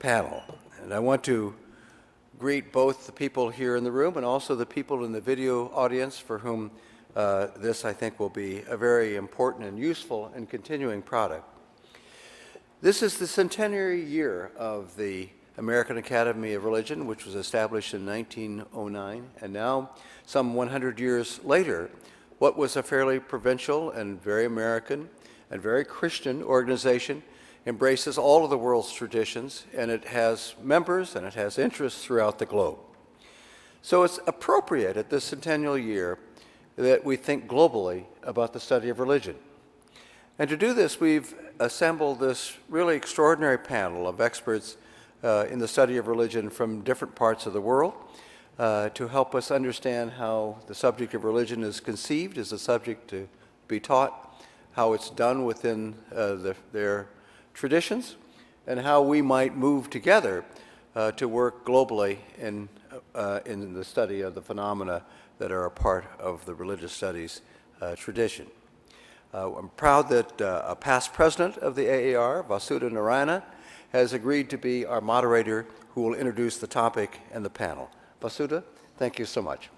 panel. And I want to greet both the people here in the room and also the people in the video audience for whom this, I think, will be a very important and useful and continuing product. This is the centenary year of the American Academy of Religion, which was established in 1909, and now, some 100 years later, what was a fairly provincial and very American and very Christian organization embraces all of the world's traditions, and it has members and it has interests throughout the globe. So it's appropriate at this centennial year that we think globally about the study of religion. And to do this, we've assembled this really extraordinary panel of experts in the study of religion from different parts of the world to help us understand how the subject of religion is conceived as a subject to be taught, how it's done within their traditions, and how we might move together to work globally in the study of the phenomena that are a part of the religious studies tradition. I'm proud that a past president of the AAR, Vasudha Narayana, has agreed to be our moderator who will introduce the topic and the panel. Vasudha, thank you so much.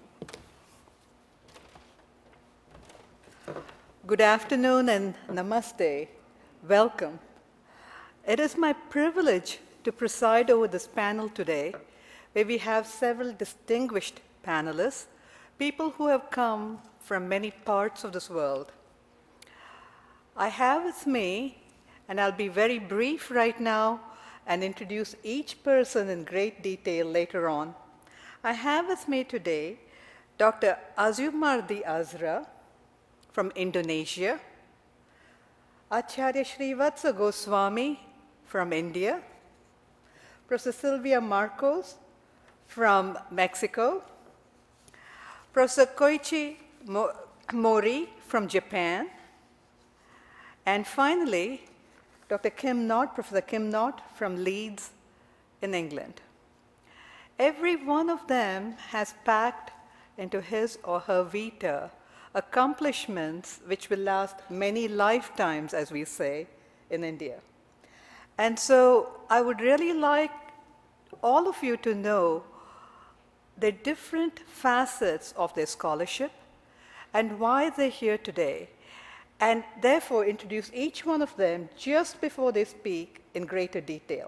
Good afternoon and namaste. Welcome. It is my privilege to preside over this panel today, where we have several distinguished panelists, people who have come from many parts of this world. I have with me, and I'll be very brief right now and introduce each person in great detail later on. I have with me today Dr. Azumardi Azra from Indonesia, Acharya Srivatsa Goswami from India, Professor Sylvia Marcos from Mexico, Professor Koichi Mori from Japan, and finally, Dr. Kim Knott, Professor Kim Knott from Leeds in England. Every one of them has packed into his or her vita accomplishments which will last many lifetimes, as we say, in India. And so I would really like all of you to know the different facets of their scholarship and why they're here today, and therefore introduce each one of them just before they speak in greater detail.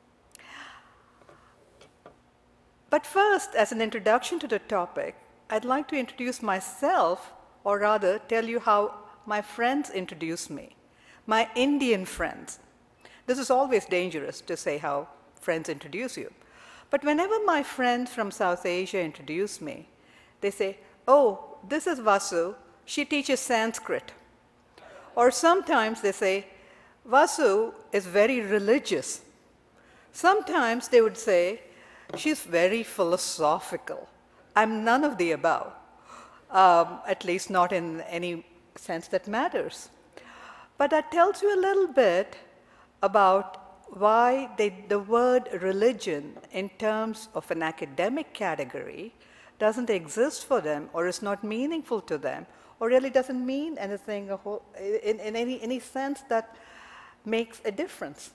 But first, as an introduction to the topic, I'd like to introduce myself, or rather tell you how my friends introduce me, my Indian friends. This is always dangerous to say how friends introduce you. But whenever my friends from South Asia introduce me, they say, "Oh, this is Vasu, she teaches Sanskrit." Or sometimes they say, "Vasu is very religious." Sometimes they would say, "She's very philosophical." I'm none of the above, at least not in any sense that matters. But that tells you a little bit about why the word religion in terms of an academic category doesn't exist for them, or is not meaningful to them, or really doesn't mean anything in any sense that makes a difference.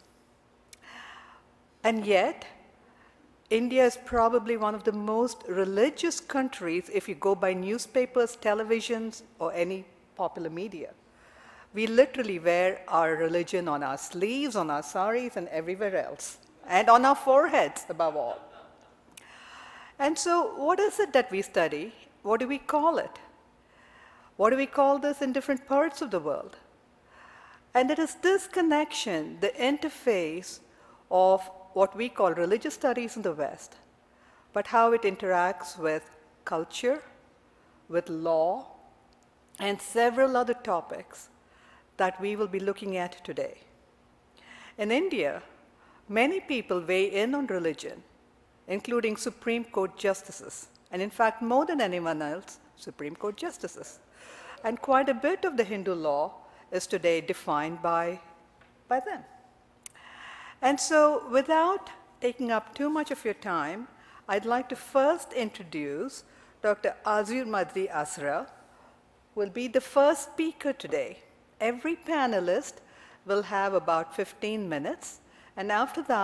And yet, India is probably one of the most religious countries if you go by newspapers, televisions, or any popular media. We literally wear our religion on our sleeves, on our saris, and everywhere else, and on our foreheads above all. And so what is it that we study? What do we call it? What do we call this in different parts of the world? And it is this connection, the interface of what we call religious studies in the West, but how it interacts with culture, with law, and several other topics that we will be looking at today. In India, many people weigh in on religion, including Supreme Court justices, and in fact, more than anyone else, Supreme Court justices. And quite a bit of the Hindu law is today defined by them. And so without taking up too much of your time, I'd like to first introduce Dr. Azumardi Azra, who will be the first speaker today. Every panelist will have about 15 minutes, and after that,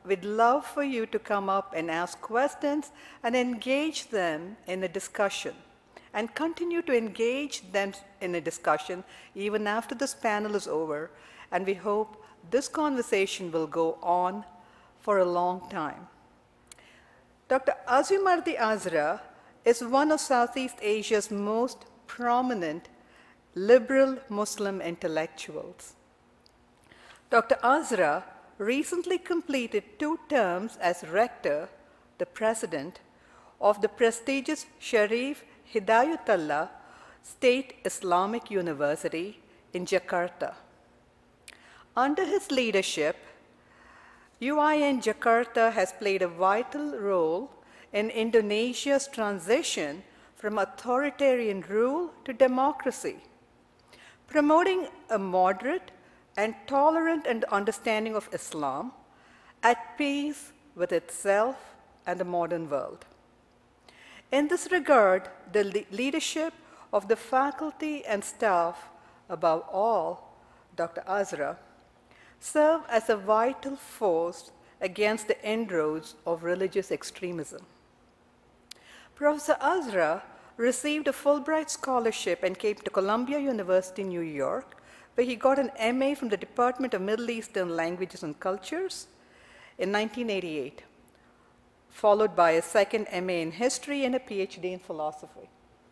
we'd love for you to come up and ask questions and engage them in a discussion, and continue to engage them in a discussion even after this panel is over. And we hope this conversation will go on for a long time. Dr. Azumardi Azra is one of Southeast Asia's most prominent liberal Muslim intellectuals. Dr. Azra recently completed 2 terms as rector, the president, of the prestigious Sharif Hidayatullah State Islamic University in Jakarta. Under his leadership, UIN Jakarta has played a vital role in Indonesia's transition from authoritarian rule to democracy, promoting a moderate and tolerant understanding of Islam at peace with itself and the modern world. In this regard, the leadership of the faculty and staff, above all, Dr. Azra, serve as a vital force against the inroads of religious extremism. Professor Azra received a Fulbright scholarship and came to Columbia University, New York, where he got an MA from the Department of Middle Eastern Languages and Cultures in 1988, followed by a second MA in History and a PhD in Philosophy.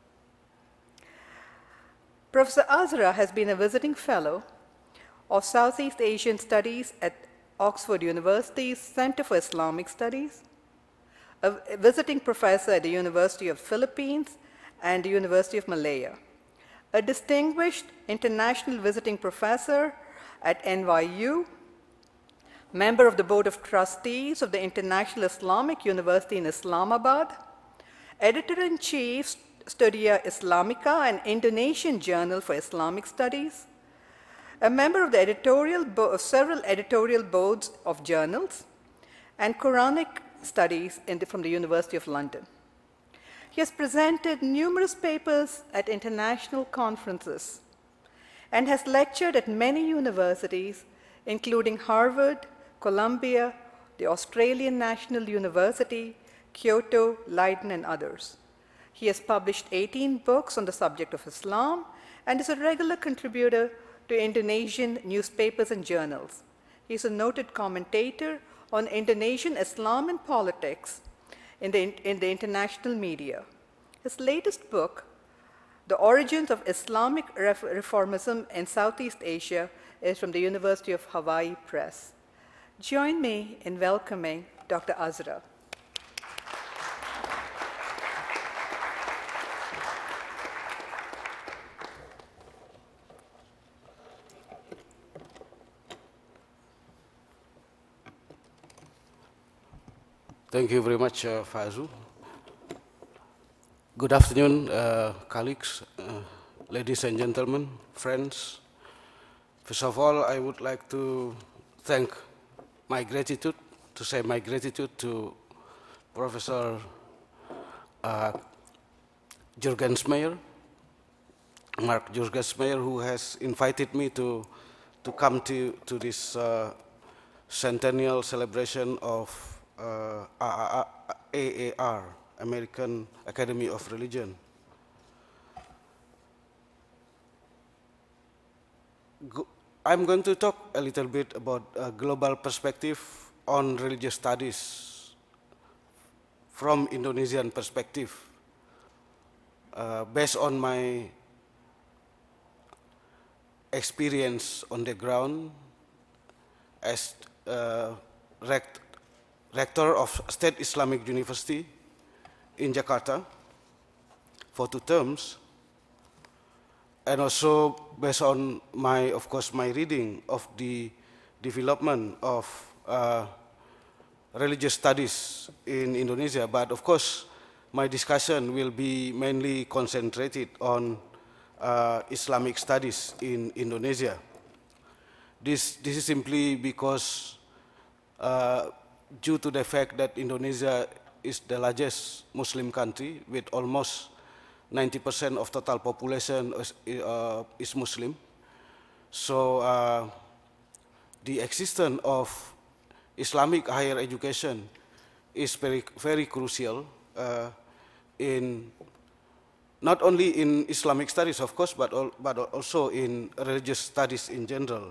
Professor Azra has been a visiting fellow of Southeast Asian Studies at Oxford University's Center for Islamic Studies, a visiting professor at the University of Philippines and the University of Malaya, a distinguished international visiting professor at NYU, member of the Board of Trustees of the International Islamic University in Islamabad, editor-in-chief Studia Islamica, an Indonesian journal for Islamic studies, a member of the several editorial boards of journals, and Quranic studies from the University of London. He has presented numerous papers at international conferences and has lectured at many universities, including Harvard, Columbia, the Australian National University, Kyoto, Leiden, and others. He has published 18 books on the subject of Islam and is a regular contributor to Indonesian newspapers and journals. He is a noted commentator on Indonesian Islam and politics in the international media. His latest book, The Origins of Islamic Reformism in Southeast Asia, is from the University of Hawaii Press. Join me in welcoming Dr. Azra. Thank you very much, Fazu. Good afternoon, colleagues, ladies and gentlemen, friends. First of all, I would like to say my gratitude to Professor Juergensmeyer, Mark Juergensmeyer, who has invited me to come to this centennial celebration of AAR, American Academy of Religion. I'm going to talk a little bit about a global perspective on religious studies from Indonesian perspective, based on my experience on the ground as rector of State Islamic University in Jakarta for 2 terms, and also based on my reading of the development of religious studies in Indonesia. But of course, my discussion will be mainly concentrated on Islamic studies in Indonesia. This is simply because due to the fact that Indonesia is the largest Muslim country with almost 90% of total population is Muslim. So the existence of Islamic higher education is very crucial in not only in Islamic studies, of course, but also in religious studies in general.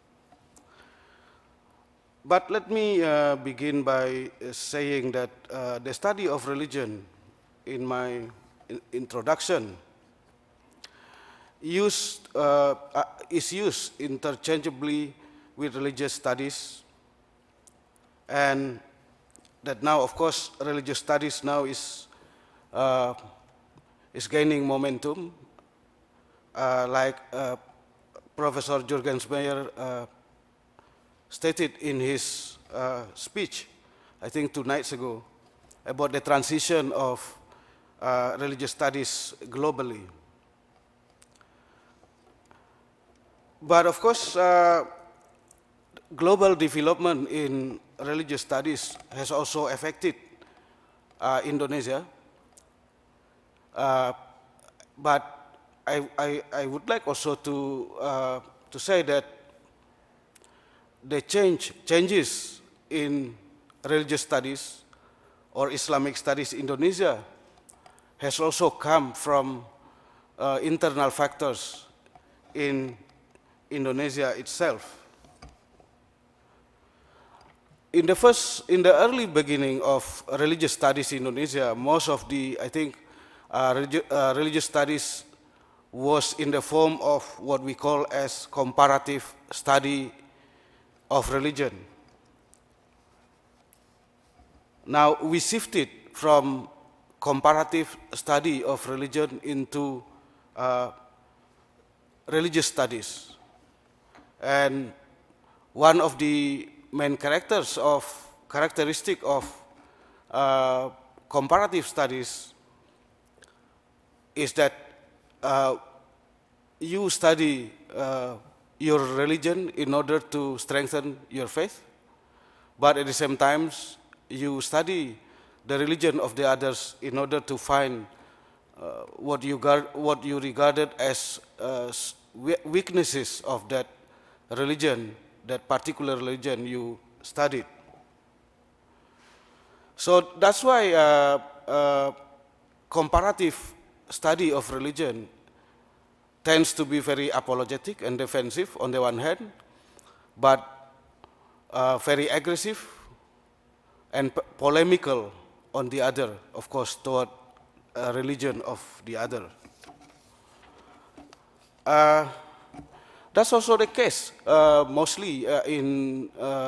But let me begin by saying that the study of religion in my introduction is used interchangeably with religious studies, and that now, of course, religious studies now is gaining momentum, like Professor Jürgen Meyer stated in his speech, I think 2 nights ago, about the transition of religious studies globally. But of course, global development in religious studies has also affected Indonesia. But I would like also to say that the changes in religious studies or Islamic studies in Indonesia has also come from internal factors in Indonesia itself. In the early beginning of religious studies in Indonesia, most of the, I think, religious studies was in the form of what we call as comparative study of religion. Now we shifted from comparative study of religion into religious studies. And one of the main characteristic of comparative studies is that you study your religion in order to strengthen your faith, but at the same time you study the religion of the others in order to find what you regarded as weaknesses of that religion, that particular religion you studied. So that's why comparative study of religion tends to be very apologetic and defensive on the one hand, but very aggressive and polemical on the other, of course, toward religion of the other. That's also the case mostly in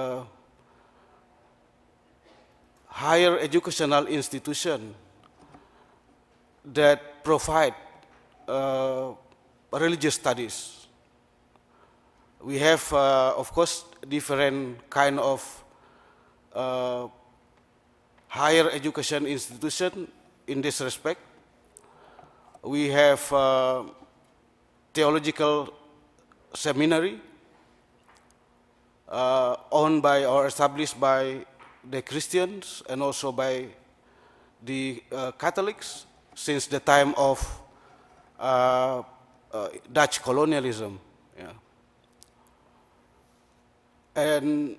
higher educational institutions that provide religious studies. We have, of course, different kind of higher education institution in this respect. We have theological seminary owned by or established by the Christians and also by the Catholics since the time of Dutch colonialism. Yeah. And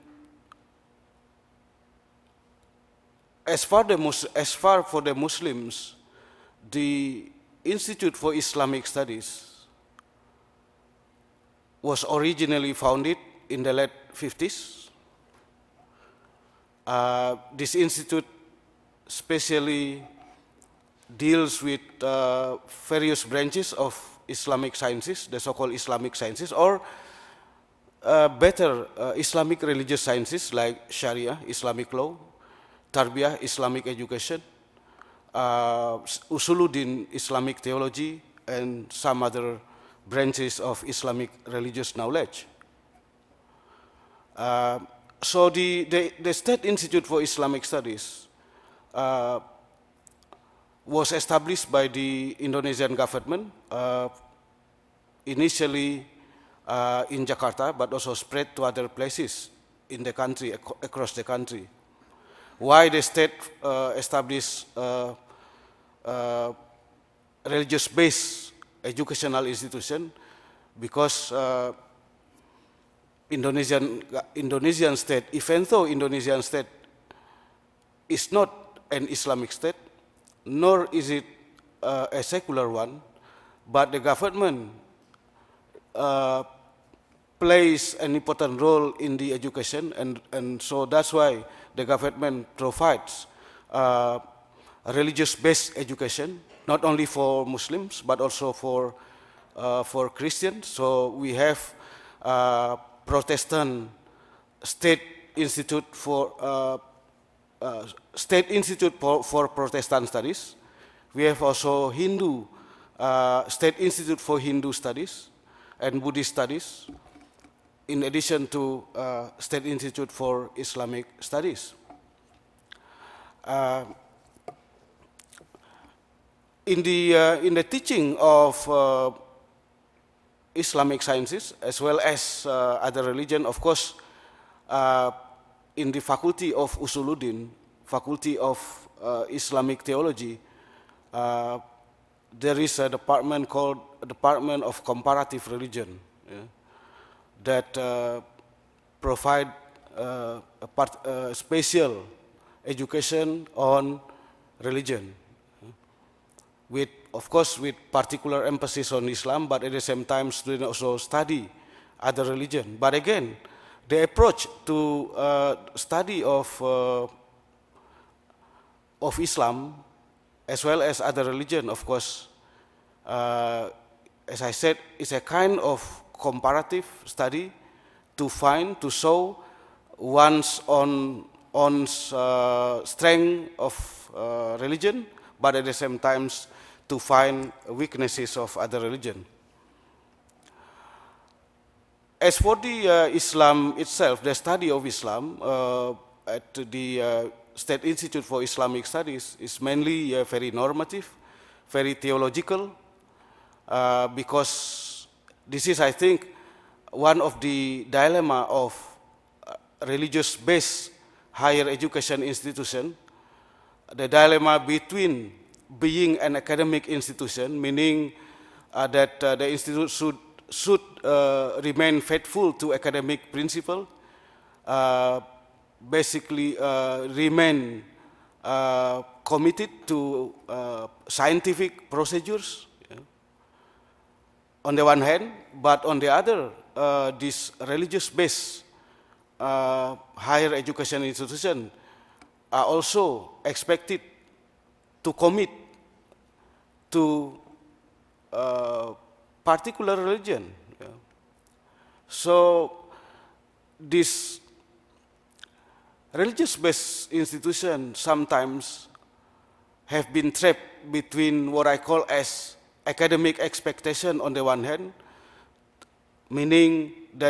as far for the Muslims, the Institute for Islamic Studies was originally founded in the late 50s. This institute specially deals with various branches of Islamic sciences, the so-called Islamic sciences, or better Islamic religious sciences like Sharia, Islamic law, Tarbiyah, Islamic education, Usuluddin, Islamic theology, and some other branches of Islamic religious knowledge. So the State Institute for Islamic Studies was established by the Indonesian government, initially in Jakarta, but also spread to other places in the country, across the country. Why the state established religious-based educational institution? Because Indonesian state, even though Indonesian state is not an Islamic state, nor is it a secular one, but the government plays an important role in the education, and so that's why the government provides religious-based education, not only for Muslims, but also for Christians. So we have Protestant State Institute for Protestant Studies. We have also Hindu State Institute for Hindu Studies and Buddhist Studies, in addition to State Institute for Islamic Studies. In the teaching of Islamic sciences as well as other religion, of course, in the Faculty of Usuluddin, Faculty of Islamic Theology, there is a department called Department of Comparative Religion, that provide special education on religion, with, of course, with particular emphasis on Islam, but at the same time students also study other religion. But again, the approach to study of Islam as well as other religion, of course, as I said, is a kind of comparative study to show one's strength of religion, but at the same time to find weaknesses of other religion. As for the Islam itself, the study of Islam at the State Institute for Islamic Studies is mainly very normative, very theological, because this is, I think, one of the dilemma of religious-based higher education institution, the dilemma between being an academic institution, meaning that the institute should remain faithful to academic principle, basically remain committed to scientific procedures, on the one hand, but on the other, this religious-based higher education institution are also expected to commit to particular religion. So this religious-based institution sometimes have been trapped between what I call as academic expectation on the one hand, meaning that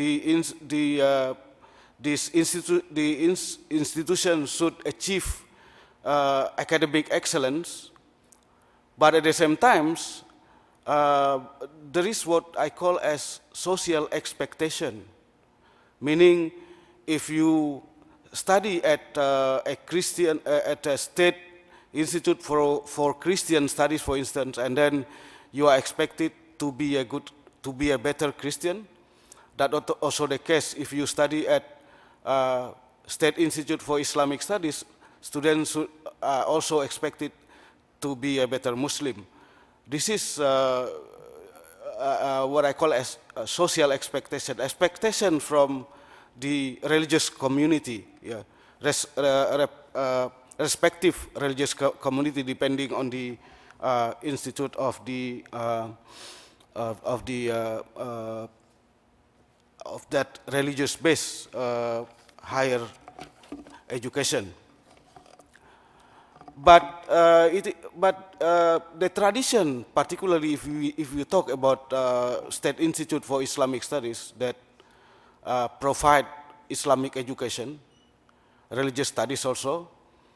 this institution should achieve academic excellence, but at the same time, there is what I call as social expectation, meaning if you study at a State Institute for Christian Studies, for instance, and then you are expected to be a better Christian. That also the case if you study at State Institute for Islamic Studies, students are also expected to be a better Muslim. This is what I call as social expectation from the religious community, respective religious community, depending on the institute of that religious-based higher education. But the tradition, particularly if we talk about State Institute for Islamic Studies that provide Islamic education, religious studies also,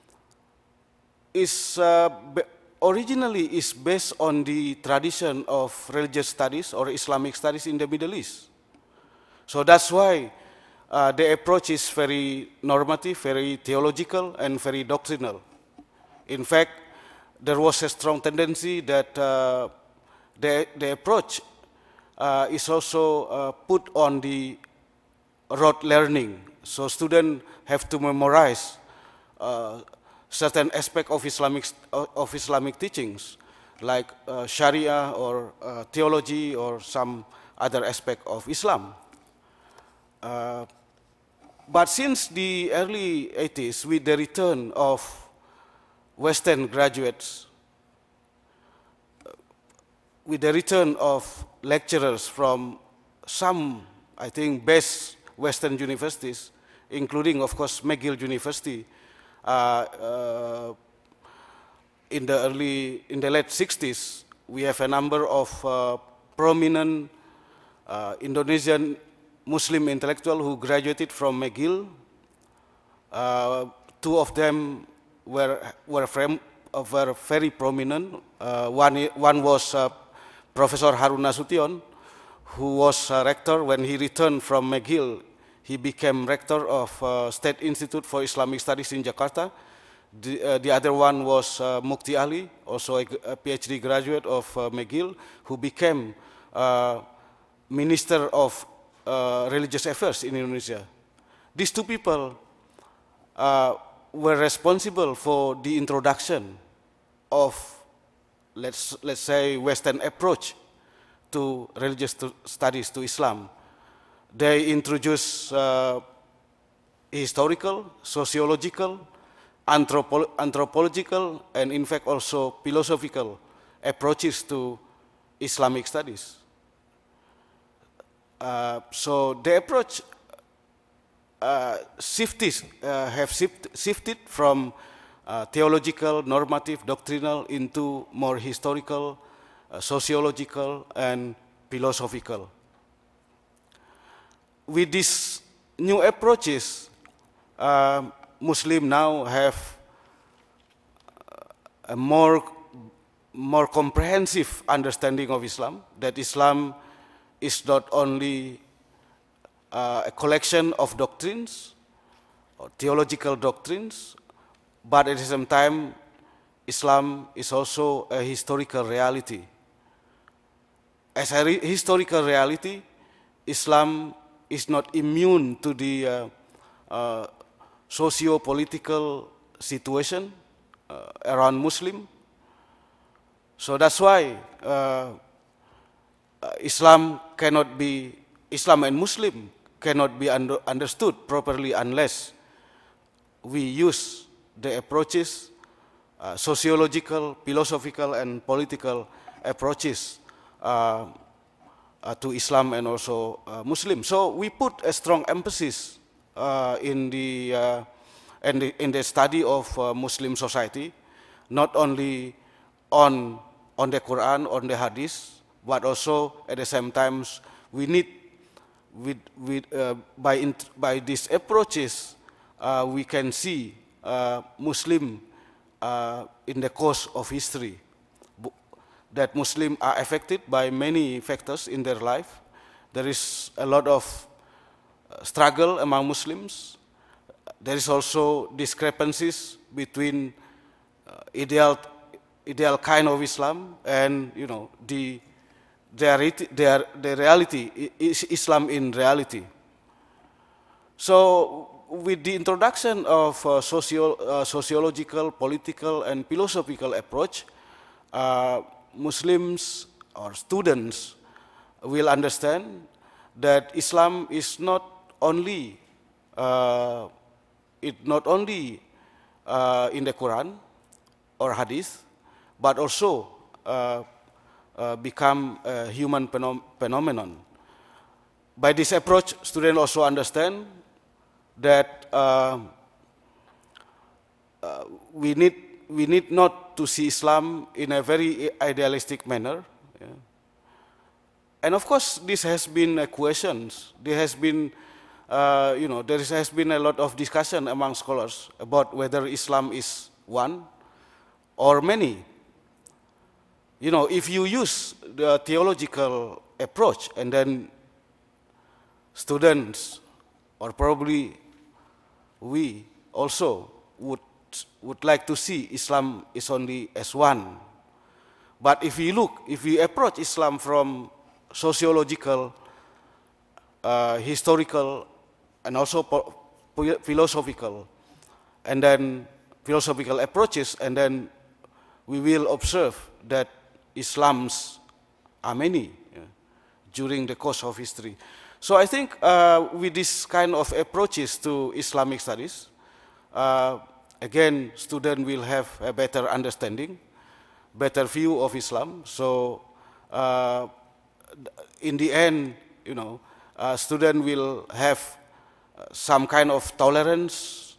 is originally is based on the tradition of religious studies or Islamic studies in the Middle East. So that's why the approach is very normative, very theological, and very doctrinal. In fact, there was a strong tendency that the approach is also put on the rote learning. So students have to memorize certain aspect of Islamic teachings, like Sharia or theology or some other aspect of Islam. But since the early 80s, with the return of Western graduates, with the return of lecturers from some, I think, best Western universities, including, of course, McGill University, in the late 60s, we have a number of prominent Indonesian Muslim intellectuals who graduated from McGill. Two of them were very prominent. One was Professor Harun Nasution, who was rector. When he returned from McGill, he became rector of State Institute for Islamic Studies in Jakarta. The other one was Mukti Ali, also a PhD graduate of McGill, who became Minister of Religious Affairs in Indonesia. These two people were responsible for the introduction of, let's say, Western approach to religious studies to Islam. They introduced historical, sociological, anthropological, and in fact also philosophical approaches to Islamic studies. So the approach have shifted from theological, normative, doctrinal into more historical, sociological, and philosophical. With these new approaches, Muslims now have a more comprehensive understanding of Islam, that Islam is not only a collection of doctrines, or theological doctrines, but at the same time, Islam is also a historical reality. As a historical reality, Islam is not immune to the socio-political situation around Muslim. So that's why Islam and Muslim cannot be understood properly unless we use the approaches, sociological, philosophical, and political approaches to Islam and also Muslim. So we put a strong emphasis in the study of Muslim society, not only on the Quran, on the Hadith, but also at the same time we need, by these approaches, we can see Muslim in the course of history, that Muslims are affected by many factors in their life. There is a lot of struggle among Muslims. There is also discrepancies between ideal kind of Islam and, you know, the reality is Islam in reality. So with the introduction of sociological, political, and philosophical approach, Muslims or students will understand that Islam is not only in the Quran or Hadith, but also become a human phenomenon. By this approach, students also understand that we need not to see Islam in a very idealistic manner. Yeah. And of course, this has been questions. There has been, there has been a lot of discussion among scholars about whether Islam is one or many. You know, if you use the theological approach, and then students, or probably we also would like to see Islam is only as one. But if you approach Islam from sociological, historical, and also philosophical, and then philosophical approaches, and then we will observe that Islams are many during the course of history. So I think with this kind of approaches to Islamic studies, again, students will have a better understanding, better view of Islam. So in the end, students will have some kind of tolerance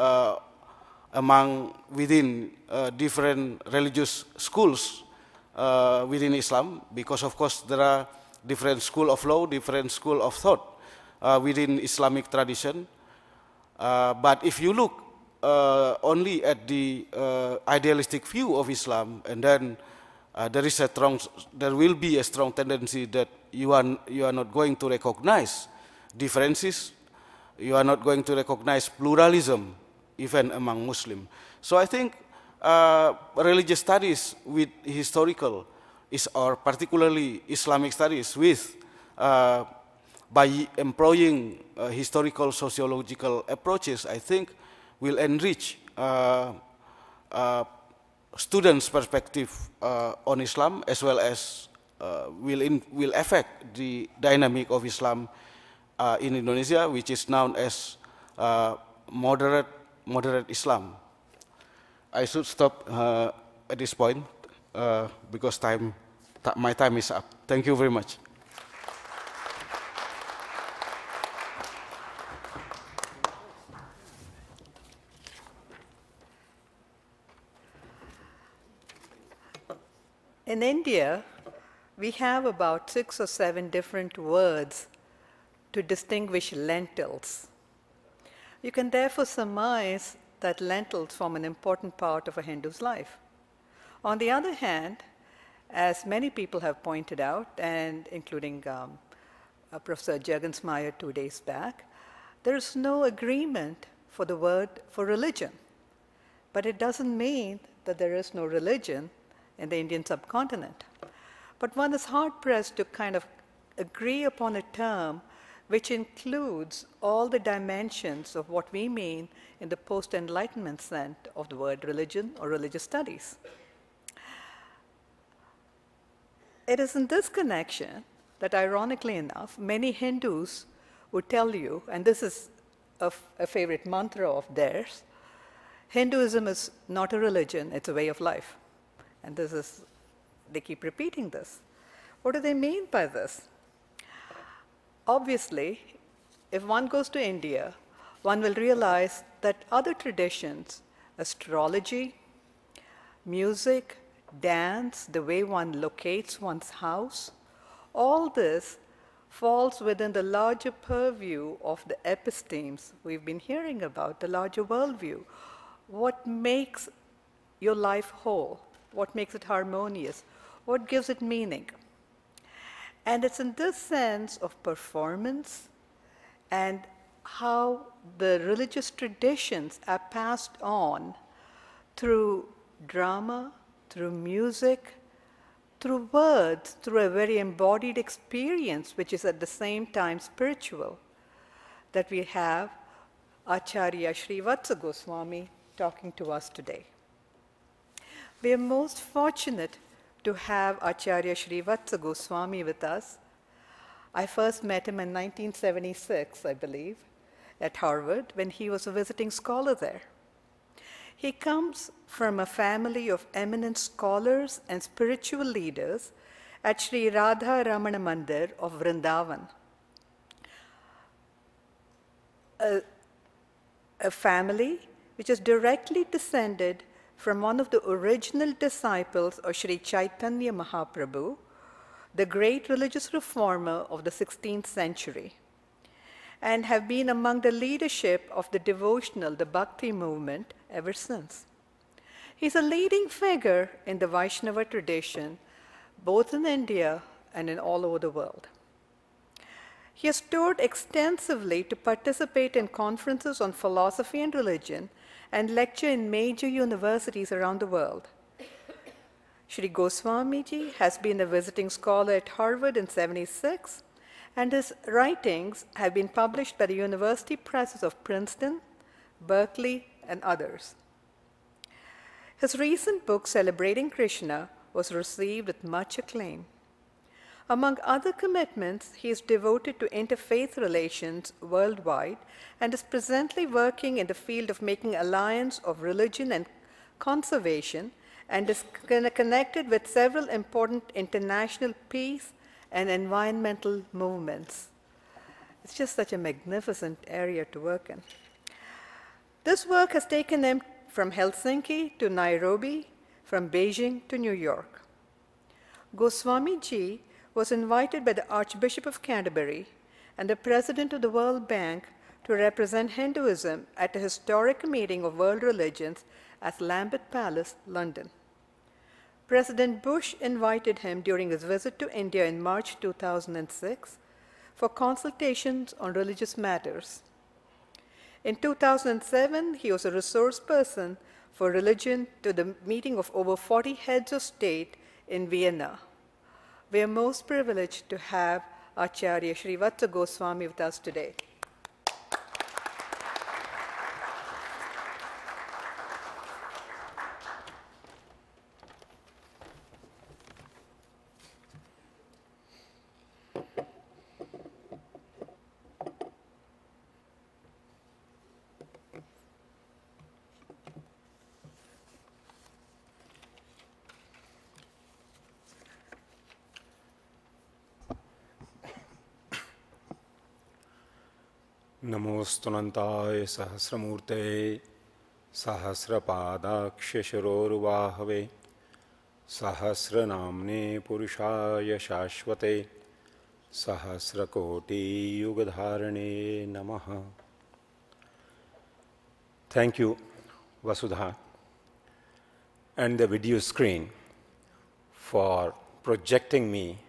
within different religious schools within Islam, because of course there are different school of law, different school of thought within Islamic tradition. But if you look only at the idealistic view of Islam, and then there will be a strong tendency that you are not going to recognize differences, you are not going to recognize pluralism even among Muslims. So I think religious studies with historical or particularly Islamic studies by employing historical sociological approaches, I think will enrich students' perspective on Islam, as well as will affect the dynamic of Islam in Indonesia, which is known as moderate Islam. I should stop at this point because my time is up. Thank you very much. In India, we have about 6 or 7 different words to distinguish lentils. You can therefore surmise that lentils form an important part of a Hindu's life. On the other hand, as many people have pointed out, and including Professor Jagansmeyer 2 days back, there is no agreement for the word for religion. But it doesn't mean that there is no religion in the Indian subcontinent. But one is hard-pressed to kind of agree upon a term which includes all the dimensions of what we mean in the post-Enlightenment sense of the word religion or religious studies. It is in this connection that, ironically enough, many Hindus would tell you, and this is a favorite mantra of theirs, Hinduism is not a religion, it's a way of life. And they keep repeating this. What do they mean by this? Obviously, if one goes to India, one will realize that other traditions, astrology, music, dance, the way one locates one's house, all this falls within the larger purview of the epistemes we've been hearing about, the larger worldview. What makes your life whole? What makes it harmonious? What gives it meaning? And it's in this sense of performance and how the religious traditions are passed on through drama, through music, through words, through a very embodied experience, which is at the same time spiritual, that we have Acharya Srivatsa Goswami talking to us today. We are most fortunate to have Acharya Srivatsa Goswami with us. I first met him in 1976, I believe, at Harvard, when he was a visiting scholar there. He comes from a family of eminent scholars and spiritual leaders at Sri Radha Ramana Mandir of Vrindavan. A family which is directly descended from one of the original disciples of Sri Chaitanya Mahaprabhu, the great religious reformer of the 16th century, and have been among the leadership of the devotional, the Bhakti movement ever since. He's a leading figure in the Vaishnava tradition, both in India and in all over the world. He has toured extensively to participate in conferences on philosophy and religion and lecture in major universities around the world. Shri Goswamiji has been a visiting scholar at Harvard in '76 and his writings have been published by the university presses of Princeton, Berkeley, and others. His recent book, Celebrating Krishna, was received with much acclaim. Among other commitments, he is devoted to interfaith relations worldwide and is presently working in the field of making alliance of religion and conservation, and is connected with several important international peace and environmental movements. It's just such a magnificent area to work in. This work has taken him from Helsinki to Nairobi, from Beijing to New York. Goswami Ji was invited by the Archbishop of Canterbury and the President of the World Bank to represent Hinduism at a historic meeting of world religions at Lambeth Palace, London. President Bush invited him during his visit to India in March 2006 for consultations on religious matters. In 2007, he was a resource person for religion to the meeting of over 40 heads of state in Vienna. We are most privileged to have Acharya Srivatsa Goswami with us today. नमोस्तुनन्ताय सहस्रमूर्तये सहस्रपादाक्षशिरोरुबाहवे सहस्रनाम्ने पुरुषाय शाश्वते सहस्रकोटियुगधारणे नमः. Thank you, Vasudha, and the video screen for projecting me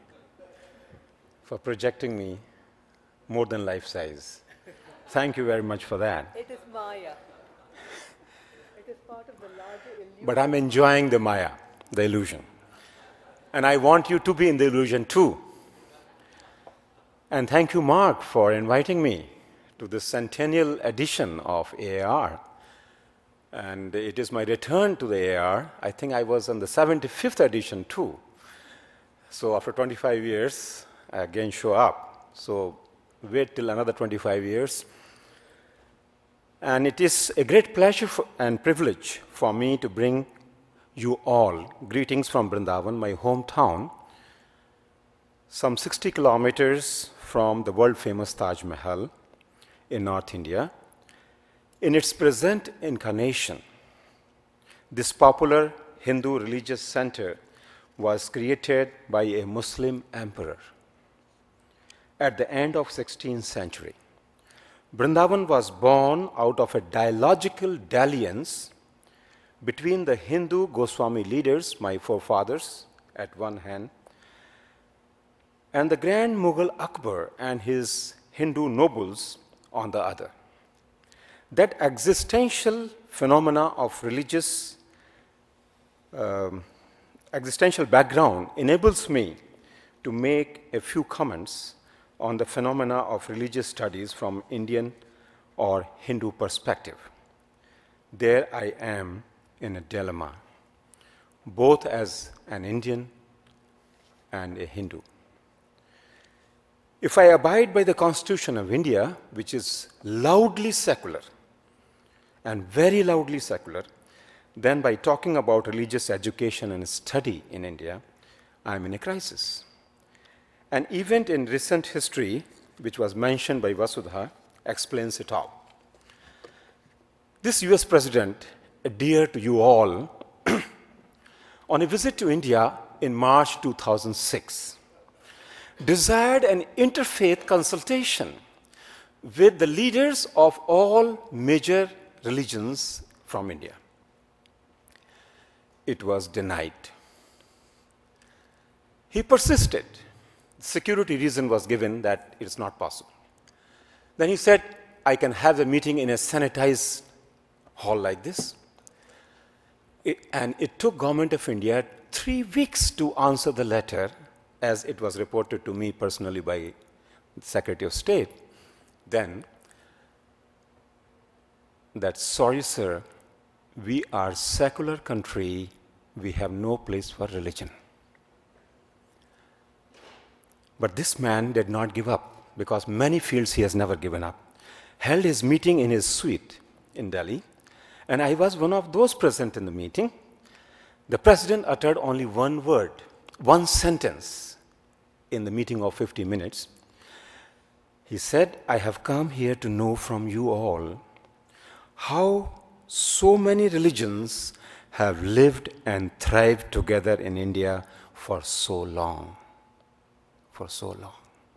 more than life size. Thank you very much for that. It is Maya. It is part of the larger illusion. But I'm enjoying the Maya, the illusion. And I want you to be in the illusion too. And thank you, Mark, for inviting me to the centennial edition of AAR. And it is my return to the AAR. I think I was on the 75th edition too. So after 25 years, I again show up. So wait till another 25 years. And it is a great pleasure and privilege for me to bring you all greetings from Vrindavan, my hometown, some 60 kilometers from the world-famous Taj Mahal in North India. In its present incarnation, this popular Hindu religious center was created by a Muslim emperor at the end of 16th century. Vrindavan was born out of a dialogical dalliance between the Hindu Goswami leaders, my forefathers, at one hand, and the Grand Mughal Akbar and his Hindu nobles on the other. That existential phenomena of existential background enables me to make a few comments on the phenomena of religious studies from Indian or Hindu perspective. There I am in a dilemma, both as an Indian and a Hindu. If I abide by the Constitution of India, which is loudly secular, and very loudly secular, then by talking about religious education and study in India, I'm in a crisis. An event in recent history, which was mentioned by Vasudha, explains it all. This US president, dear to you all, on a visit to India in March 2006, desired an interfaith consultation with the leaders of all major religions from India. It was denied. He persisted. Security reason was given that it's not possible. Then he said, I can have the meeting in a sanitized hall like this. And it took Government of India 3 weeks to answer the letter, as it was reported to me personally by Secretary of State, then that, sorry sir, we are secular country, we have no place for religion. But this man did not give up, because many fields he has never given up. Held his meeting in his suite in Delhi, and I was one of those present in the meeting. The president uttered only one word, one sentence in the meeting of 50 minutes. He said, I have come here to know from you all how so many religions have lived and thrived together in India for so long. For so long.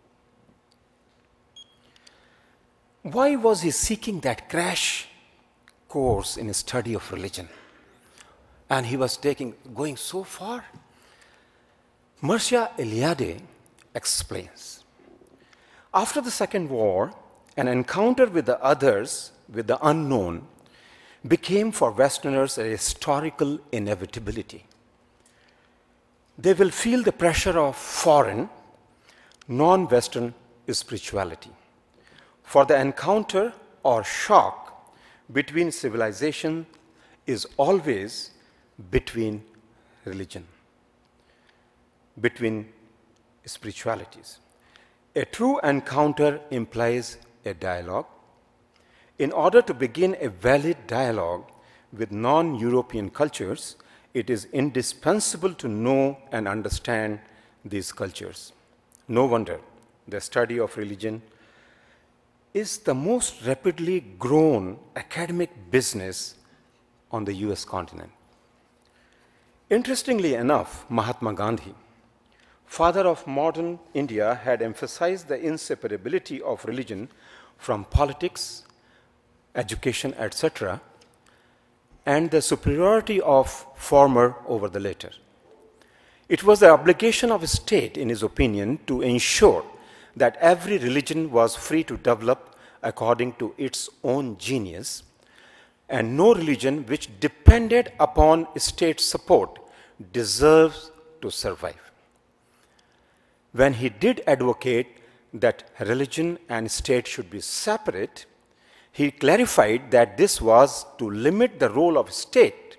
Why was he seeking that crash course in his study of religion? And he was going so far. Mircea Eliade explains, after the Second War, an encounter with the others, with the unknown, became for Westerners a historical inevitability. They will feel the pressure of foreign, non-Western spirituality. For the encounter or shock between civilization is always between religion, between spiritualities. A true encounter implies a dialogue. In order to begin a valid dialogue with non-European cultures, it is indispensable to know and understand these cultures. No wonder the study of religion is the most rapidly grown academic business on the US continent. Interestingly enough, Mahatma Gandhi, father of modern India, had emphasized the inseparability of religion from politics, education, etc., and the superiority of former over the latter. It was the obligation of a state, in his opinion, to ensure that every religion was free to develop according to its own genius, and no religion which depended upon state support deserves to survive. When he did advocate that religion and state should be separate, he clarified that this was to limit the role of state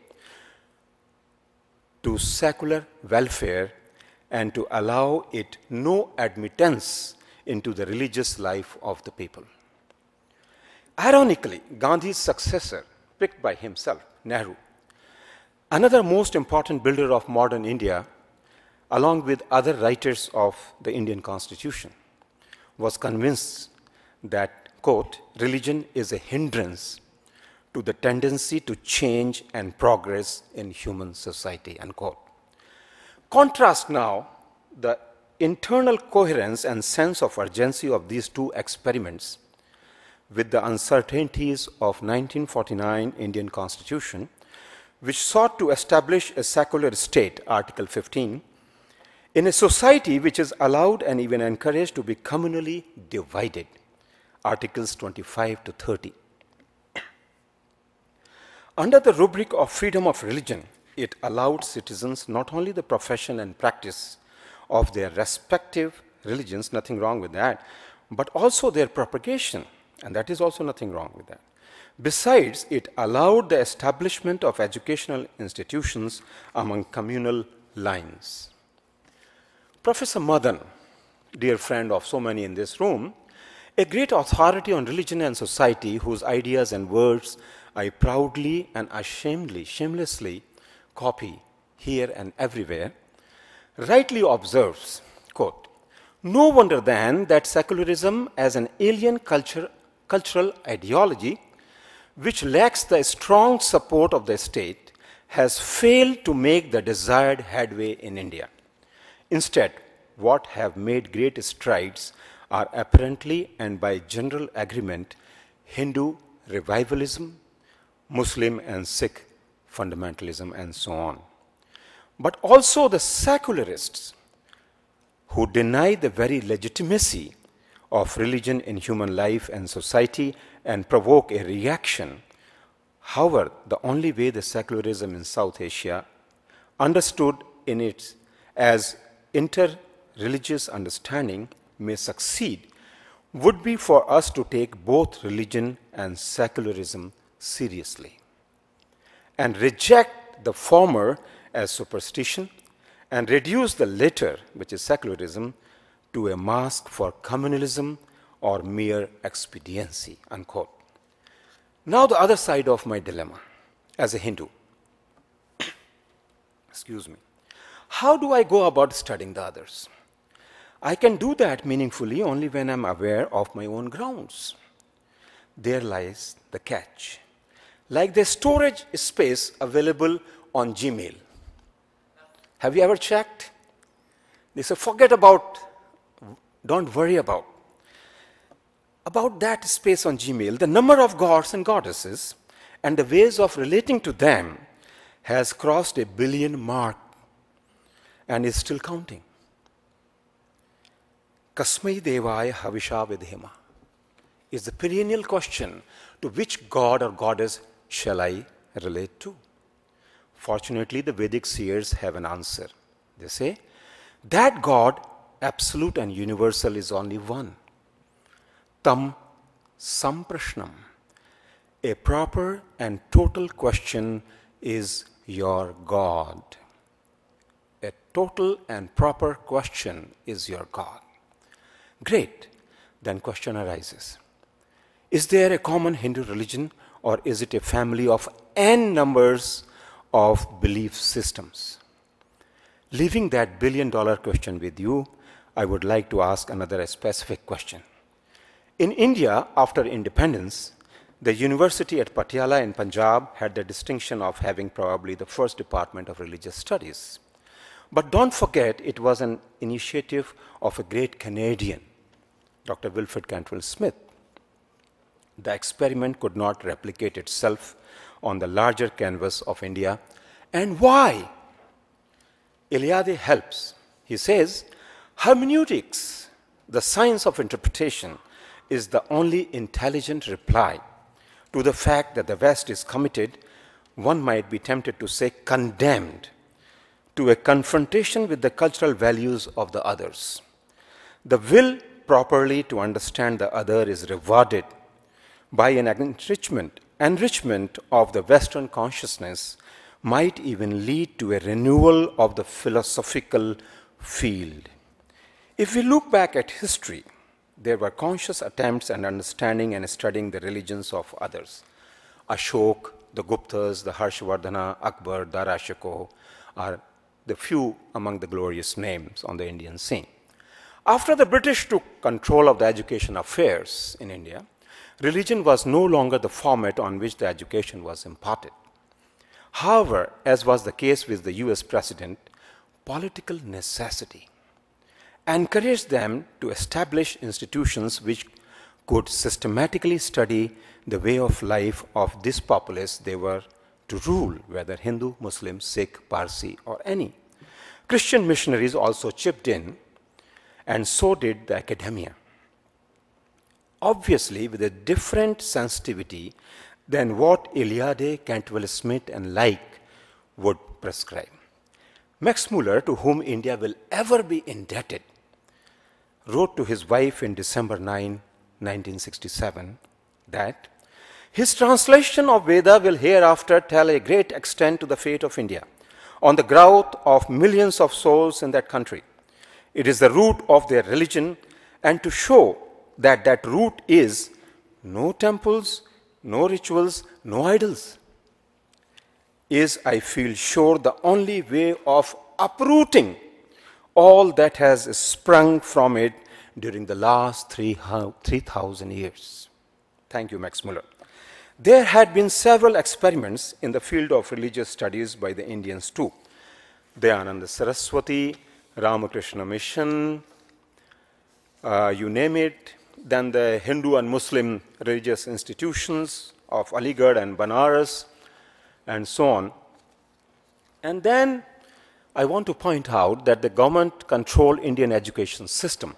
to secular welfare and to allow it no admittance into the religious life of the people. Ironically, Gandhi's successor, picked by himself, Nehru, another most important builder of modern India, along with other writers of the Indian Constitution, was convinced that, quote, religion is a hindrance to the tendency to change and progress in human society, unquote. Contrast now the internal coherence and sense of urgency of these two experiments with the uncertainties of 1949 Indian Constitution, which sought to establish a secular state, Article 15, in a society which is allowed and even encouraged to be communally divided, Articles 25 to 30. Under the rubric of freedom of religion, it allowed citizens not only the profession and practice of their respective religions, nothing wrong with that, but also their propagation, and that is also nothing wrong with that. Besides, it allowed the establishment of educational institutions among communal lines. Professor Madan, dear friend of so many in this room, a great authority on religion and society, whose ideas and words I proudly and shamelessly copy here and everywhere, rightly observes, quote, no wonder then that secularism as an alien cultural ideology, which lacks the strong support of the state, has failed to make the desired headway in India. Instead, what have made great strides are apparently and by general agreement Hindu revivalism, Muslim and Sikh fundamentalism, and so on. But also the secularists who deny the very legitimacy of religion in human life and society and provoke a reaction. However, the only way the secularism in South Asia, understood in its as inter-religious understanding, may succeed would be for us to take both religion and secularism seriously and reject the former as superstition and reduce the latter, which is secularism, to a mask for communalism or mere expediency, unquote. Now the other side of my dilemma as a Hindu. Excuse me. How do I go about studying the others? I can do that meaningfully only when I'm aware of my own grounds. There lies the catch. Like the storage space available on Gmail. Have you ever checked? They say, forget about, don't worry about that space on Gmail. The number of gods and goddesses and the ways of relating to them has crossed a billion mark and is still counting. Kasmai Devaya Havisha Vidhema is the perennial question: to which god or goddess shall I relate to? Fortunately, the Vedic seers have an answer. They say, that God, absolute and universal, is only one. Tam Samprashnam. A proper and total question is your God. A total and proper question is your God. Great. Then question arises. Is there a common Hindu religion, or is it a family of n numbers of belief systems? Leaving that billion-dollar question with you, I would like to ask another specific question. In India, after independence, the university at Patiala in Punjab had the distinction of having probably the first department of religious studies. But don't forget, it was an initiative of a great Canadian, Dr. Wilfred Cantwell Smith. The experiment could not replicate itself on the larger canvas of India. And why? Eliade helps. He says, hermeneutics, the science of interpretation, is the only intelligent reply to the fact that the West is committed, one might be tempted to say condemned, to a confrontation with the cultural values of the others. The will properly to understand the other is rewarded by an enrichment of the Western consciousness, might even lead to a renewal of the philosophical field. If we look back at history, there were conscious attempts at understanding and studying the religions of others. Ashok, the Guptas, the Harshvardhana, Akbar, Dara Shikoh are the few among the glorious names on the Indian scene. After the British took control of the education affairs in India, religion was no longer the format on which the education was imparted. However, as was the case with the US president, political necessity encouraged them to establish institutions which could systematically study the way of life of this populace they were to rule, whether Hindu, Muslim, Sikh, Parsi, or any. Christian missionaries also chipped in, and so did the academia. Obviously, with a different sensitivity than what Eliade, Cantwell Smith, and like would prescribe. Max Muller, to whom India will ever be indebted, wrote to his wife in December 9, 1967, that his translation of Veda will hereafter tell a great extent to the fate of India, on the growth of millions of souls in that country. It is the root of their religion, and to show that that root is no temples, no rituals, no idols, is, I feel sure, the only way of uprooting all that has sprung from it during the last 3,000 years. Thank you, Max Muller. There had been several experiments in the field of religious studies by the Indians too. Dayananda Saraswati, Ramakrishna Mission, you name it. Then the Hindu and Muslim religious institutions of Aligarh and Banaras, and so on. And then I want to point out that the government-controlled Indian education system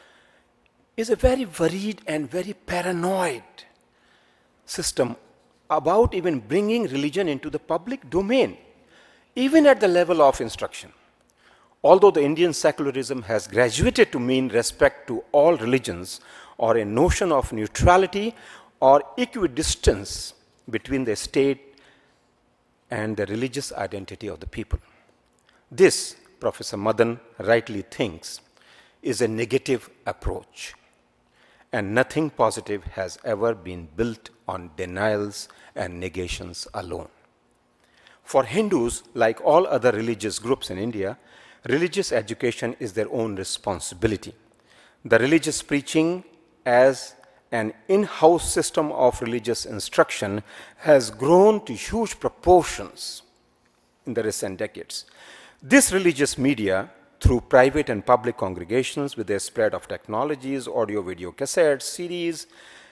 is a very worried and very paranoid system about even bringing religion into the public domain, even at the level of instruction. Although the Indian secularism has graduated to mean respect to all religions or a notion of neutrality or equidistance between the state and the religious identity of the people. This, Professor Madan rightly thinks, is a negative approach, and nothing positive has ever been built on denials and negations alone. For Hindus, like all other religious groups in India, religious education is their own responsibility. The religious preaching as an in-house system of religious instruction has grown to huge proportions in the recent decades. This religious media, through private and public congregations with their spread of technologies, audio, video cassettes, CDs,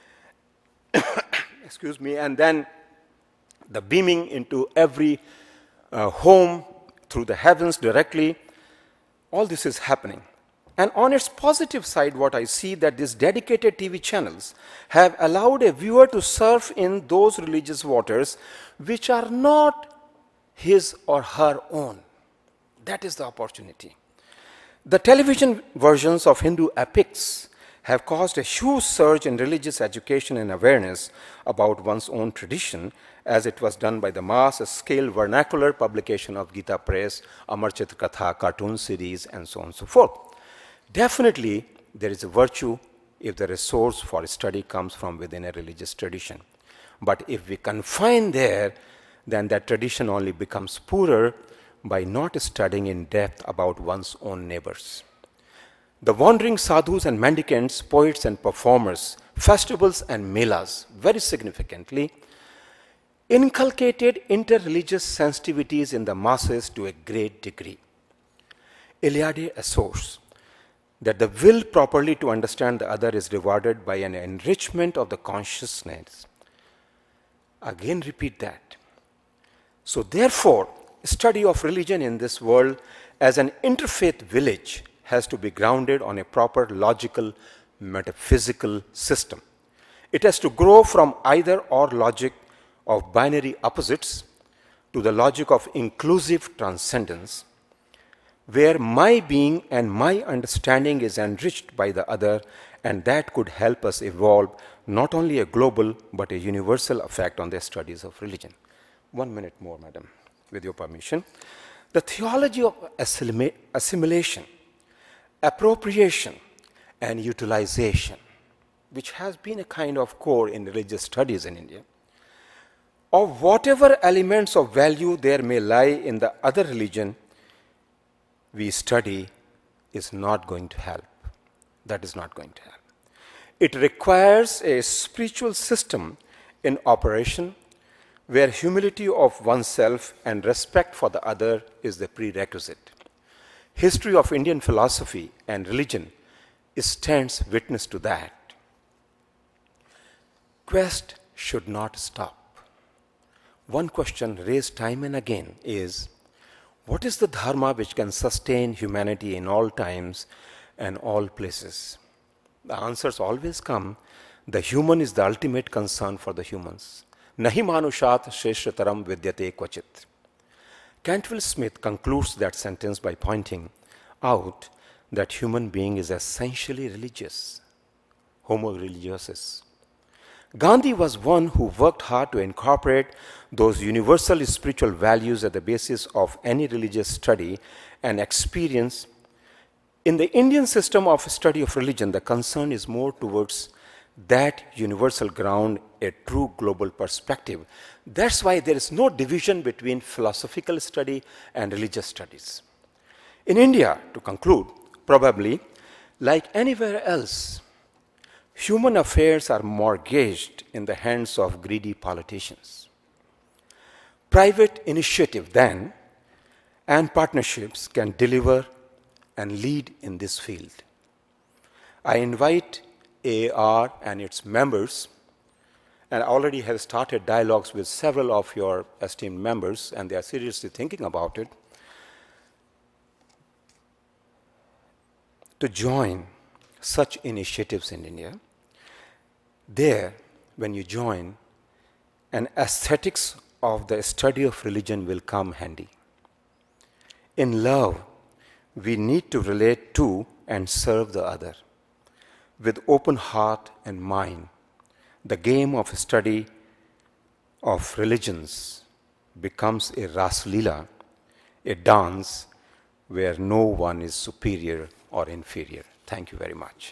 excuse me, and then the beaming into every home through the heavens directly, all this is happening. And on its positive side, what I see that these dedicated TV channels have allowed a viewer to surf in those religious waters which are not his or her own. That is the opportunity. The television versions of Hindu epics have caused a huge surge in religious education and awareness about one's own tradition, as it was done by the mass-scale vernacular publication of Gita Press, Amar Chitra Katha, cartoon series, and so on and so forth. Definitely, there is a virtue if the resource for study comes from within a religious tradition. But if we confine there, then that tradition only becomes poorer by not studying in depth about one's own neighbors. The wandering sadhus and mendicants, poets and performers, festivals and melas, very significantly, inculcated interreligious sensitivities in the masses to a great degree. Eliade asserts that the will properly to understand the other is rewarded by an enrichment of the consciousness. Again, repeat that. So therefore, study of religion in this world as an interfaith village has to be grounded on a proper logical, metaphysical system. It has to grow from either or logic of binary opposites to the logic of inclusive transcendence, where my being and my understanding is enriched by the other, and that could help us evolve not only a global but a universal effect on the studies of religion. 1 minute more, madam, with your permission. The theology of assimilation, appropriation, and utilization, which has been a kind of core in religious studies in India, of whatever elements of value there may lie in the other religion we study, is not going to help. That is not going to help. It requires a spiritual system in operation where humility of oneself and respect for the other is the prerequisite. History of Indian philosophy and religion stands witness to that. Quest should not stop. One question raised time and again is, what is the dharma which can sustain humanity in all times and all places? The answers always come, the human is the ultimate concern for the humans. Nahi manushat shreshthataram vidyate kvachit. Cantwell Smith concludes that sentence by pointing out that human being is essentially religious, homo religiosus. Gandhi was one who worked hard to incorporate those universal spiritual values at the basis of any religious study and experience. In the Indian system of study of religion, the concern is more towards that universal ground, a true global perspective. That's why there is no division between philosophical study and religious studies. In India, to conclude, probably, like anywhere else, human affairs are mortgaged in the hands of greedy politicians. Private initiative then and partnerships can deliver and lead in this field. I invite AAR and its members, and I already have started dialogues with several of your esteemed members, and they are seriously thinking about it, to join such initiatives in India. There, when you join, an aesthetics of the study of religion will come handy. In love, we need to relate to and serve the other. with open heart and mind, the game of study of religions becomes a Raslila, a dance where no one is superior or inferior. Thank you very much.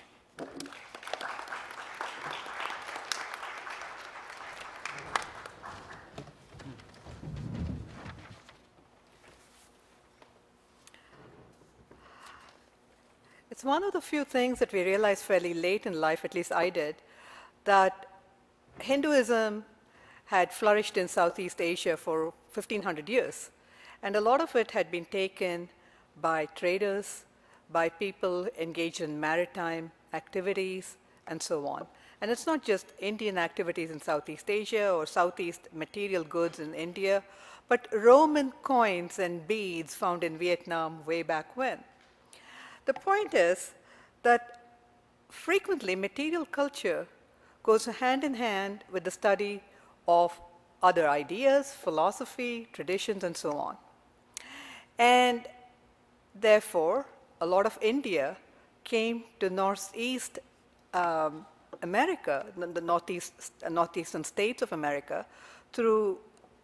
It's one of the few things that we realized fairly late in life, at least I did, that Hinduism had flourished in Southeast Asia for 1,500 years. And a lot of it had been taken by traders, by people engaged in maritime activities, and so on. And it's not just Indian activities in Southeast Asia or Southeast material goods in India, but Roman coins and beads found in Vietnam way back when. The point is that frequently material culture goes hand in hand with the study of other ideas, philosophy, traditions, and so on. And therefore, a lot of India came to Northeast America, the northeastern states of America, through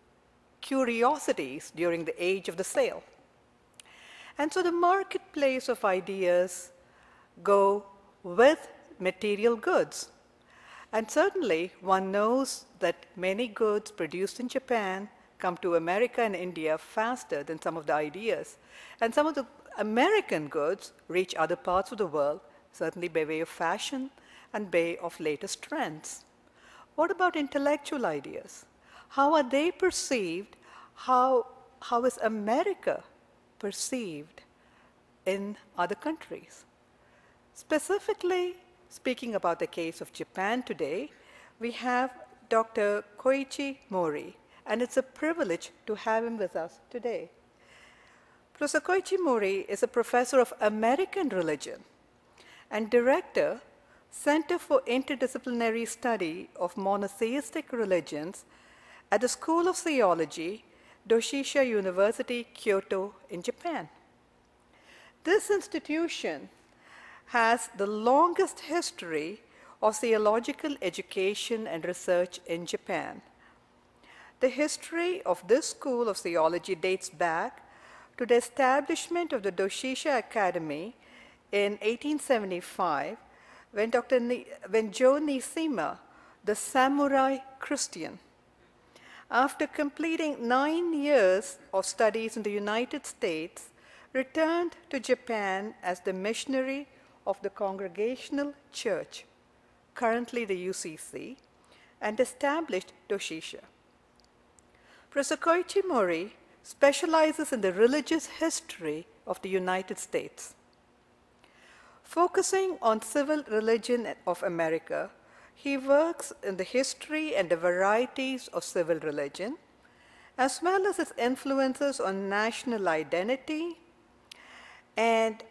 curiosities during the age of the sail. And so the marketplace of ideas go with material goods. And certainly one knows that many goods produced in Japan come to America and India faster than some of the ideas. And some of the American goods reach other parts of the world, certainly by way of fashion and by way of latest trends. What about intellectual ideas? How are they perceived? How is America perceived in other countries? Specifically, speaking about the case of Japan today, we have Dr. Koichi Mori, and it's a privilege to have him with us today. Professor Koichi Mori is a professor of American religion and director, Center for Interdisciplinary Study of Monotheistic Religions at the School of Theology, Doshisha University, Kyoto in Japan. This institution has the longest history of theological education and research in Japan. The history of this school of theology dates back to the establishment of the Doshisha Academy in 1875 when Joe Nishima, the samurai Christian, after completing 9 years of studies in the United States, returned to Japan as the missionary of the Congregational Church, currently the UCC, and established Doshisha. Professor Koichi Mori specializes in the religious history of the United States. Focusing on civil religion of America, he works in the history and the varieties of civil religion, as well as its influences on national identity, and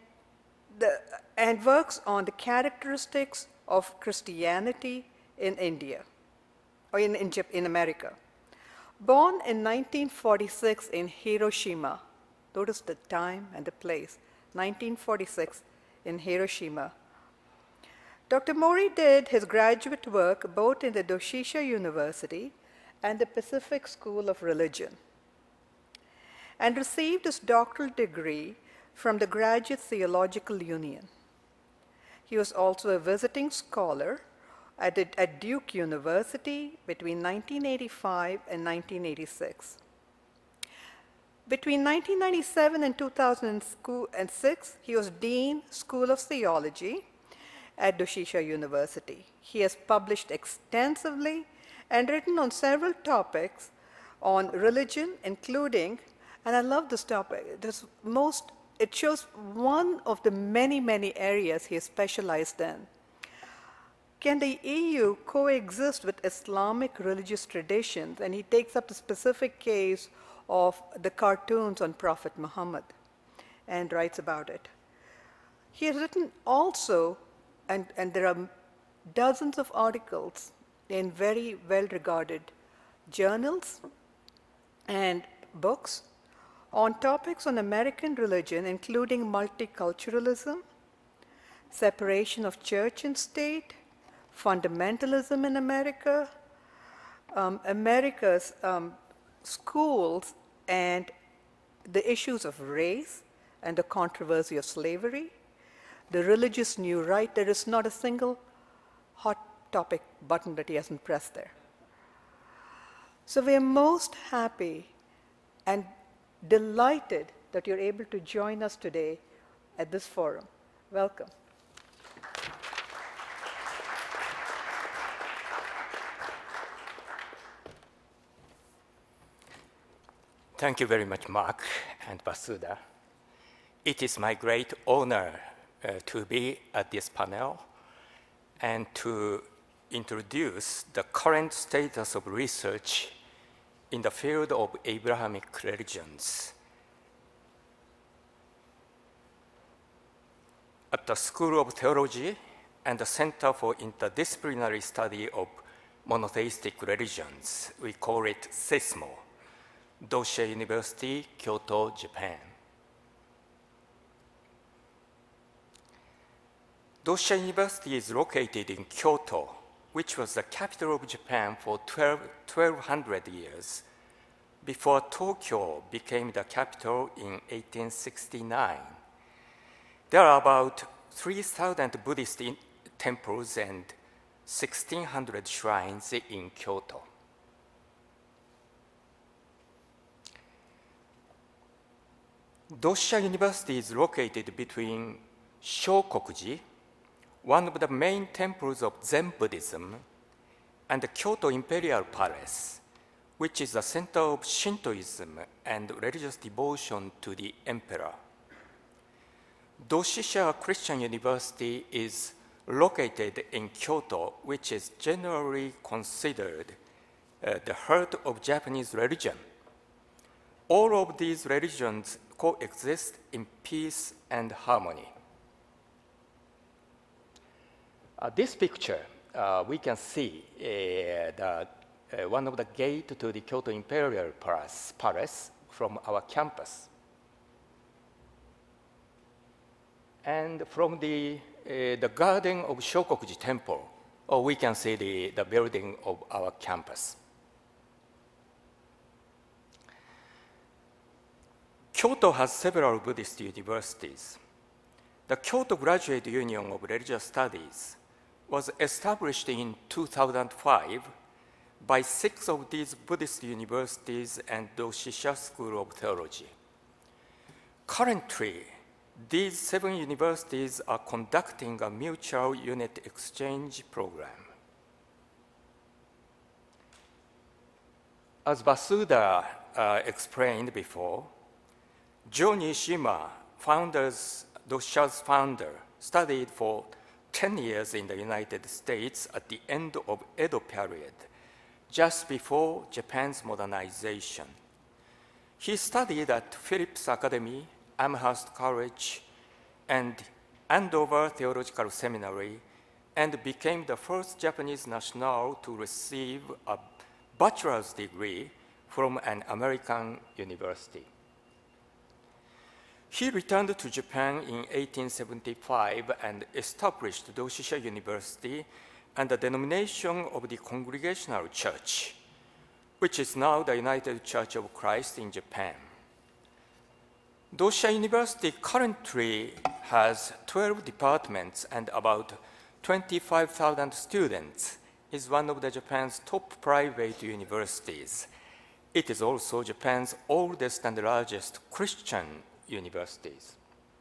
works on the characteristics of Christianity in India, or in America. Born in 1946 in Hiroshima, notice the time and the place, 1946 in Hiroshima. Dr. Mori did his graduate work both in the Doshisha University and the Pacific School of Religion, and received his doctoral degree from the Graduate Theological Union. He was also a visiting scholar at Duke University between 1985 and 1986. Between 1997 and 2006, he was Dean, School of Theology at Doshisha University. He has published extensively and written on several topics on religion, including, and I love this topic, it shows one of the many, many areas he is specialized in. Can the EU coexist with Islamic religious traditions? And he takes up the specific case of the cartoons on Prophet Muhammad and writes about it. He has written also, and there are dozens of articles in very well-regarded journals and books on topics on American religion, including multiculturalism, separation of church and state, fundamentalism in America, America's schools and the issues of race and the controversy of slavery, the religious new right. There is not a single hot topic button that he hasn't pressed there. So we are most happy and delighted that you're able to join us today at this forum. Welcome. Thank you very much, Mark and Vasudha. It is my great honor to be at this panel and to introduce the current status of research in the field of Abrahamic religions. At the School of Theology and the Center for Interdisciplinary Study of Monotheistic Religions, we call it CISMO, Dosha University, Kyoto, Japan. Dosha University is located in Kyoto, which was the capital of Japan for 1200 years, before Tokyo became the capital in 1869. There are about 3,000 Buddhist temples and 1,600 shrines in Kyoto. Dosha University is located between Shokokuji, one of the main temples of Zen Buddhism, and the Kyoto Imperial Palace, which is the center of Shintoism and religious devotion to the emperor. Doshisha Christian University is located in Kyoto, which is generally considered the heart of Japanese religion. All of these religions coexist in peace and harmony. This picture, we can see one of the gates to the Kyoto Imperial Palace from our campus. And from the garden of Shokokuji Temple, we can see the building of our campus. Kyoto has several Buddhist universities. The Kyoto Graduate Union of Religious Studies was established in 2005 by 6 of these Buddhist universities and Doshisha School of Theology. Currently, these 7 universities are conducting a mutual unit exchange program. As Vasudha explained before, Joe Nishima, Dosha's founder, studied for 10 years in the United States at the end of Edo period, just before Japan's modernization. He studied at Phillips Academy, Amherst College, and Andover Theological Seminary, and became the first Japanese national to receive a bachelor's degree from an American university. He returned to Japan in 1875 and established Doshisha University and the denomination of the Congregational Church, which is now the United Church of Christ in Japan. Dosha University currently has 12 departments and about 25,000 students, is one of Japan's top private universities. It is also Japan's oldest and largest Christian universities.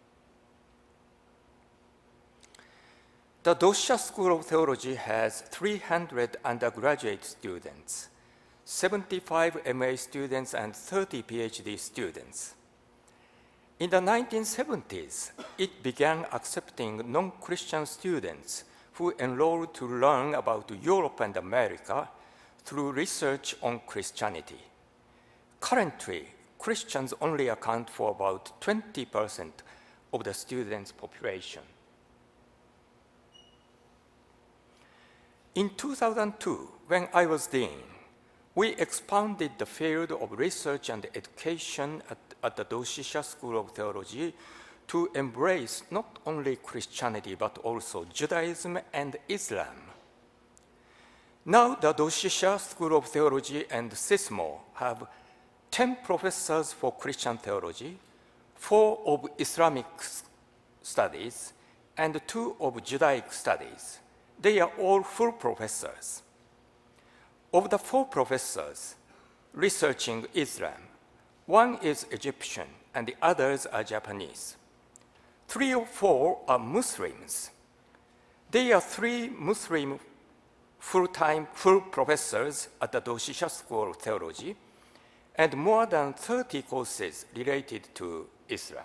The Dosha School of Theology has 300 undergraduate students, 75 MA students, and 30 PhD students. In the 1970s, it began accepting non-Christian students who enrolled to learn about Europe and America through research on Christianity. Currently, Christians only account for about 20% of the students' population. In 2002, when I was dean, we expanded the field of research and education at the Doshisha School of Theology to embrace not only Christianity but also Judaism and Islam. Now the Doshisha School of Theology and SISMO have 10 professors for Christian theology, 4 of Islamic studies, and 2 of Judaic studies. They are all full professors. Of the 4 professors researching Islam, 1 is Egyptian and the others are Japanese. 3 or 4 are Muslims. They are 3 Muslim full-time full professors at the Doshisha School of Theology and more than 30 courses related to Islam.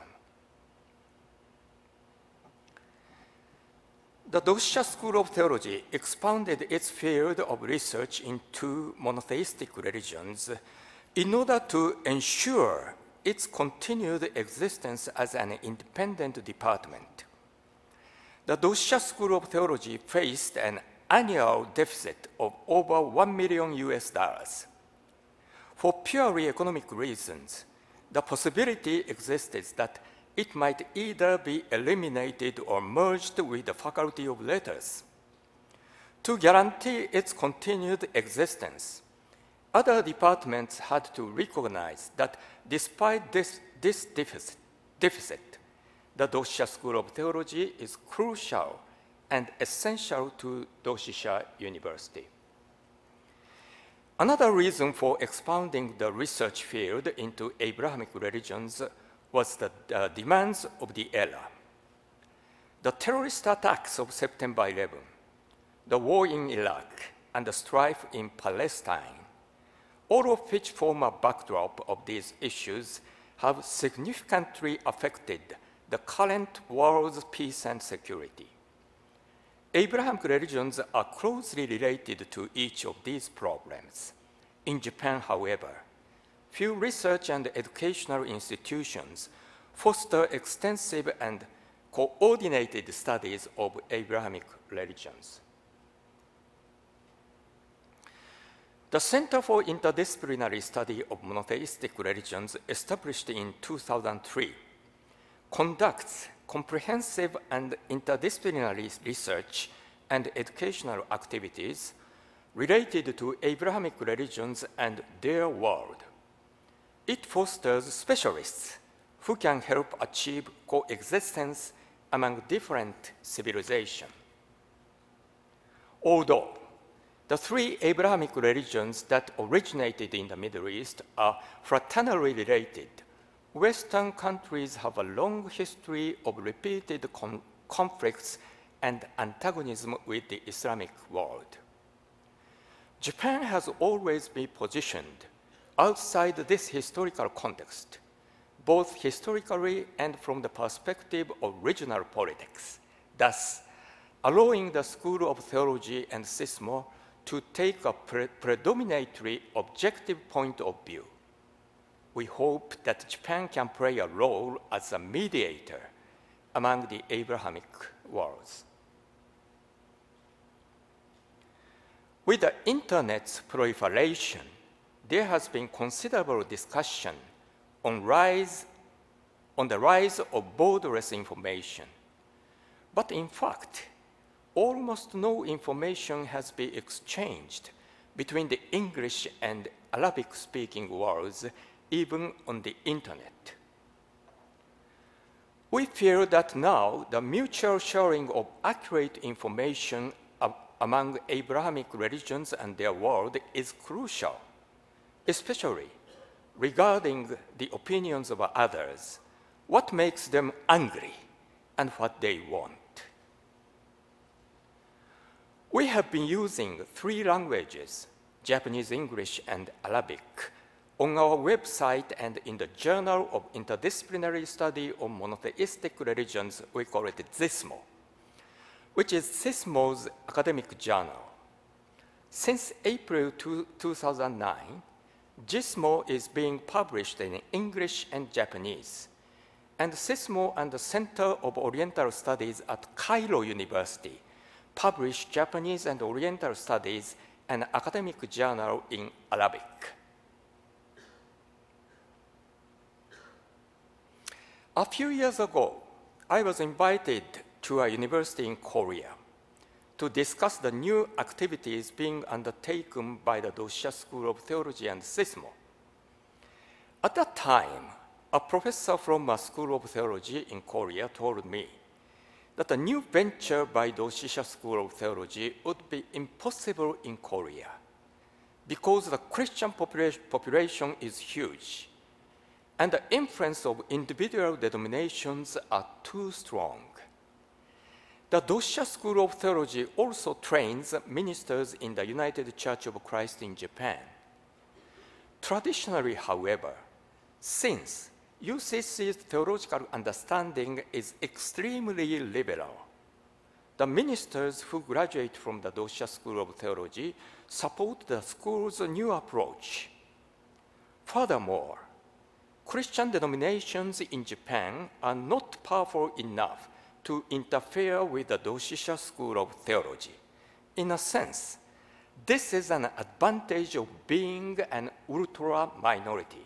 The Doshisha School of Theology expanded its field of research into monotheistic religions in order to ensure its continued existence as an independent department. The Doshisha School of Theology faced an annual deficit of over $1 million. For purely economic reasons, the possibility existed that it might either be eliminated or merged with the Faculty of Letters. To guarantee its continued existence, other departments had to recognize that despite this deficit, the Doshisha School of Theology is crucial and essential to Doshisha University. Another reason for expanding the research field into Abrahamic religions was the demands of the era. The terrorist attacks of September 11, the war in Iraq, and the strife in Palestine, all of which form a backdrop of these issues, have significantly affected the current world's peace and security. Abrahamic religions are closely related to each of these problems. In Japan, however, few research and educational institutions foster extensive and coordinated studies of Abrahamic religions. The Center for Interdisciplinary Study of Monotheistic Religions, established in 2003, conducts comprehensive and interdisciplinary research and educational activities related to Abrahamic religions and their world. It fosters specialists who can help achieve coexistence among different civilizations. Although the 3 Abrahamic religions that originated in the Middle East are fraternally related, Western countries have a long history of repeated conflicts and antagonism with the Islamic world. Japan has always been positioned outside this historical context, both historically and from the perspective of regional politics, thus allowing the School of Theology and SISMO to take a predominantly objective point of view. We hope that Japan can play a role as a mediator among the Abrahamic worlds. With the Internet's proliferation, there has been considerable discussion on the rise of borderless information. But in fact, almost no information has been exchanged between the English and Arabic-speaking worlds, even on the Internet. We feel that now the mutual sharing of accurate information among Abrahamic religions and their world is crucial, especially regarding the opinions of others, what makes them angry, and what they want. We have been using 3 languages, Japanese, English, and Arabic, on our website and in the Journal of Interdisciplinary Study of Monotheistic Religions. We call it SISMO, which is SISMO's academic journal. Since April 2009, GISMO is being published in English and Japanese, and SISMO and the Center of Oriental Studies at Cairo University publish Japanese and Oriental Studies, an academic journal in Arabic. A few years ago, I was invited to a university in Korea to discuss the new activities being undertaken by the Dosha School of Theology and SISMO. At that time, a professor from a school of theology in Korea told me that a new venture by Doshisha School of Theology would be impossible in Korea because the Christian population is huge and the influence of individual denominations are too strong. The Dosha School of Theology also trains ministers in the United Church of Christ in Japan. Traditionally, however, since UCC's theological understanding is extremely liberal, the ministers who graduate from the Dosha School of Theology support the school's new approach. Furthermore, Christian denominations in Japan are not powerful enough to interfere with the Doshisha School of Theology. In a sense, this is an advantage of being an ultra minority.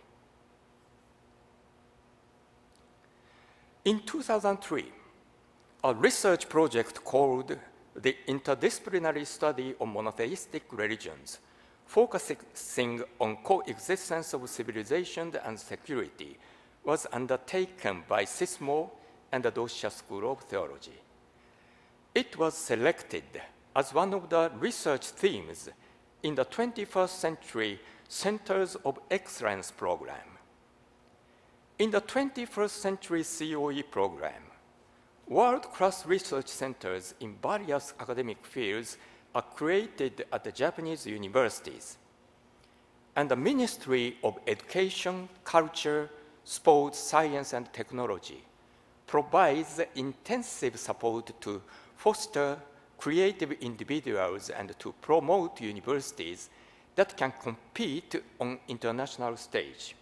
In 2003, a research project called the Interdisciplinary Study of Monotheistic Religions, focusing on coexistence of civilization and security, was undertaken by SISMO and the Dosha School of Theology. It was selected as one of the research themes in the 21st Century Centers of Excellence program. In the 21st Century COE program, world-class research centers in various academic fields are created at the Japanese universities, and the Ministry of Education, Culture, Sports, Science, and Technology provides intensive support to foster creative individuals and to promote universities that can compete on international stage.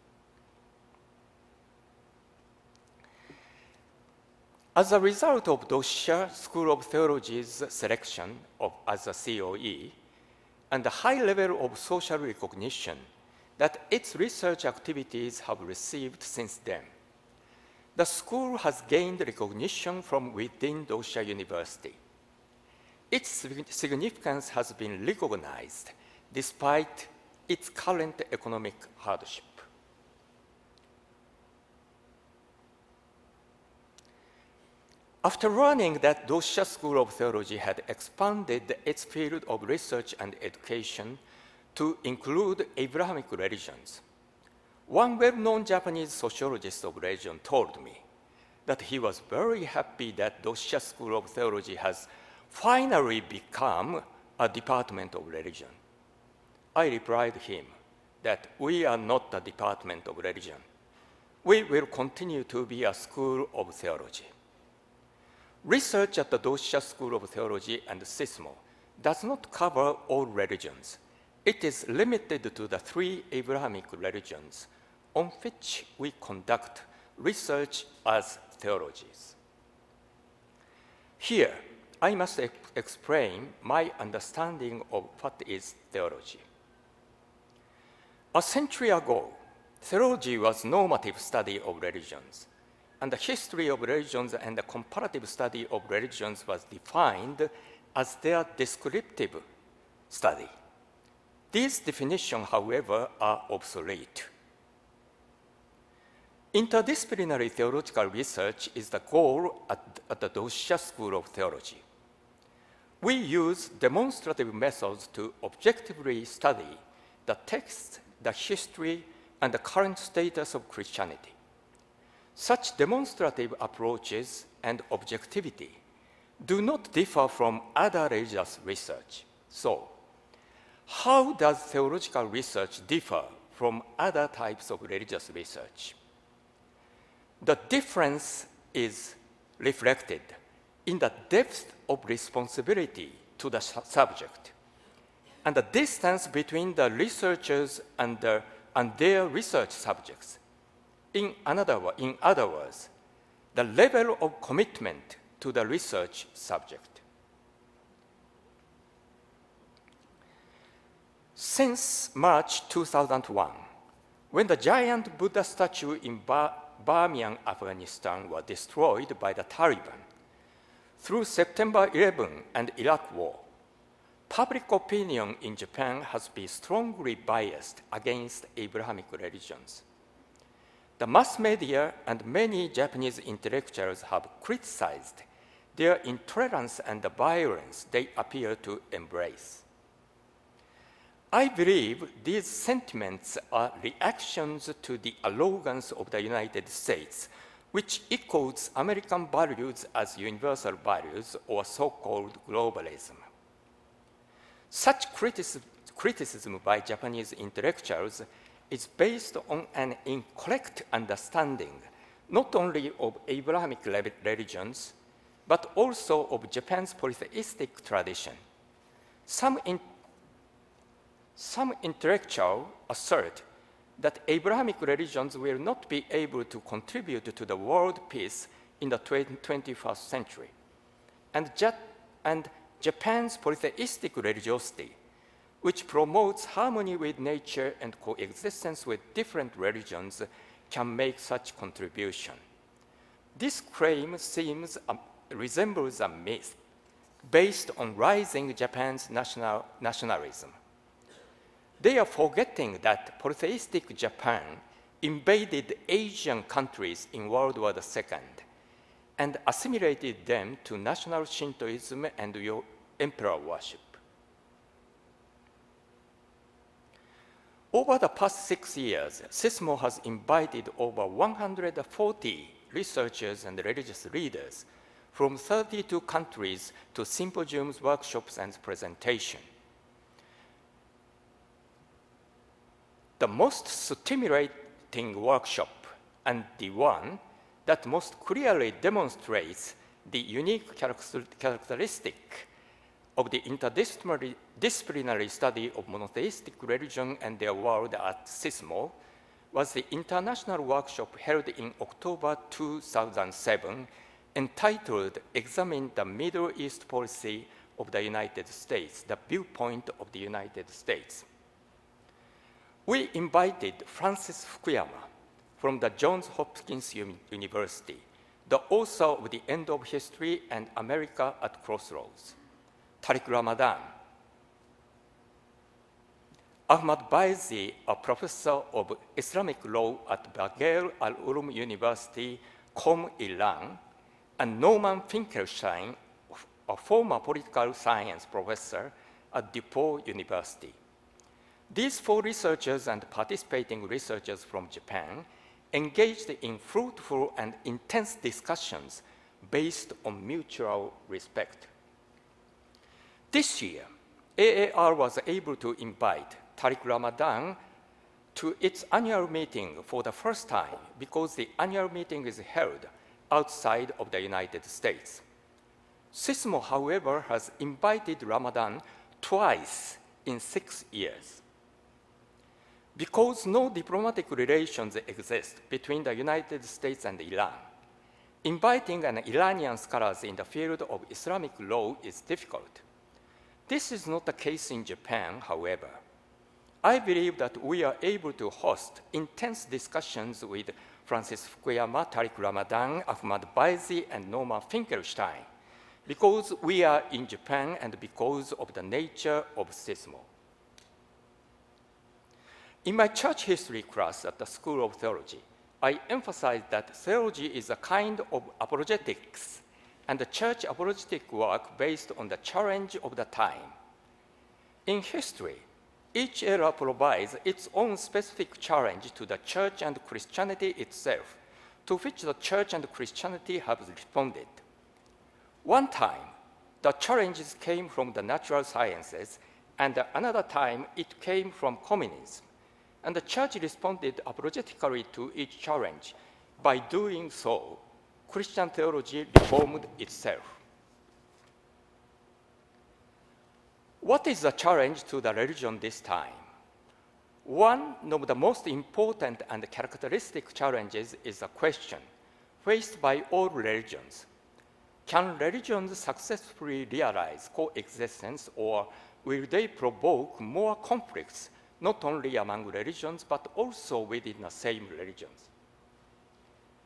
As a result of Dosha School of Theology's selection as a COE and the high level of social recognition that its research activities have received since then, the school has gained recognition from within Dosha University. Its significance has been recognized despite its current economic hardship. After learning that Dosha School of Theology had expanded its field of research and education to include Abrahamic religions, one well-known Japanese sociologist of religion told me that he was very happy that Dosha School of Theology has finally become a department of religion. I replied him that we are not a department of religion. We will continue to be a school of theology. Research at the Dosha School of Theology and SISMO does not cover all religions. It is limited to the 3 Abrahamic religions on which we conduct research as theologies. Here, I must explain my understanding of what is theology. A century ago, theology was normative study of religions, and the history of religions and the comparative study of religions was defined as their descriptive study. These definitions, however, are obsolete. Interdisciplinary theological research is the goal at the Dosha School of Theology. We use demonstrative methods to objectively study the text, the history, and the current status of Christianity. Such demonstrative approaches and objectivity do not differ from other religious research. So, how does theological research differ from other types of religious research? The difference is reflected in the depth of responsibility to the subject and the distance between the researchers and their research subjects. In other words, the level of commitment to the research subject. Since March 2001, when the giant Buddha statue in Bamiyan, Afghanistan were destroyed by the Taliban. Through September 11 and Iraq War, public opinion in Japan has been strongly biased against Abrahamic religions. The mass media and many Japanese intellectuals have criticized their intolerance and the violence they appear to embrace. I believe these sentiments are reactions to the arrogance of the United States, which echoes American values as universal values or so-called globalism. Such criticism by Japanese intellectuals is based on an incorrect understanding not only of Abrahamic religions, but also of Japan's polytheistic tradition. Some intellectuals assert that Abrahamic religions will not be able to contribute to the world peace in the 21st century, and Japan's polytheistic religiosity, which promotes harmony with nature and coexistence with different religions, can make such contribution. This claim resembles a myth based on rising Japan's nationalism. They are forgetting that polytheistic Japan invaded Asian countries in World War II and assimilated them to national Shintoism and emperor worship. Over the past 6 years, SISMO has invited over 140 researchers and religious leaders from 32 countries to symposiums, workshops, and presentations. The most stimulating workshop and the one that most clearly demonstrates the unique characteristic of the interdisciplinary study of monotheistic religion and their world at SISMO was the international workshop held in October 2007 entitled Examine the Middle East Policy of the United States, the Viewpoint of the United States. We invited Francis Fukuyama from the Johns Hopkins University, the author of The End of History and America at Crossroads, Tariq Ramadan, Ahmad Baizi, a professor of Islamic law at Baghail Al-Ulum University, Qom, Iran, and Norman Finkelstein, a former political science professor at DePaul University. These 4 researchers and participating researchers from Japan engaged in fruitful and intense discussions based on mutual respect. This year, AAR was able to invite Tariq Ramadan to its annual meeting for the first time because the annual meeting is held outside of the United States. SISMO, however, has invited Ramadan twice in 6 years. Because no diplomatic relations exist between the United States and Iran, inviting an Iranian scholar in the field of Islamic law is difficult. This is not the case in Japan, however. I believe that we are able to host intense discussions with Francis Fukuyama, Tariq Ramadan, Ahmad Baizi, and Norman Finkelstein because we are in Japan and because of the nature of SISMO. In my church history class at the School of Theology, I emphasized that theology is a kind of apologetics and the church apologetic work based on the challenge of the time. In history, each era provides its own specific challenge to the church and Christianity itself, to which the church and Christianity have responded. One time, the challenges came from the natural sciences, and another time it came from communism. And the church responded apologetically to each challenge. By doing so, Christian theology reformed itself. What is the challenge to the religion this time? One of the most important and characteristic challenges is a question faced by all religions. Can religions successfully realize coexistence, or will they provoke more conflicts not only among religions, but also within the same religions?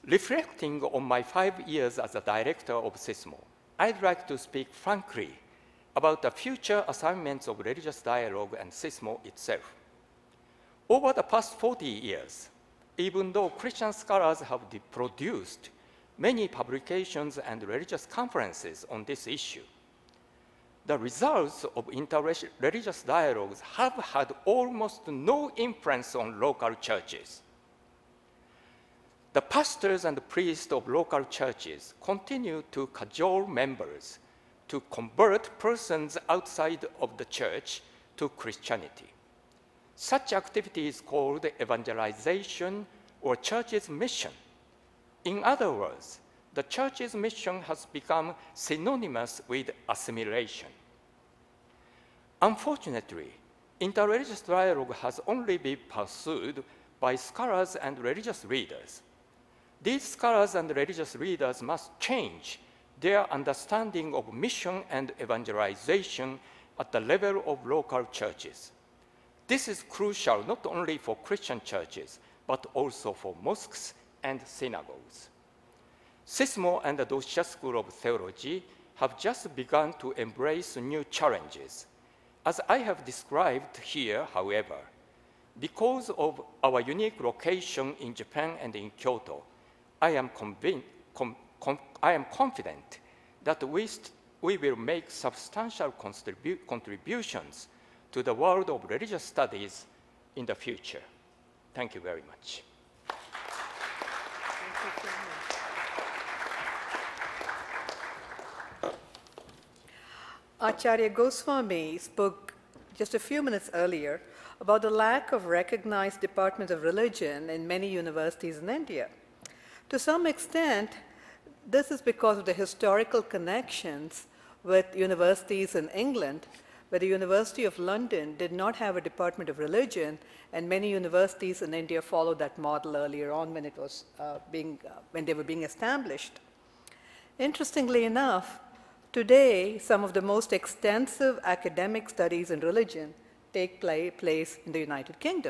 Reflecting on my 5 years as a director of SISMO, I'd like to speak frankly about the future assignments of religious dialogue and SISMO itself. Over the past 40 years, even though Christian scholars have produced many publications and religious conferences on this issue, the results of interreligious dialogues have had almost no influence on local churches. The pastors and priests of local churches continue to cajole members to convert persons outside of the church to Christianity. Such activity is called evangelization or church's mission. In other words, the church's mission has become synonymous with assimilation. Unfortunately, interreligious dialogue has only been pursued by scholars and religious leaders. These scholars and religious leaders must change their understanding of mission and evangelization at the level of local churches. This is crucial not only for Christian churches, but also for mosques and synagogues. SISMO and the Dosha School of Theology have just begun to embrace new challenges. As I have described here, however, because of our unique location in Japan and in Kyoto, I am confident that we will make substantial contributions to the world of religious studies in the future. Thank you very much. Acharya Goswami spoke just a few minutes earlier about the lack of recognized departments of religion in many universities in India. To some extent, this is because of the historical connections with universities in England, where the University of London did not have a department of religion, and many universities in India followed that model earlier on when they were being established. Interestingly enough, today, some of the most extensive academic studies in religion take place in the United Kingdom.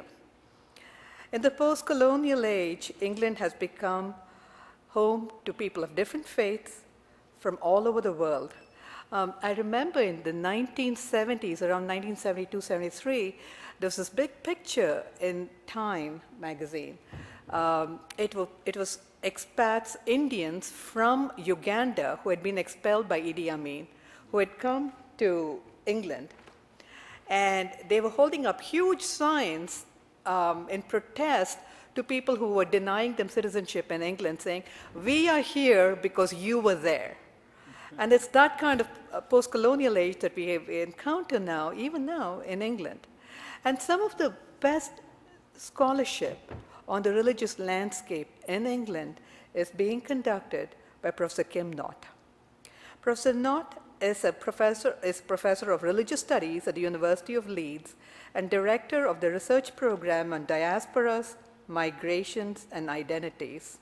In the post-colonial age, England has become home to people of different faiths from all over the world. I remember in the 1970s, around 1972-73, there was this big picture in Time magazine. It was expats, Indians from Uganda who had been expelled by Idi Amin, who had come to England. And they were holding up huge signs in protest to people who were denying them citizenship in England, saying, "We are here because you were there." And it's that kind of post-colonial age that we encounter now, even now in England. And some of the best scholarship on the religious landscape in England is being conducted by Professor Kim Knott. Professor Knott is professor of religious studies at the University of Leeds and director of the research program on diasporas, migrations, and identities.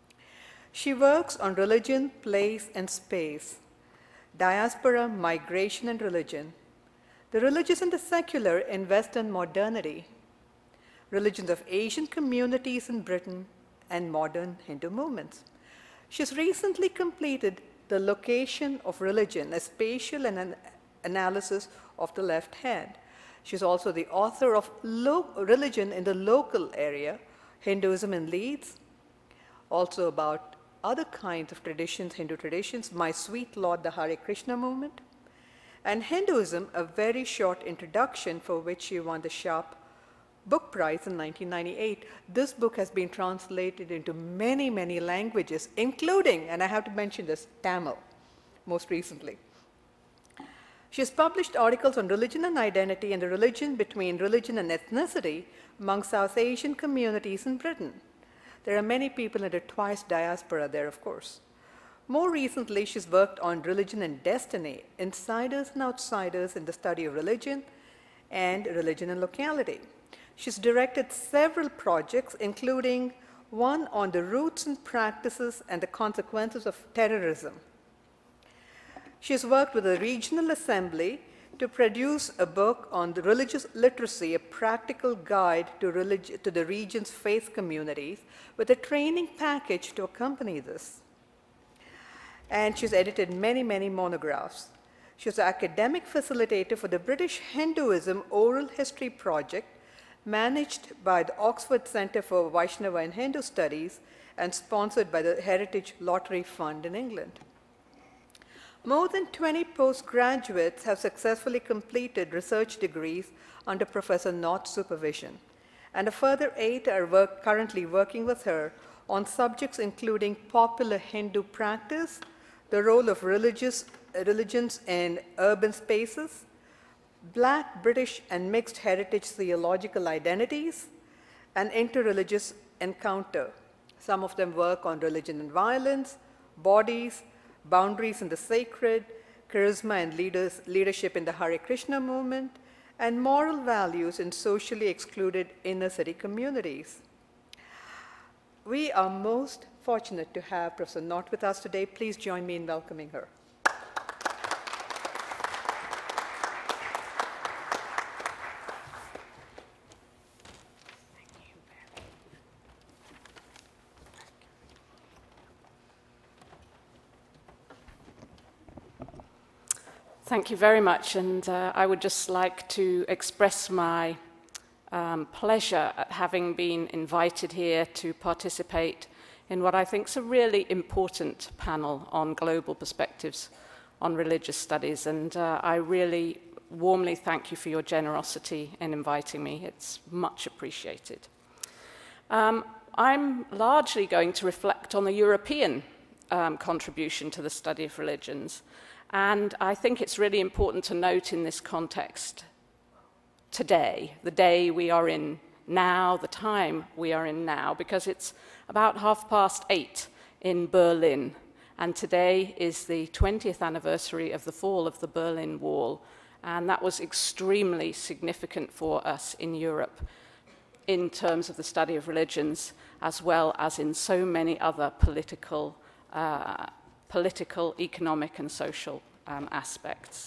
She works on religion, place, and space, diaspora, migration, and religion, the religious and the secular in Western modernity, religions of Asian communities in Britain, and modern Hindu movements. She's recently completed The Location of Religion, a spatial analysis of the left hand. She's also the author of Religion in the Local Area, Hinduism in Leeds, also about other kinds of traditions, Hindu traditions, My Sweet Lord, the Hare Krishna movement, and Hinduism, a very short introduction for which she won the Sharp Book Prize in 1998. This book has been translated into many, many languages, including, and I have to mention this, Tamil, most recently. She has published articles on religion and identity and the religion between religion and ethnicity among South Asian communities in Britain. There are many people in the twice diaspora there, of course. More recently, she's worked on religion and destiny, insiders and outsiders in the study of religion and religion and locality. She's directed several projects, including one on the roots and practices and the consequences of terrorism. She has worked with the Regional Assembly to produce a book on the religious literacy, a practical guide to the region's faith communities, with a training package to accompany this. And she's edited many, many monographs. She's an academic facilitator for the British Hinduism Oral History Project, managed by the Oxford Center for Vaishnava and Hindu Studies and sponsored by the Heritage Lottery Fund in England. More than 20 postgraduates have successfully completed research degrees under Professor North's supervision, and a further 8 are currently working with her on subjects including popular Hindu practice, the role of religions in urban spaces, Black, British, and mixed heritage theological identities, and interreligious encounter. Some of them work on religion and violence, bodies, boundaries in the sacred, charisma and leadership in the Hare Krishna movement, and moral values in socially excluded inner city communities. We are most fortunate to have Professor North with us today. Please join me in welcoming her. Thank you very much, and I would just like to express my pleasure at having been invited here to participate in what I think is a really important panel on global perspectives on religious studies, and I really warmly thank you for your generosity in inviting me. It's much appreciated. I'm largely going to reflect on the European contribution to the study of religions. And I think it's really important to note in this context today, the day we are in now, the time we are in now, because it's about 8:30 in Berlin. And today is the 20th anniversary of the fall of the Berlin Wall. And that was extremely significant for us in Europe in terms of the study of religions, as well as in so many other political, economic, and social aspects.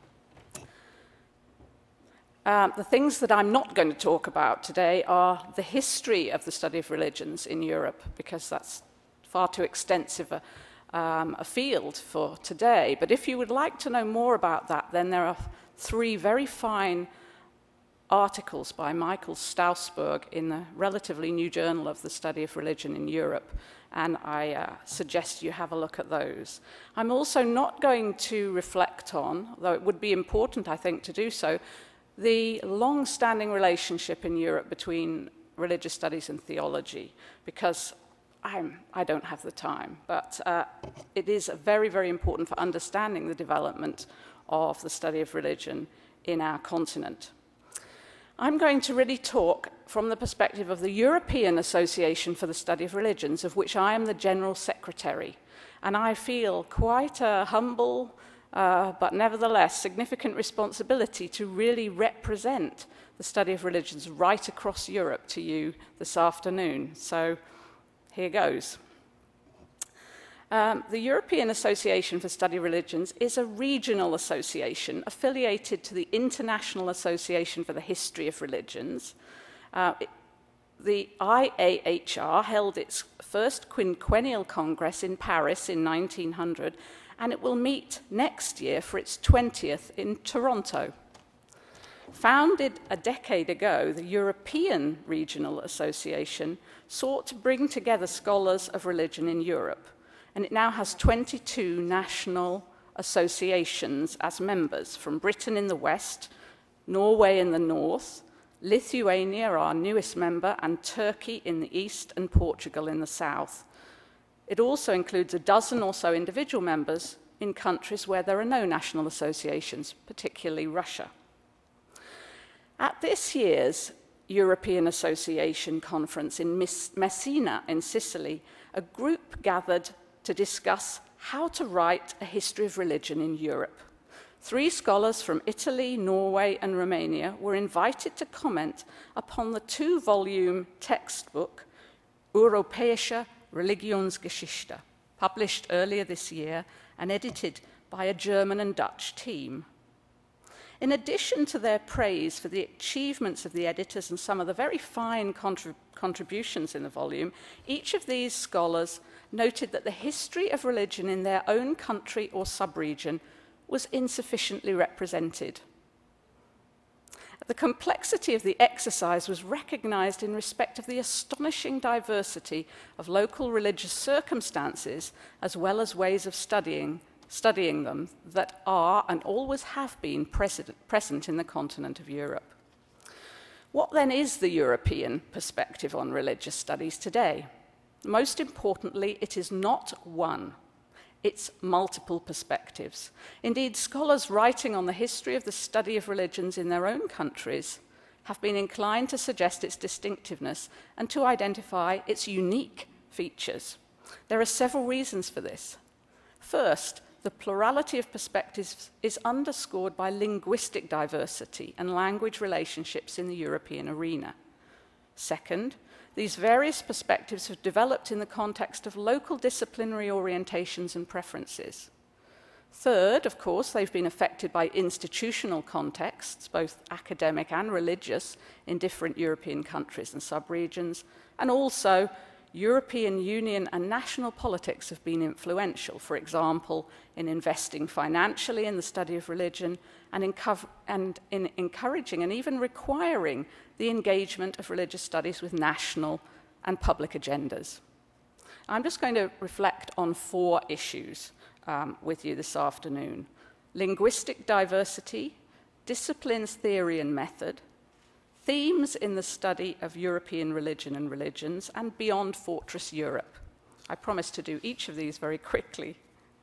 The things that I'm not going to talk about today are the history of the study of religions in Europe, because that's far too extensive a field for today. But if you would like to know more about that, then there are 3 very fine articles by Michael Stausberg in the relatively new Journal of the Study of Religion in Europe, and I suggest you have a look at those. I'm also not going to reflect on, though it would be important, I think, to do so, the long-standing relationship in Europe between religious studies and theology, because I don't have the time, but it is very, very important for understanding the development of the study of religion in our continent. I'm going to really talk from the perspective of the European Association for the Study of Religions, of which I am the General Secretary. And I feel quite a humble, but nevertheless significant responsibility to really represent the study of religions right across Europe to you this afternoon. So here goes. The European Association for Study of Religions is a regional association affiliated to the International Association for the History of Religions. The IAHR held its first quinquennial congress in Paris in 1900, and it will meet next year for its 20th in Toronto. Founded a decade ago, the European Regional Association sought to bring together scholars of religion in Europe, and it now has 22 national associations as members, from Britain in the west, Norway in the north, Lithuania, our newest member, and Turkey in the east, and Portugal in the south. It also includes a dozen or so individual members in countries where there are no national associations, particularly Russia. At this year's European Association Conference in Messina in Sicily, a group gathered to discuss how to write a history of religion in Europe. 3 scholars from Italy, Norway, and Romania were invited to comment upon the 2-volume textbook, Europäische Religionsgeschichte, published earlier this year and edited by a German and Dutch team. In addition to their praise for the achievements of the editors and some of the very fine contributions in the volume, each of these scholars noted that the history of religion in their own country or sub-region was insufficiently represented. The complexity of the exercise was recognized in respect of the astonishing diversity of local religious circumstances as well as ways of studying them that are and always have been present in the continent of Europe. What then is the European perspective on religious studies today? Most importantly, it is not one. It's multiple perspectives. Indeed, scholars writing on the history of the study of religions in their own countries have been inclined to suggest its distinctiveness and to identify its unique features. There are several reasons for this. First, the plurality of perspectives is underscored by linguistic diversity and language relationships in the European arena. Second, these various perspectives have developed in the context of local disciplinary orientations and preferences. Third, of course, they've been affected by institutional contexts, both academic and religious, in different European countries and sub-regions, and also European Union and national politics have been influential, for example, in investing financially in the study of religion and in encouraging and even requiring the engagement of religious studies with national and public agendas. I'm just going to reflect on 4 issues with you this afternoon: linguistic diversity, disciplines, theory and method, themes in the study of European religion and religions, and beyond Fortress Europe. I promise to do each of these very quickly.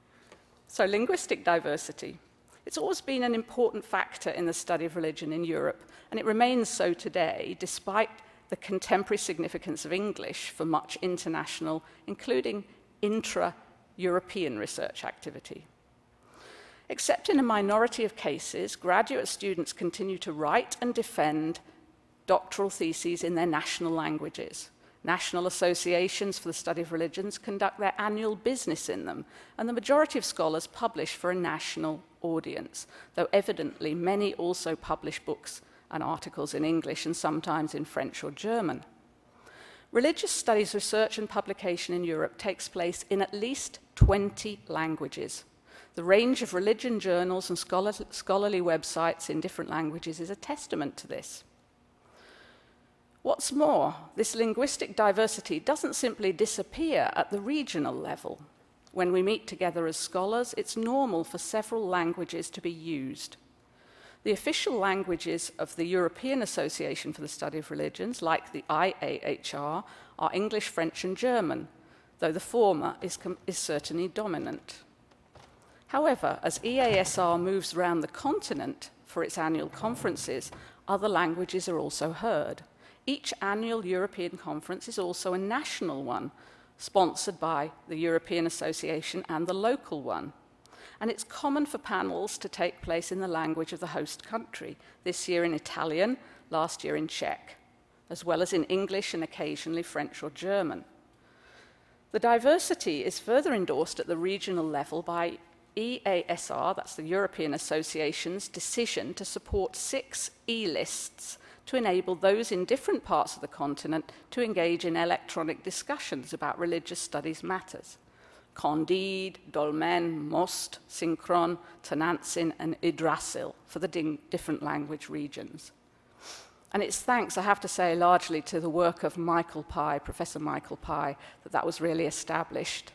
So, linguistic diversity. It's always been an important factor in the study of religion in Europe, and it remains so today, despite the contemporary significance of English for much international, including intra-European research activity. Except in a minority of cases, graduate students continue to write and defend doctoral theses in their national languages. National associations for the study of religions conduct their annual business in them, and the majority of scholars publish for a national audience, though evidently many also publish books and articles in English and sometimes in French or German. Religious studies research and publication in Europe takes place in at least 20 languages. The range of religion journals and scholarly websites in different languages is a testament to this. What's more, this linguistic diversity doesn't simply disappear at the regional level. When we meet together as scholars, it's normal for several languages to be used. The official languages of the European Association for the Study of Religions, like the IAHR, are English, French, and German, though the former is certainly dominant. However, as EASR moves around the continent for its annual conferences, other languages are also heard. Each annual European conference is also a national one, sponsored by the European Association and the local one. And it's common for panels to take place in the language of the host country, this year in Italian, last year in Czech, as well as in English and occasionally French or German. The diversity is further endorsed at the regional level by EASR, that's the European Association's decision to support 6 e-lists to enable those in different parts of the continent to engage in electronic discussions about religious studies matters. Candide, Dolmen, Most, Synchron, Tonantzin, and Yggdrasil for the different language regions. And it's thanks, I have to say, largely to the work of Michael Pye, Professor Michael Pye, that was really established.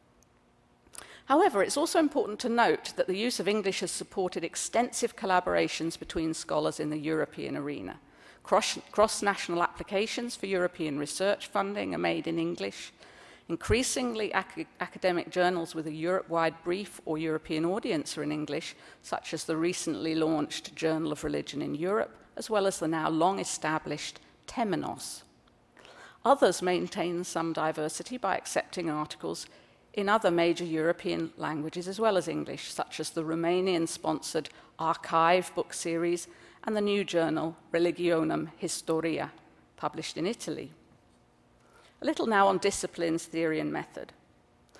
However, it's also important to note that the use of English has supported extensive collaborations between scholars in the European arena. Cross-national applications for European research funding are made in English. Increasingly, academic journals with a Europe-wide brief or European audience are in English, such as the recently launched Journal of Religion in Europe, as well as the now long-established Temenos. Others maintain some diversity by accepting articles in other major European languages as well as English, such as the Romanian-sponsored Archive book series and the new journal Religionum Historia, published in Italy. A little now on disciplines, theory, and method.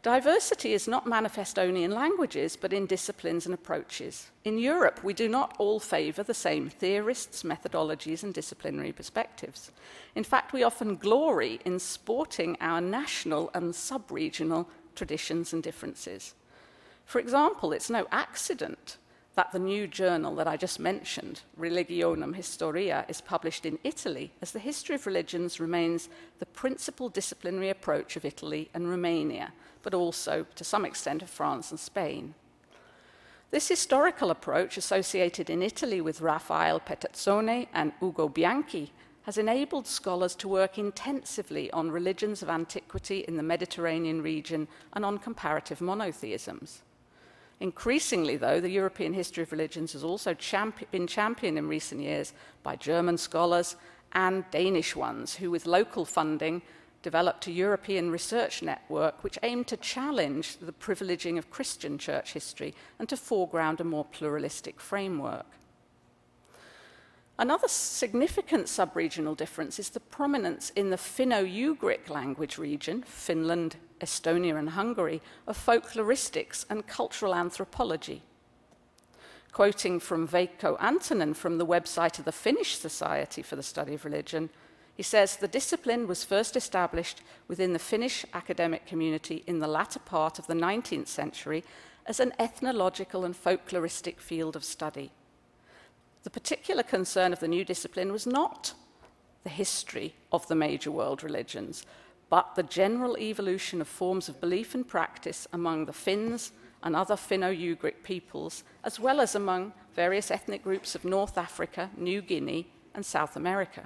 Diversity is not manifest only in languages, but in disciplines and approaches. In Europe, we do not all favour the same theorists, methodologies, and disciplinary perspectives. In fact, we often glory in sporting our national and sub-regional traditions and differences. For example, it's no accident that the new journal that I just mentioned, Religionum Historia, is published in Italy, as the history of religions remains the principal disciplinary approach of Italy and Romania, but also, to some extent, of France and Spain. This historical approach, associated in Italy with Raffaele Petezzone and Ugo Bianchi, has enabled scholars to work intensively on religions of antiquity in the Mediterranean region and on comparative monotheisms. Increasingly, though, the European history of religions has also been championed in recent years by German scholars and Danish ones, who, with local funding, developed a European research network which aimed to challenge the privileging of Christian church history and to foreground a more pluralistic framework. Another significant sub-regional difference is the prominence in the Finno-Ugric language region, Finland, Estonia and Hungary, of folkloristics and cultural anthropology. Quoting from Veikko Antonen from the website of the Finnish Society for the Study of Religion, he says, the discipline was first established within the Finnish academic community in the latter part of the 19th century as an ethnological and folkloristic field of study. The particular concern of the new discipline was not the history of the major world religions, but the general evolution of forms of belief and practice among the Finns and other Finno-Ugric peoples, as well as among various ethnic groups of North Africa, New Guinea, and South America.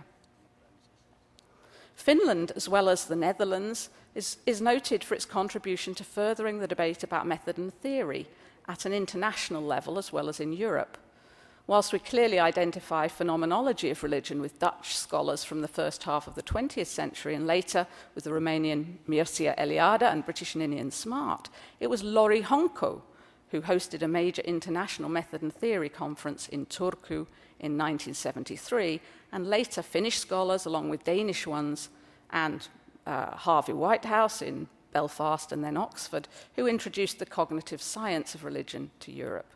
Finland, as well as the Netherlands, is noted for its contribution to furthering the debate about method and theory at an international level as well as in Europe. Whilst we clearly identify phenomenology of religion with Dutch scholars from the first half of the 20th century and later with the Romanian Mircea Eliade and British Ninian Smart, it was Lori Honko who hosted a major international method and theory conference in Turku in 1973, and later Finnish scholars, along with Danish ones, and Harvey Whitehouse in Belfast and then Oxford, who introduced the cognitive science of religion to Europe.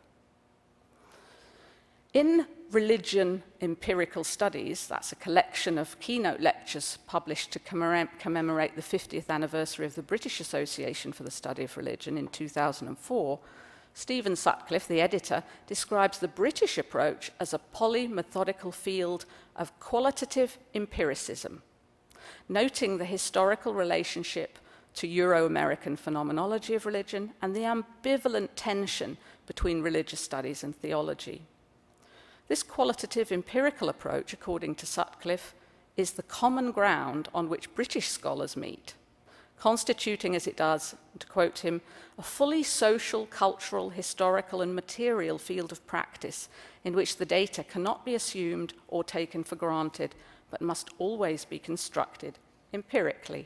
In Religion Empirical Studies, that's a collection of keynote lectures published to commemorate the 50th anniversary of the British Association for the Study of Religion in 2004, Stephen Sutcliffe, the editor, describes the British approach as a polymethodical field of qualitative empiricism, noting the historical relationship to Euro-American phenomenology of religion and the ambivalent tension between religious studies and theology. This qualitative empirical approach, according to Sutcliffe, is the common ground on which British scholars meet, constituting, as it does, to quote him, a fully social, cultural, historical, and material field of practice in which the data cannot be assumed or taken for granted, but must always be constructed empirically.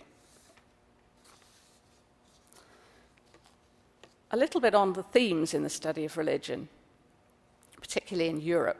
A little bit on the themes in the study of religion, particularly in Europe.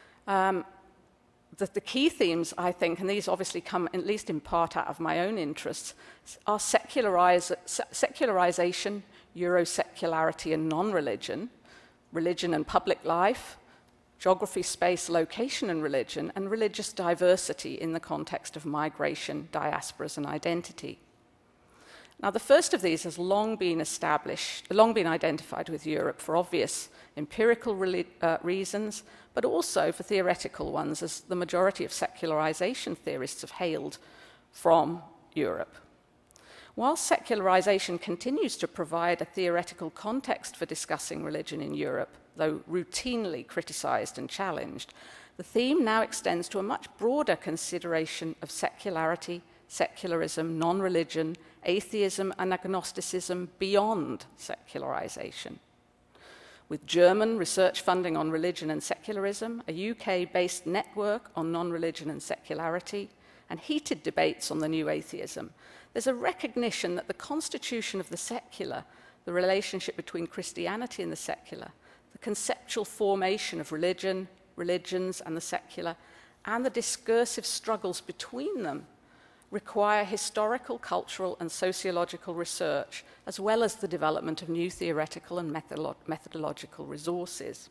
The key themes, I think, and these obviously come at least in part out of my own interests, are secularization, Eurosecularity and non-religion, religion and public life, geography, space, location and religion, and religious diversity in the context of migration, diasporas, and identity. Now, the first of these has long been identified with Europe for obvious empirical reasons, but also for theoretical ones, as the majority of secularization theorists have hailed from Europe. While secularization continues to provide a theoretical context for discussing religion in Europe, though routinely criticized and challenged, the theme now extends to a much broader consideration of secularity, secularism, non-religion, atheism, and agnosticism beyond secularization. With German research funding on religion and secularism, a UK-based network on non-religion and secularity, and heated debates on the new atheism, there's a recognition that the constitution of the secular, the relationship between Christianity and the secular, the conceptual formation of religion, religions, and the secular, and the discursive struggles between them require historical, cultural, and sociological research, as well as the development of new theoretical and methodological resources.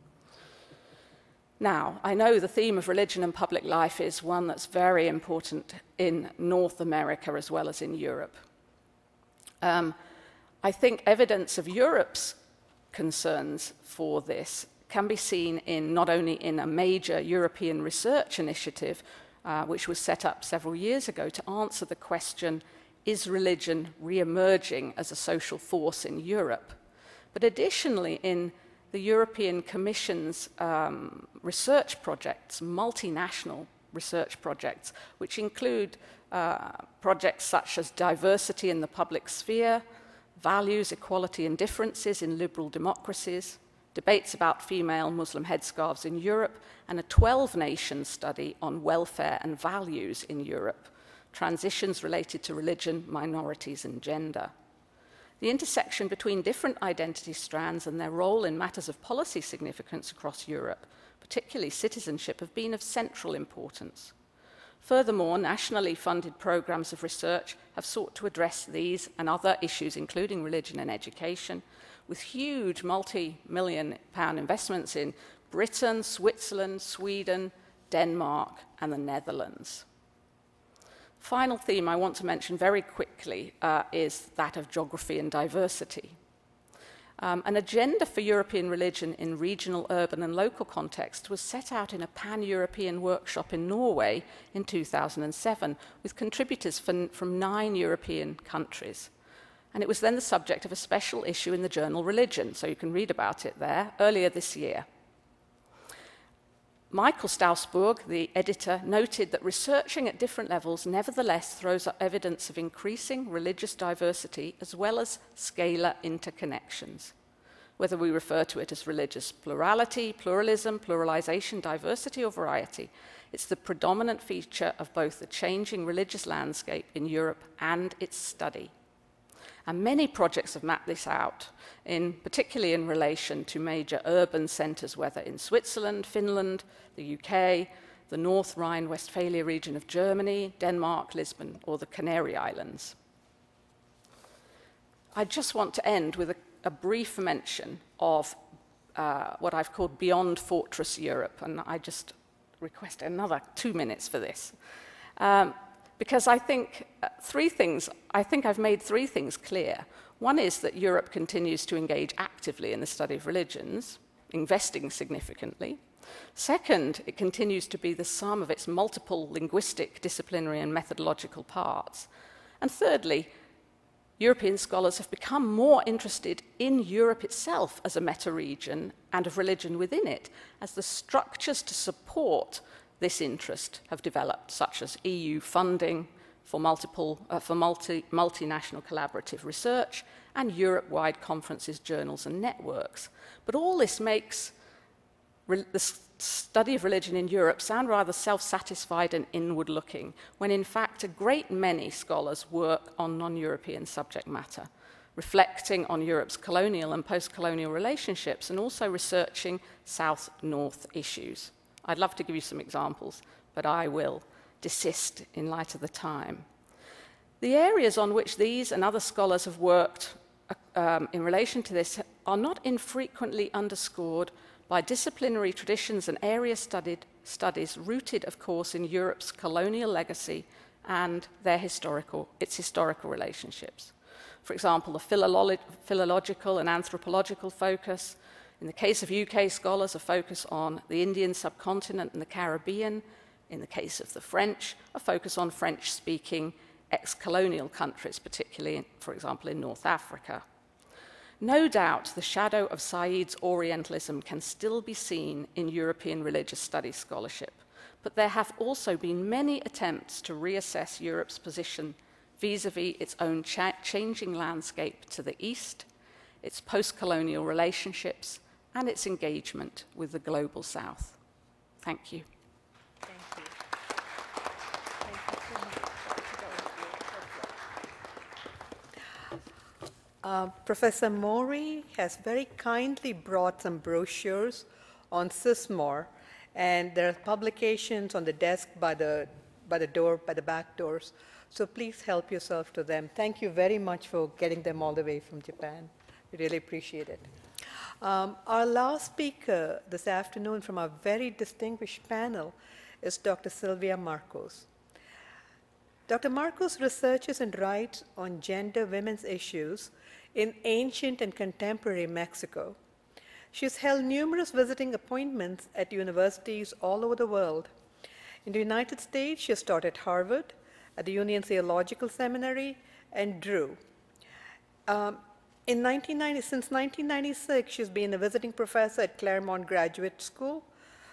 Now, I know the theme of religion and public life is one that's very important in North America as well as in Europe. I think evidence of Europe's concerns for this can be seen in not only in a major European research initiative, which was set up several years ago to answer the question, is religion re-emerging as a social force in Europe? But additionally, in the European Commission's research projects, multinational research projects, which include projects such as diversity in the public sphere, values, equality and differences in liberal democracies, debates about female Muslim headscarves in Europe, and a 12-nation study on welfare and values in Europe, transitions related to religion, minorities and gender. The intersection between different identity strands and their role in matters of policy significance across Europe, particularly citizenship, have been of central importance. Furthermore, nationally funded programs of research have sought to address these and other issues, including religion and education, with huge multi-million-pound investments in Britain, Switzerland, Sweden, Denmark, and the Netherlands. Final theme I want to mention very quickly is that of geography and diversity. An agenda for European religion in regional, urban, and local contexts was set out in a pan-European workshop in Norway in 2007 with contributors from 9 European countries. And it was then the subject of a special issue in the journal Religion, so you can read about it there, earlier this year. Michael Stausburg, the editor, noted that researching at different levels nevertheless throws up evidence of increasing religious diversity as well as scalar interconnections. Whether we refer to it as religious plurality, pluralism, pluralization, diversity, or variety, it's the predominant feature of both the changing religious landscape in Europe and its study. And many projects have mapped this out, particularly in relation to major urban centres, whether in Switzerland, Finland, the UK, the North Rhine-Westphalia region of Germany, Denmark, Lisbon, or the Canary Islands. I just want to end with a brief mention of what I've called Beyond Fortress Europe, and I just request another 2 minutes for this. Because I think I've made 3 things clear. One is that Europe continues to engage actively in the study of religions, investing significantly. Second, it continues to be the sum of its multiple linguistic, disciplinary, and methodological parts. And thirdly, European scholars have become more interested in Europe itself as a meta-region and of religion within it, as the structures to support this interest have developed, such as EU funding for multinational collaborative research and Europe-wide conferences, journals, and networks. But all this makes the study of religion in Europe sound rather self-satisfied and inward-looking, when in fact a great many scholars work on non-European subject matter, reflecting on Europe's colonial and post-colonial relationships and also researching South-North issues. I'd love to give you some examples, but I will desist in light of the time. The areas on which these and other scholars have worked in relation to this are not infrequently underscored by disciplinary traditions and area studies rooted, of course, in Europe's colonial legacy and its historical relationships. For example, the philological and anthropological focus. In the case of UK scholars, a focus on the Indian subcontinent and the Caribbean. In the case of the French, a focus on French-speaking ex-colonial countries, particularly, for example, in North Africa. No doubt the shadow of Said's Orientalism can still be seen in European religious studies scholarship, but there have also been many attempts to reassess Europe's position vis-à-vis its own changing landscape to the east, its post-colonial relationships, and its engagement with the global south. Thank you. Thank you. Thank you so much. Professor Mori has very kindly brought some brochures on SysMore, and there are publications on the desk by the by the door, by the back doors. So please help yourself to them. Thank you very much for getting them all the way from Japan. We really appreciate it. Our last speaker this afternoon from our very distinguished panel is Dr. Silvia Marcos. Dr. Marcos researches and writes on gender women's issues in ancient and contemporary Mexico. She's held numerous visiting appointments at universities all over the world. In the United States, she has taught at Harvard, at the Union Theological Seminary, and Drew. Since 1996, she's been a visiting professor at Claremont Graduate School,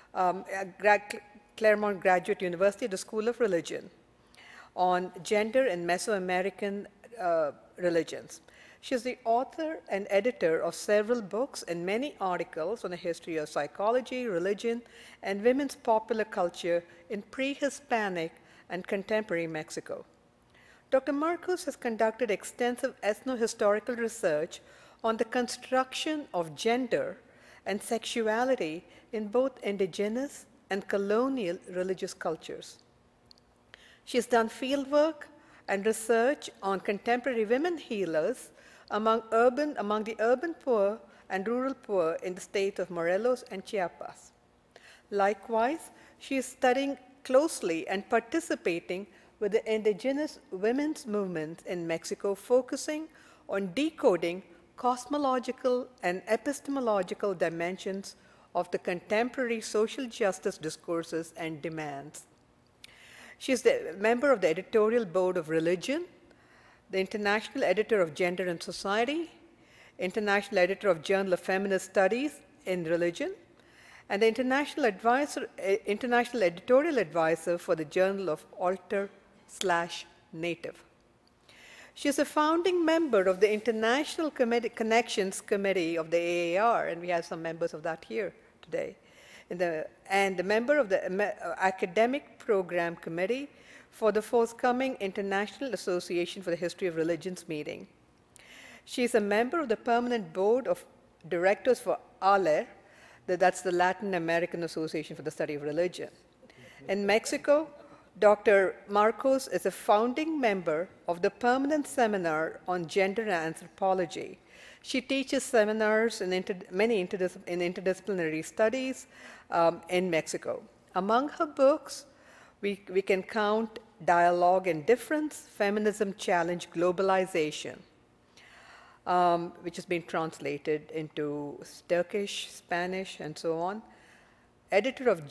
Claremont Graduate University, the School of Religion, on gender and Mesoamerican religions. She's the author and editor of several books and many articles on the history of psychology, religion, and women's popular culture in pre-Hispanic and contemporary Mexico. Dr. Marcos has conducted extensive ethno-historical research on the construction of gender and sexuality in both indigenous and colonial religious cultures. She has done fieldwork and research on contemporary women healers among the urban poor and rural poor in the states of Morelos and Chiapas. Likewise, she is studying closely and participating with the indigenous women's movements in Mexico, focusing on decoding cosmological and epistemological dimensions of the contemporary social justice discourses and demands. She is the member of the editorial board of Religion, the international editor of Gender and Society, international editor of Journal of Feminist Studies in Religion, and the international editorial advisor for the Journal of Alter/Native. She is a founding member of the International Connections Committee of the AAR, and we have some members of that here today, and a member of the Academic Program Committee for the forthcoming International Association for the History of Religions meeting. She is a member of the Permanent Board of Directors for ALER, that's the Latin American Association for the Study of Religion. In Mexico, Dr. Marcos is a founding member of the Permanent Seminar on Gender and Anthropology. She teaches seminars in interdisciplinary studies in Mexico. Among her books, we can count Dialogue and Difference, Feminism Challenge Globalization, which has been translated into Turkish, Spanish, and so on. Editor of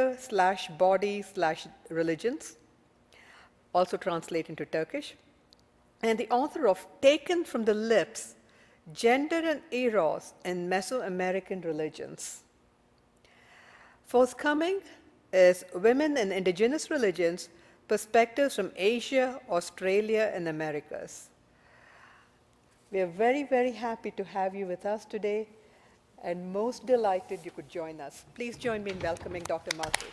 Gender/Body/Religions, also translated into Turkish, and the author of Taken from the Lips, Gender and Eros in Mesoamerican Religions. Forthcoming is Women in Indigenous Religions, Perspectives from Asia, Australia, and Americas. We are very, very happy to have you with us today, and most delighted you could join us. Please join me in welcoming Dr. Marcos.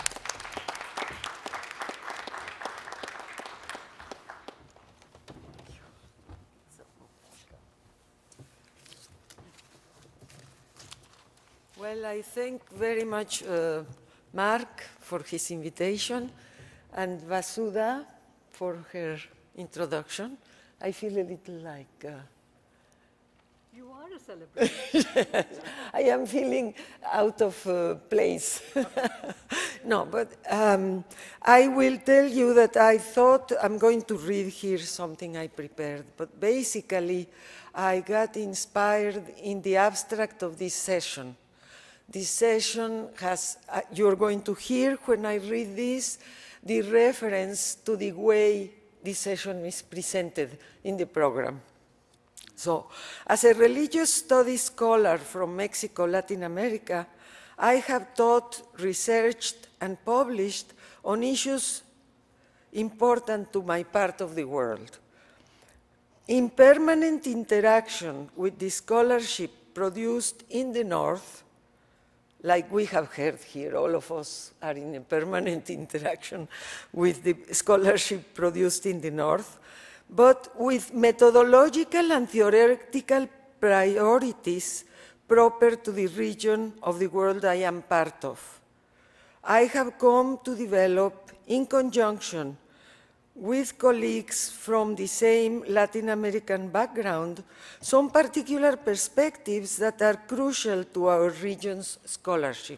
Well, I thank very much Mark for his invitation and Vasudha for her introduction. I feel a little like... You are a celebration. I am feeling out of place. No, but I will tell you that I thought I'm going to read here something I prepared, but basically I got inspired in the abstract of this session. This session has, you're going to hear when I read this, the reference to the way this session is presented in the program. So, as a religious studies scholar from Mexico, Latin America, I have taught, researched, and published on issues important to my part of the world. In permanent interaction with the scholarship produced in the North, like we have heard here, all of us are in a permanent interaction with the scholarship produced in the North, but with methodological and theoretical priorities proper to the region of the world I am part of. I have come to develop, in conjunction with colleagues from the same Latin American background, some particular perspectives that are crucial to our region's scholarship.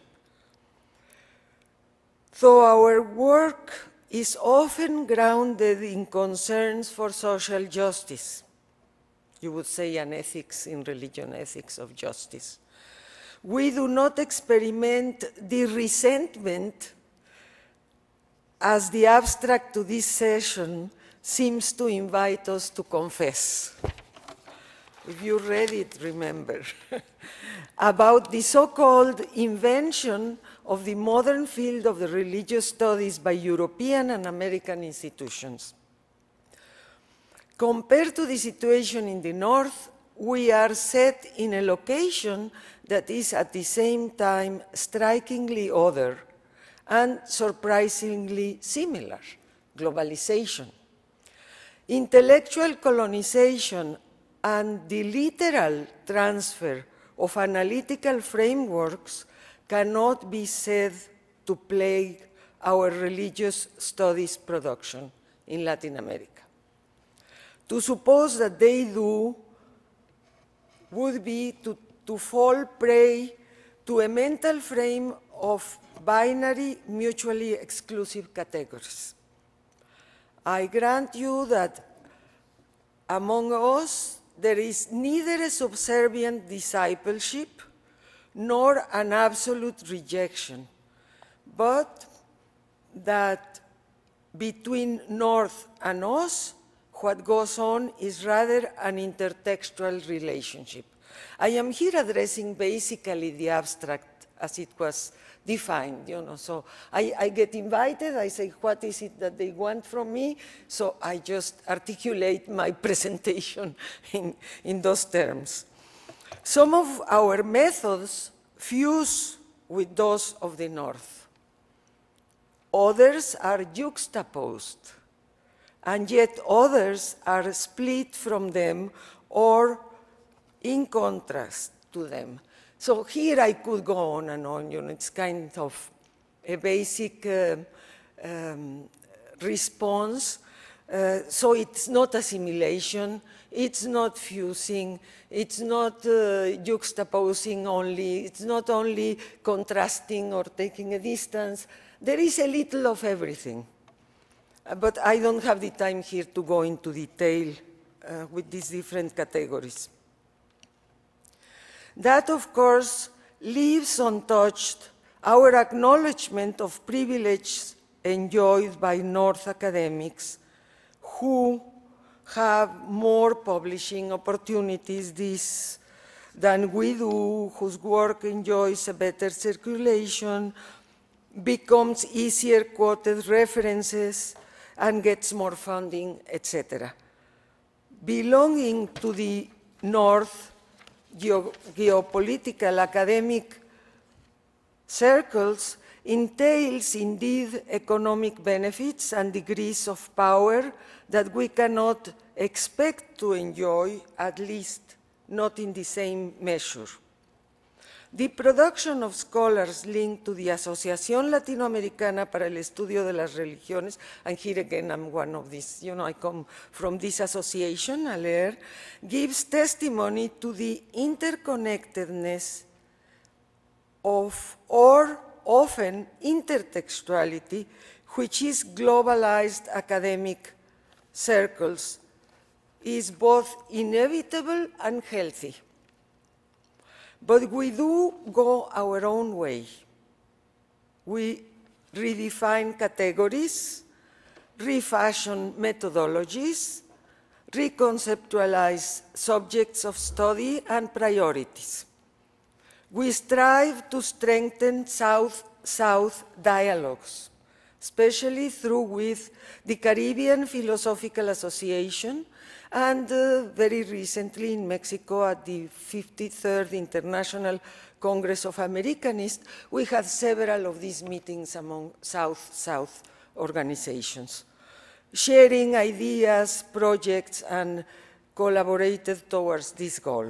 Though our work is often grounded in concerns for social justice, you would say an ethics in religion, ethics of justice, we do not experiment the resentment as the abstract to this session seems to invite us to confess. If you read it, remember, about the so-called invention of the modern field of the religious studies by European and American institutions. Compared to the situation in the North, we are set in a location that is at the same time strikingly other and surprisingly similar: globalization. Intellectual colonization and the literal transfer of analytical frameworks cannot be said to plague our religious studies production in Latin America. To suppose that they do would be to fall prey to a mental frame of binary, mutually exclusive categories. I grant you that among us there is neither a subservient discipleship nor an absolute rejection, but that between North and us, what goes on is rather an intertextual relationship. I am here addressing basically the abstract as it was defined, so I get invited, I say, what is it that they want from me? So I just articulate my presentation in those terms. Some of our methods fuse with those of the North. Others are juxtaposed, and yet others are split from them or in contrast to them. So here I could go on and on, it's kind of a basic response. So it's not assimilation, it's not fusing, it's not juxtaposing only, it's not only contrasting or taking a distance. There is a little of everything. But I don't have the time here to go into detail with these different categories. That, of course, leaves untouched our acknowledgement of privileges enjoyed by North academics who have more publishing opportunities than we do, whose work enjoys a better circulation, becomes easier quoted references, and gets more funding, etc. Belonging to the North geopolitical academic circles entails indeed economic benefits and degrees of power that we cannot expect to enjoy, at least not in the same measure. The production of scholars linked to the Asociación Latinoamericana para el Estudio de las Religiones, and here again I'm one of these, I come from this association, ALER, gives testimony to the interconnectedness of, or often intertextuality, which is globalized academic circles, is both inevitable and healthy. But we do go our own way. We redefine categories, refashion methodologies, reconceptualize subjects of study and priorities. We strive to strengthen South-South dialogues, especially through with the Caribbean Philosophical Association, and very recently in Mexico at the 53rd International Congress of Americanists, we had several of these meetings among South-South organizations, sharing ideas, projects, and collaborated towards this goal.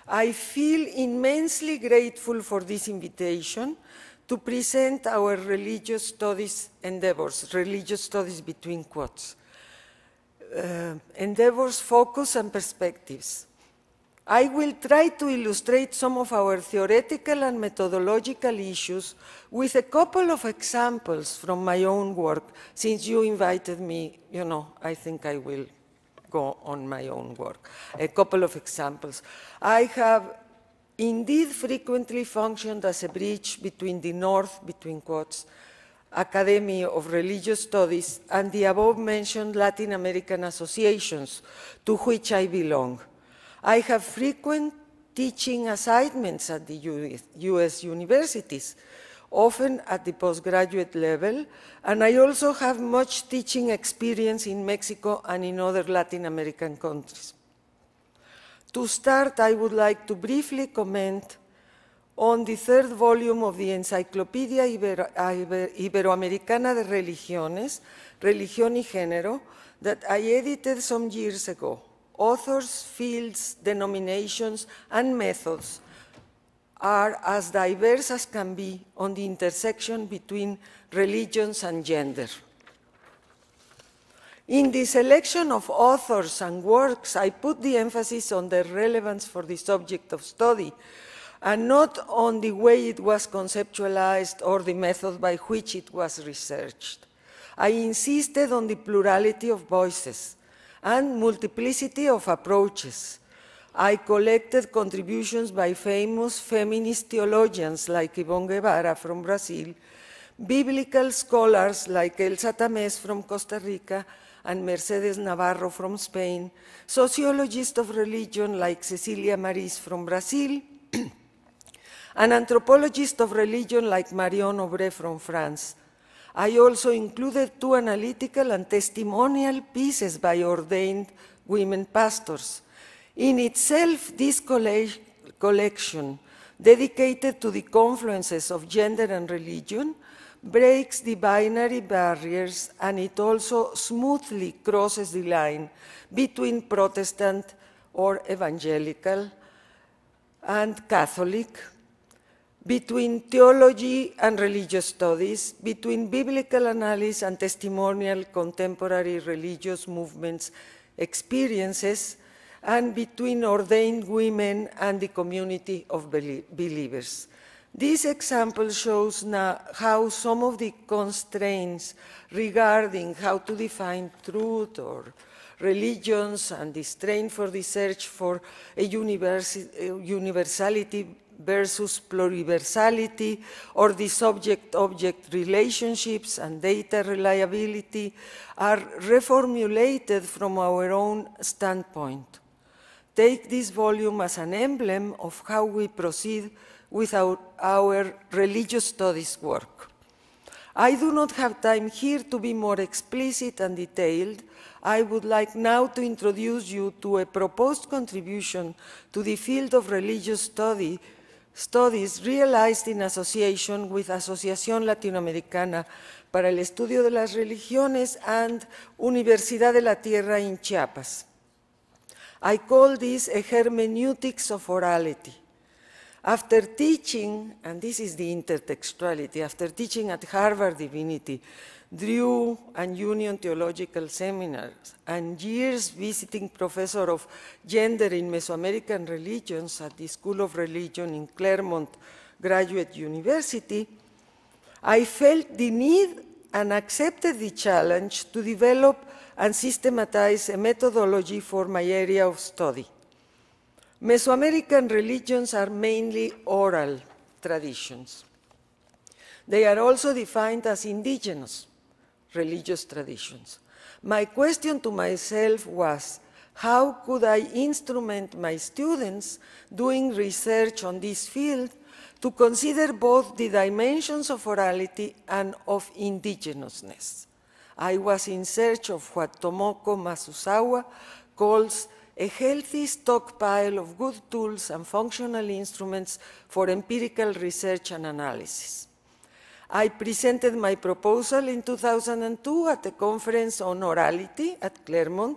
I feel immensely grateful for this invitation to present our religious studies endeavors, religious studies between quotes. Endeavors, focus, and perspectives. I will try to illustrate some of our theoretical and methodological issues with a couple of examples from my own work. Since you invited me, you know, I think I will go on my own work. A couple of examples. I have indeed frequently functioned as a bridge between the North, between quotes, Academy of Religious Studies and the above-mentioned Latin American associations to which I belong. I have frequent teaching assignments at the US universities, often at the postgraduate level, and I also have much teaching experience in Mexico and in other Latin American countries. To start, I would like to briefly comment on the third volume of the Encyclopedia Iberoamericana de Religiones, Religión y Género, that I edited some years ago. Authors, fields, denominations, and methods are as diverse as can be on the intersection between religions and gender. In the selection of authors and works, I put the emphasis on their relevance for the subject of study, and not on the way it was conceptualized or the method by which it was researched. I insisted on the plurality of voices and multiplicity of approaches. I collected contributions by famous feminist theologians like Yvonne Guevara from Brazil, biblical scholars like Elsa Tamés from Costa Rica and Mercedes Navarro from Spain, sociologists of religion like Cecilia Maris from Brazil, an anthropologist of religion like Marion Aubray from France. I also included 2 analytical and testimonial pieces by ordained women pastors. In itself, this collection, dedicated to the confluences of gender and religion, breaks the binary barriers, and it also smoothly crosses the line between Protestant or evangelical and Catholic, between theology and religious studies, between biblical analysis and testimonial contemporary religious movements experiences, and between ordained women and the community of believers. This example shows now how some of the constraints regarding how to define truth or religions and the strain for the search for a universality versus pluriversality, or the subject-object relationships and data reliability are reformulated from our own standpoint. Take this volume as an emblem of how we proceed with our religious studies work. I do not have time here to be more explicit and detailed. I would like now to introduce you to a proposed contribution to the field of religious studies realized in association with Asociación Latinoamericana para el Estudio de las Religiones and Universidad de la Tierra in Chiapas. I call this a hermeneutics of orality. After teaching, and this is the intertextuality, after teaching at Harvard Divinity, Drew and Union Theological Seminars, and years visiting professor of gender in Mesoamerican religions at the School of Religion in Claremont Graduate University, I felt the need and accepted the challenge to develop and systematize a methodology for my area of study. Mesoamerican religions are mainly oral traditions. They are also defined as indigenous religious traditions. My question to myself was, how could I instrument my students doing research on this field to consider both the dimensions of orality and of indigenousness? I was in search of what Tomoko Masuzawa calls a healthy stockpile of good tools and functional instruments for empirical research and analysis. I presented my proposal in 2002 at a conference on orality at Claremont,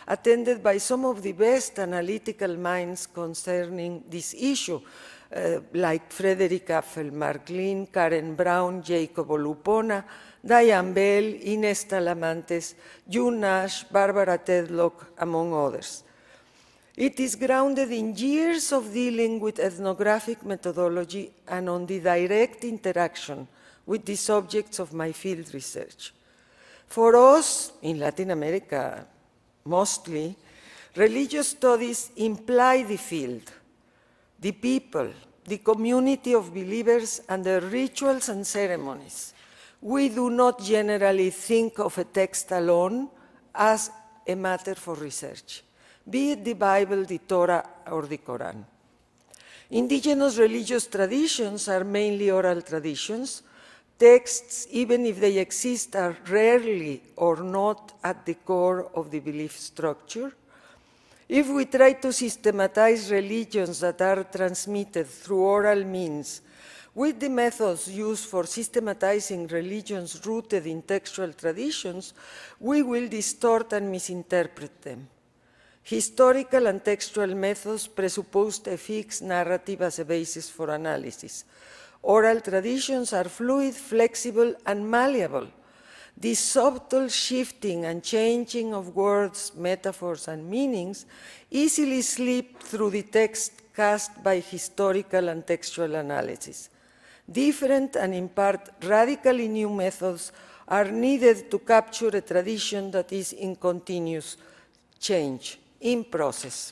attended by some of the best analytical minds concerning this issue, like Frederick Affel, Mark Lin, Karen Brown, Jacob Olupona, Diane Bell, Ines Talamantes, June Nash, Barbara Tedlock, among others. It is grounded in years of dealing with ethnographic methodology and on the direct interaction with the subjects of my field research. For us, in Latin America mostly, religious studies imply the field, the people, the community of believers, and their rituals and ceremonies. We do not generally think of a text alone as a matter for research, be it the Bible, the Torah, or the Quran. Indigenous religious traditions are mainly oral traditions. Texts, even if they exist, are rarely or not at the core of the belief structure. If we try to systematize religions that are transmitted through oral means with the methods used for systematizing religions rooted in textual traditions, we will distort and misinterpret them. Historical and textual methods presuppose a fixed narrative as a basis for analysis. Oral traditions are fluid, flexible, and malleable. The subtle shifting and changing of words, metaphors, and meanings easily slip through the text cast by historical and textual analysis. Different and in part radically new methods are needed to capture a tradition that is in continuous change, in process.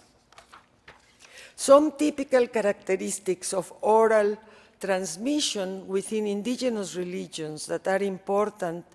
Some typical characteristics of oral transmission within indigenous religions that are important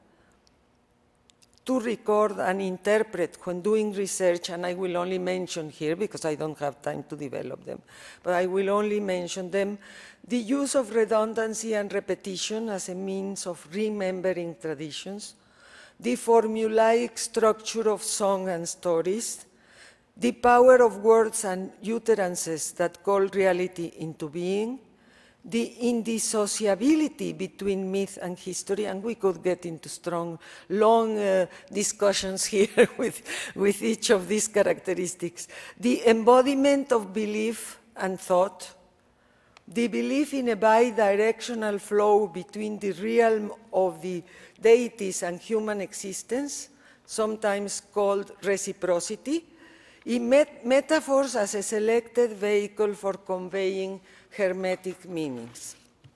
to record and interpret when doing research, and I will only mention here because I don't have time to develop them, but I will only mention them: the use of redundancy and repetition as a means of remembering traditions, the formulaic structure of song and stories, the power of words and utterances that call reality into being, the indissociability between myth and history, and we could get into long discussions here with each of these characteristics, the embodiment of belief and thought, the belief in a bi-directional flow between the realm of the deities and human existence, sometimes called reciprocity, in metaphors as a selected vehicle for conveying hermetic meanings.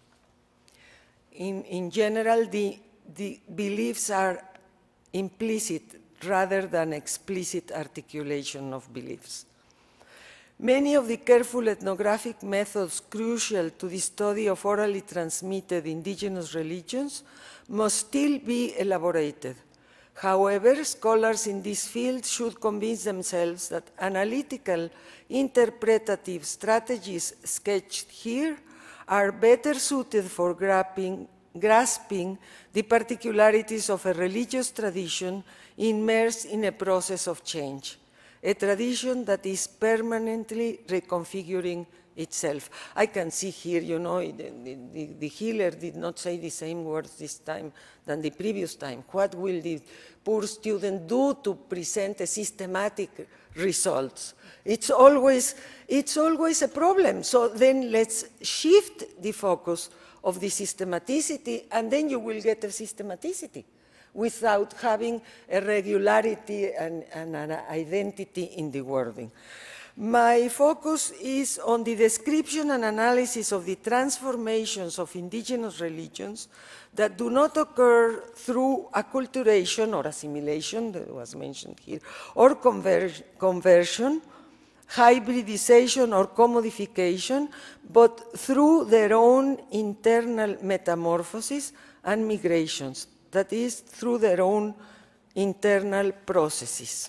In general, the beliefs are implicit rather than explicit articulation of beliefs. Many of the careful ethnographic methods crucial to the study of orally transmitted indigenous religions must still be elaborated. However, scholars in this field should convince themselves that analytical, interpretative strategies sketched here are better suited for grasping the particularities of a religious tradition immersed in a process of change, a tradition that is permanently reconfiguring itself. I can see here, you know, the healer did not say the same words this time than the previous time. What will the poor student do to present a systematic results? It's always a problem. So then let's shift the focus of the systematicity, and then you will get a systematicity without having a regularity and an identity in the wording. My focus is on the description and analysis of the transformations of indigenous religions that do not occur through acculturation or assimilation, that was mentioned here, or conversion, hybridization or commodification, but through their own internal metamorphosis and migrations, that is, through their own internal processes.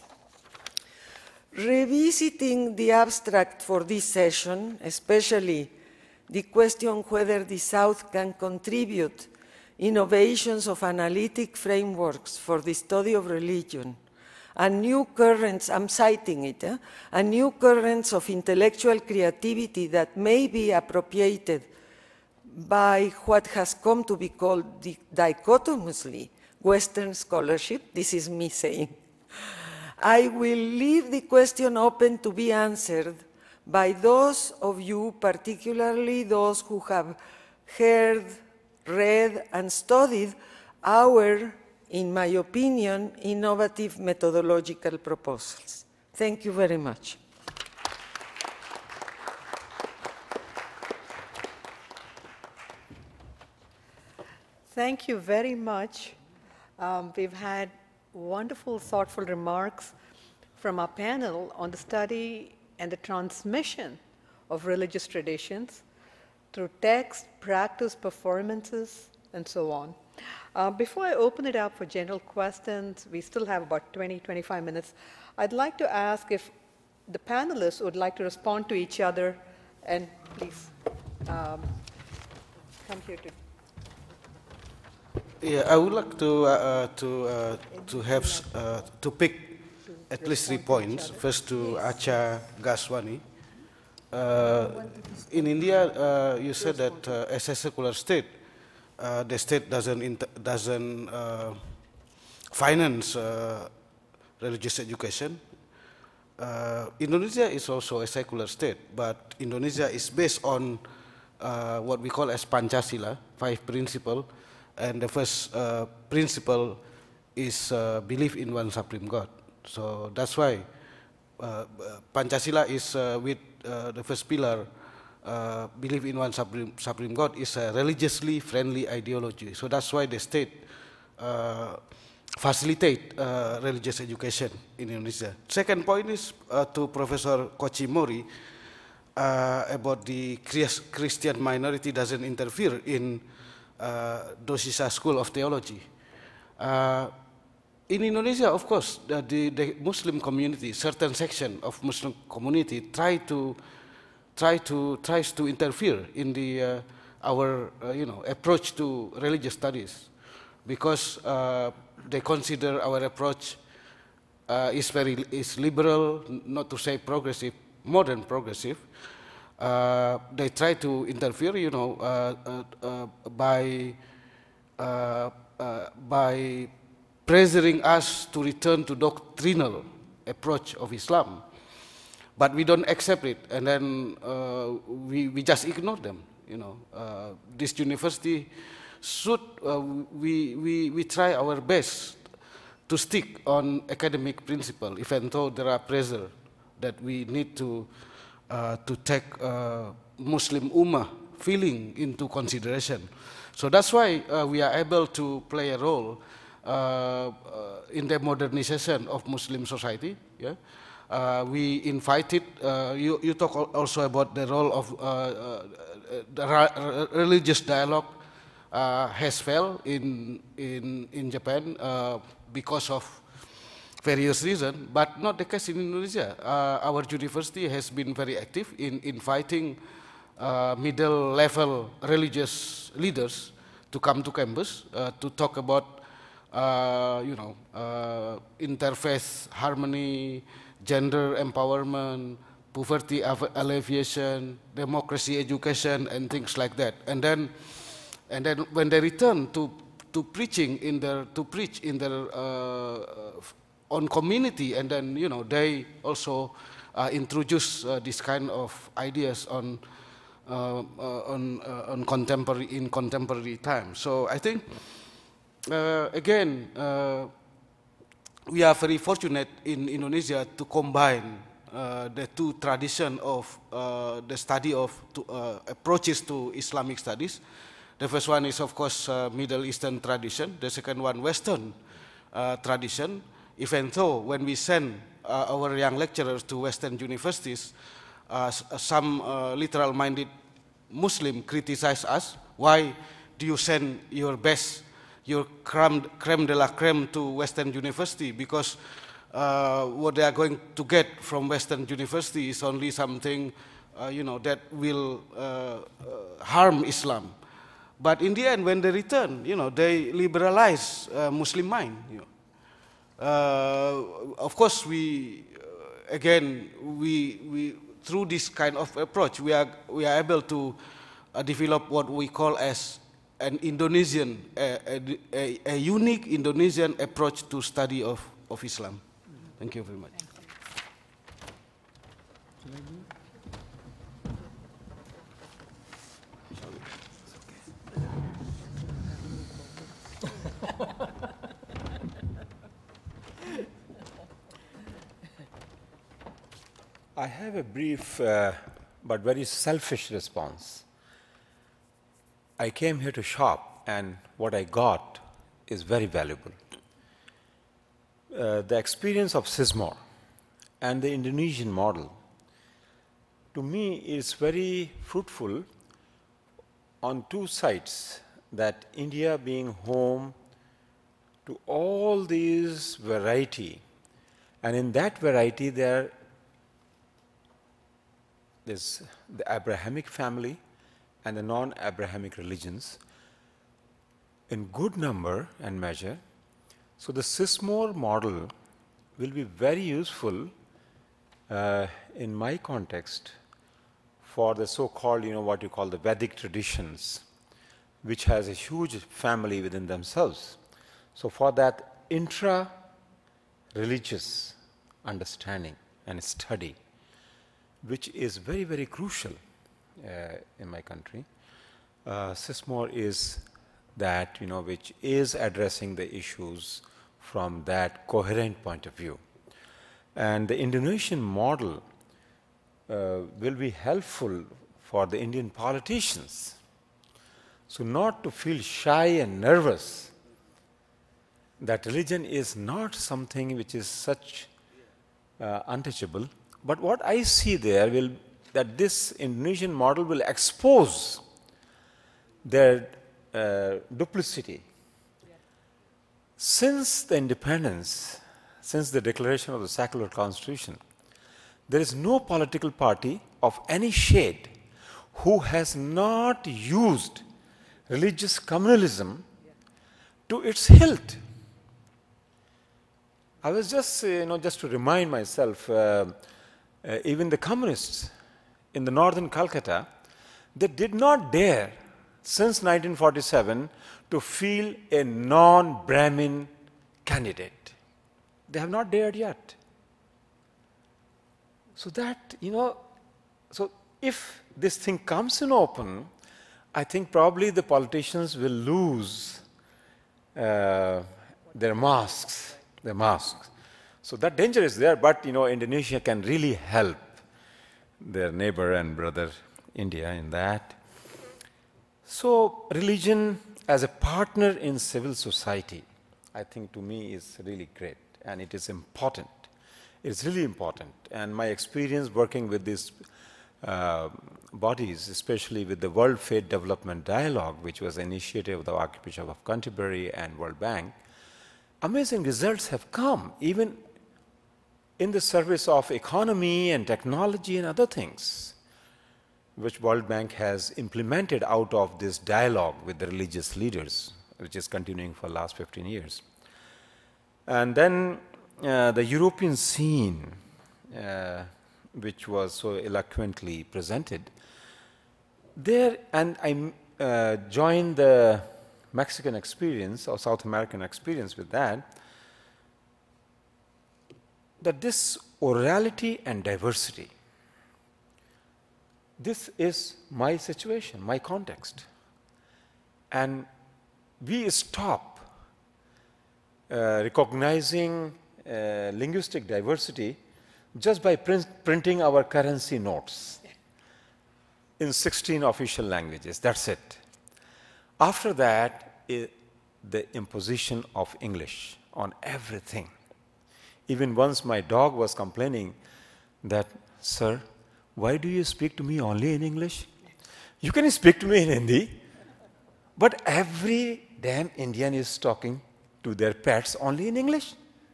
Revisiting the abstract for this session, especially the question whether the South can contribute innovations of analytic frameworks for the study of religion, and new currents, I'm citing it, and new currents of intellectual creativity that may be appropriated by what has come to be called dichotomously Western scholarship, this is me saying, I will leave the question open to be answered by those of you, particularly those who have heard, read, and studied our, in my opinion, innovative methodological proposals. Thank you very much. Thank you very much. We've had wonderful, thoughtful remarks from our panel on the study and the transmission of religious traditions through text, practice, performances, and so on. Before I open it up for general questions, we still have about 20, 25 minutes. I'd like to ask if the panelists would like to respond to each other, and please come here to. Yeah, I would like to pick at least 3 points. First to Acha Gaswani. In India, you said that as a secular state, the state doesn't finance religious education. Indonesia is also a secular state, but Indonesia is based on what we call as Pancasila, 5 principles. And the first principle is belief in one supreme God. So that's why Pancasila is with the first pillar, belief in one supreme God is a religiously friendly ideology. So that's why the state facilitate religious education in Indonesia. Second point is to Professor Kochi Mori about the Christian minority doesn't interfere in Dosisa School of Theology. In Indonesia, of course, the Muslim community, certain section of Muslim community, tries to interfere in the our approach to religious studies, because they consider our approach is liberal, not to say progressive, modern progressive. They try to interfere, by pressuring us to return to doctrinal approach of Islam, but we don't accept it, and then we just ignore them. This university should we try our best to stick on academic principle, even though there are pressure that we need to take Muslim Ummah feeling into consideration. So that's why we are able to play a role in the modernization of Muslim society. Yeah? We invited, you talk also about the role of the religious dialogue has failed in Japan because of various reasons, but not the case in Indonesia. Our university has been very active in inviting middle-level religious leaders to come to campus to talk about, interfaith harmony, gender empowerment, poverty alleviation, democracy education, and things like that. And then when they return to preaching in their own community, and then they also introduce this kind of ideas on contemporary time. So I think again we are very fortunate in Indonesia to combine the two traditions of the study of approaches to Islamic studies. The first one is, of course, Middle Eastern tradition. The second one, Western tradition. Even though when we send our young lecturers to Western universities, some literal-minded Muslim criticize us. Why do you send your best, your creme de la creme to Western university? Because what they are going to get from Western university is only something, that will harm Islam. But in the end, when they return, they liberalize Muslim mind. Of course, we through this kind of approach, we are able to develop what we call as an Indonesian, a unique Indonesian approach to study of Islam. Thank you. Thank you very much. I have a brief but very selfish response. I came here to shop, and what I got is very valuable. The experience of SISMOR and the Indonesian model, to me, is very fruitful on two sides, that India being home to all these variety, and in that variety there's the Abrahamic family and the non-Abrahamic religions in good number and measure. So the SISMOR model will be very useful in my context for the so-called, what you call the Vedic traditions, which has a huge family within themselves. So for that intra-religious understanding and study, which is very, very crucial in my country, SISMOR is that, which is addressing the issues from that coherent point of view. And the Indonesian model will be helpful for the Indian politicians. So not to feel shy and nervous that religion is not something which is such untouchable. But what I see there that this Indonesian model will expose their duplicity. Since the independence, since the declaration of the secular constitution, there is no political party of any shade who has not used religious communalism to its hilt. I was just, just to remind myself, even the communists in the northern Calcutta, they did not dare, since 1947, to field a non-Brahmin candidate. They have not dared yet. So that, so if this thing comes in open, I think probably the politicians will lose their masks. So that danger is there, but Indonesia can really help their neighbor and brother India in that. So religion as a partner in civil society, I think to me is really great, and it is important. It's really important. And my experience working with these bodies, especially with the World Faith Development Dialogue, which was an initiative of the Archbishop of Canterbury and World Bank, amazing results have come, even in the service of economy and technology and other things, which World Bank has implemented out of this dialogue with the religious leaders, which is continuing for the last 15 years. And then the European scene, which was so eloquently presented, there, and I joined the Mexican experience or South American experience with that this orality and diversity, this is my situation, my context. And we stop recognizing linguistic diversity just by printing our currency notes in 16 official languages. That's it. After that, the imposition of English on everything. Even once my dog was complaining that, "Sir, why do you speak to me only in English? You can speak to me in Hindi." But every damn Indian is talking to their pets only in English.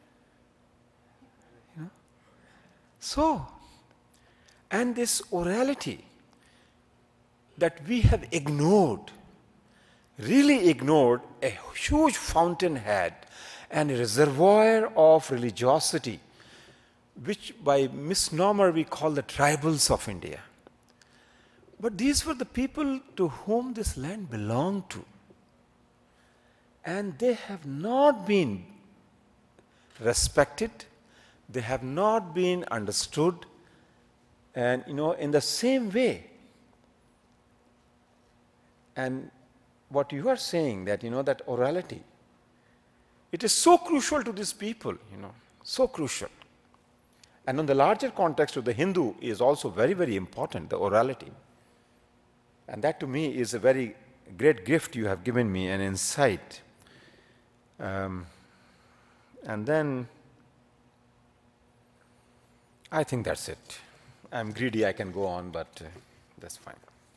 So, and this orality that we have ignored, really ignored, a huge fountainhead and a reservoir of religiosity, which by misnomer we call the tribals of India. But these were the people to whom this land belonged to. And they have not been respected, they have not been understood, and in the same way. And what you are saying, that that orality, it is so crucial to these people, so crucial. And in the larger context of the Hindu is also very, very important, the orality. And that to me is a very great gift you have given me, an insight. And then I think that's it. I'm greedy, I can go on, but that's fine.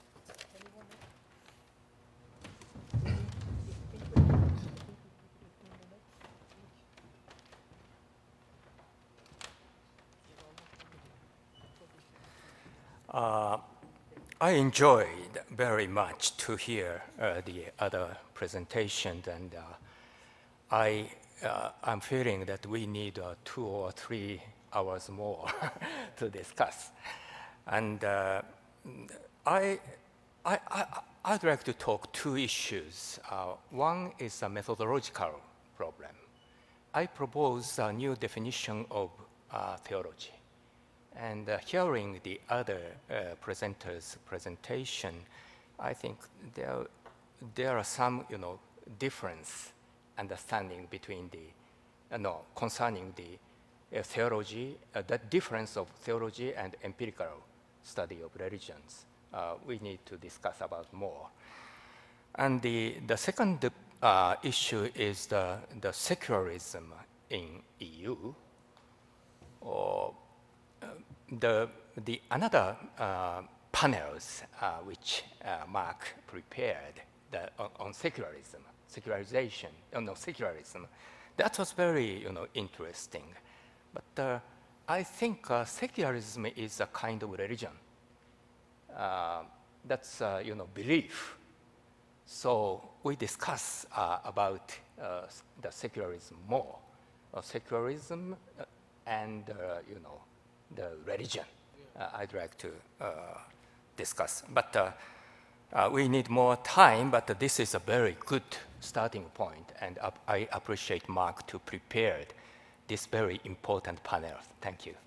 I enjoyed very much to hear the other presentations, and I'm feeling that we need 2 or 3 hours more to discuss. And I'd like to talk 2 issues. One is a methodological problem. I propose a new definition of theology. And hearing the other presenters' presentation, I think there are some, difference understanding between the, concerning the theology, the difference of theology and empirical study of religions. We need to discuss about more. And the second issue is the secularism in EU. The another panels which Mark prepared on secularism, secularism, that was very interesting. But I think secularism is a kind of religion. That's belief. So we discuss about the secularism more, secularism and the religion. I'd like to discuss, but we need more time. But this is a very good starting point, and I appreciate Mark to prepare this very important panel. Thank you.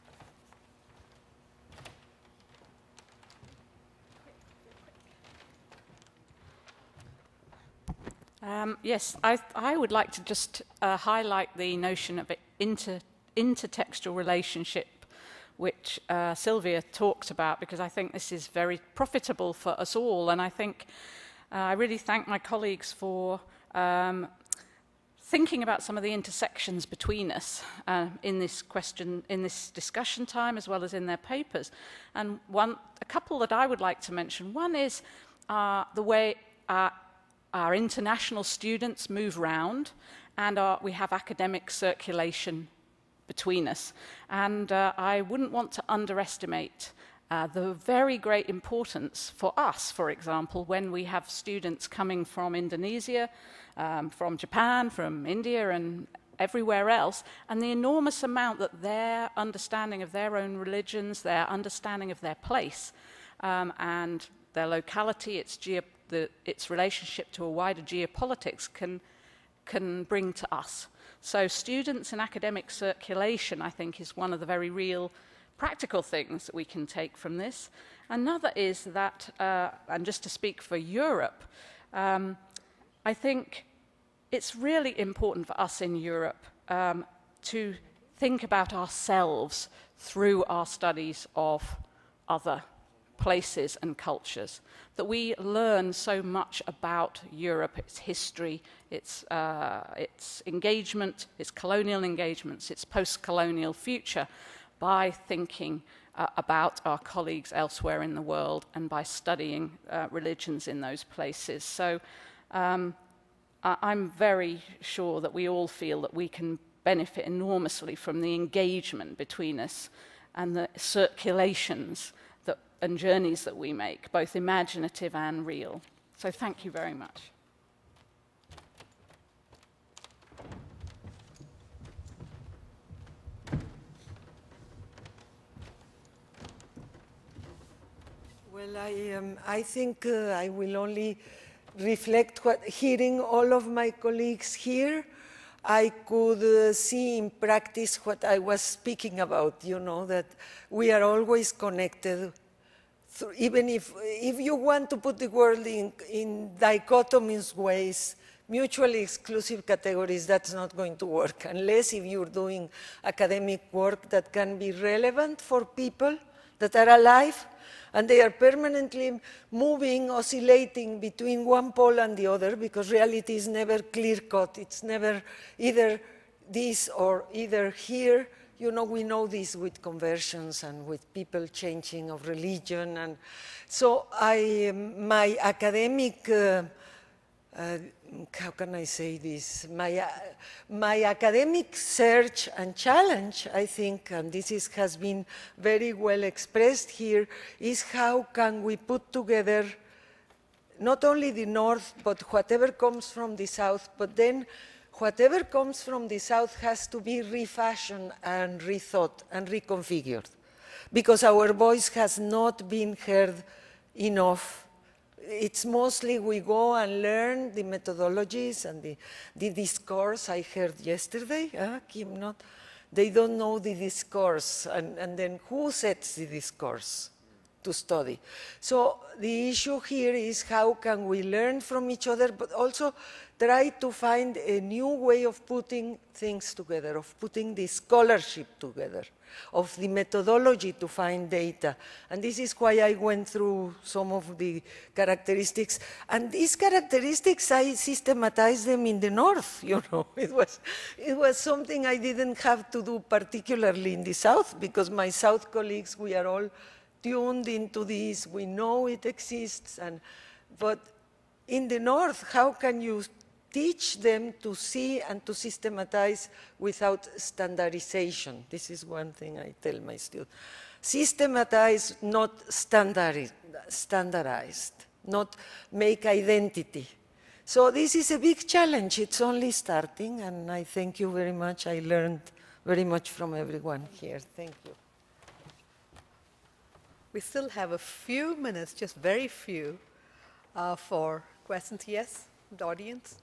Yes, I would like to just highlight the notion of intertextual relationship, which Sylvia talked about, because I think this is very profitable for us all. And I think I really thank my colleagues for thinking about some of the intersections between us in this discussion time, as well as in their papers. And a couple that I would like to mention. One is the way our international students move round, and we have academic circulation between us. And I wouldn't want to underestimate the very great importance for us, for example, when we have students coming from Indonesia, from Japan, from India, and everywhere else, and the enormous amount that their understanding of their own religions, their understanding of their place, and their locality, its relationship to a wider geopolitics can bring to us. So students and academic circulation, I think, is one of the very real practical things that we can take from this. Another is that, and just to speak for Europe, I think it's really important for us in Europe to think about ourselves through our studies of other places and cultures, that we learn so much about Europe, its history, its engagement, its colonial engagements, its post-colonial future, by thinking about our colleagues elsewhere in the world and by studying religions in those places. So I'm very sure that we all feel that we can benefit enormously from the engagement between us and the circulations and journeys that we make, both imaginative and real. So thank you very much. Well, I think I will only reflect hearing all of my colleagues here. I could see in practice what I was speaking about, you know, that we are always connected. Even if you want to put the world in dichotomous ways, mutually exclusive categories, that's not going to work, unless if you're doing academic work that can be relevant for people that are alive, and they are permanently moving, oscillating between one pole and the other, because reality is never clear-cut. It's never either this or either here. You know, we know this with conversions and with people changing of religion. And so my academic, how can I say this? My academic search and challenge, I think, and this has been very well expressed here, is how can we put together not only the North, but whatever comes from the South, but then whatever comes from the South has to be refashioned and rethought and reconfigured, because our voice has not been heard enough. It's mostly we go and learn the methodologies and the discourse I heard yesterday, Kim, not, they don't know the discourse, and then who sets the discourse to study? So the issue here is how can we learn from each other, but also try to find a new way of putting things together, of putting the scholarship together, of the methodology to find data. And this is why I went through some of the characteristics. And these characteristics, I systematized them in the North, you know. It was something I didn't have to do particularly in the South, because my South colleagues, we are all tuned into this, we know it exists. But in the North, how can you teach them to see and to systematize without standardization? This is one thing I tell my students. Systematize, not standardized, not make identity. So this is a big challenge. It's only starting, and I thank you very much. I learned very much from everyone here. Thank you. We still have a few minutes, just very few, for questions. Yes, the audience?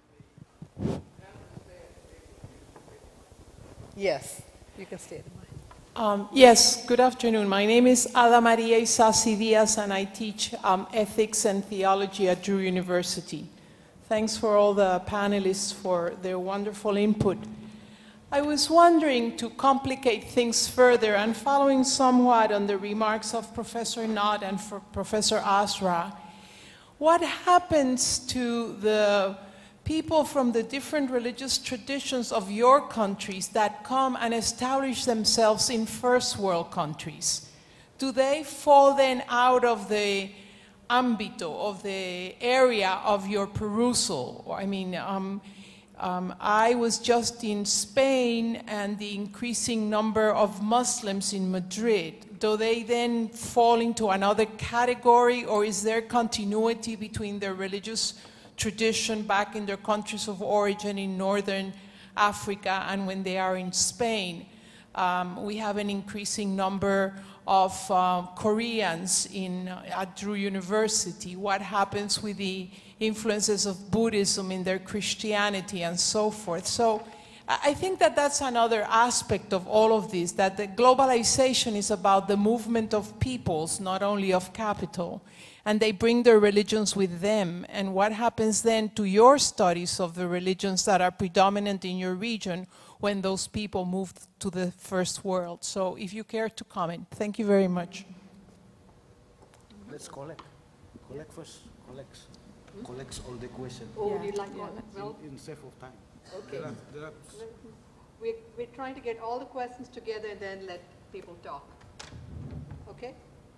Yes, you can stay at the mic. Yes, good afternoon. My name is Ada Maria Isasi Diaz, and I teach ethics and theology at Drew University. Thanks for all the panelists for their wonderful input. I was wondering, to complicate things further and following somewhat on the remarks of Professor Knott and for Professor Asra, what happens to the people from the different religious traditions of your countries that come and establish themselves in first world countries? Do they fall then out of the ambito, of the area of your perusal? I mean, I was just in Spain, and the increasing number of Muslims in Madrid, do they then fall into another category, or is there continuity between their religious tradition back in their countries of origin in northern Africa and when they are in Spain? We have an increasing number of Koreans at Drew University. What happens with the influences of Buddhism in their Christianity and so forth? So I think that that's another aspect of all of this, that the globalization is about the movement of peoples, not only of capital. And they bring their religions with them. And what happens then to your studies of the religions that are predominant in your region when those people move to the first world? So if you care to comment. Thank you very much. Let's collect. Collect first. Collects all the questions. Oh, would you like one? Well, in sake of time. okay. We're trying to get all the questions together and then let people talk. Okay?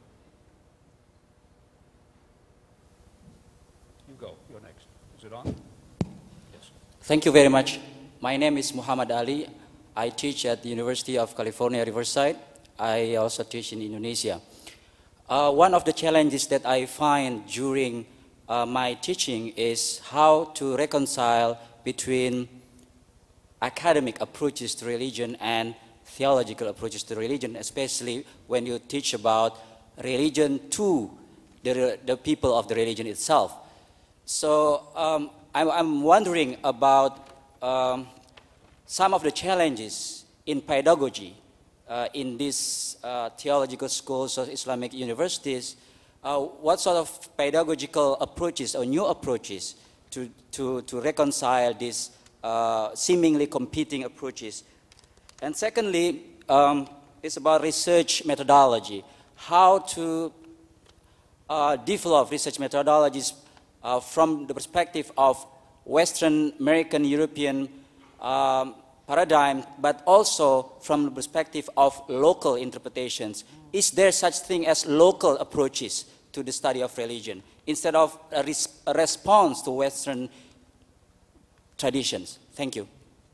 You go. You're next. Is it on? Yes. Thank you very much. My name is Muhammad Ali. I teach at the University of California, Riverside. I also teach in Indonesia. One of the challenges that I find during my teaching is how to reconcile between academic approaches to religion and theological approaches to religion, especially when you teach about religion to the people of the religion itself. So I'm wondering about some of the challenges in pedagogy in these theological schools or Islamic universities. What sort of pedagogical approaches or new approaches to reconcile these seemingly competing approaches? And secondly, it's about research methodology. How to develop research methodologies from the perspective of Western American European paradigm, but also from the perspective of local interpretations. Is there such thing as local approaches to the study of religion instead of a response to Western traditions? Thank you.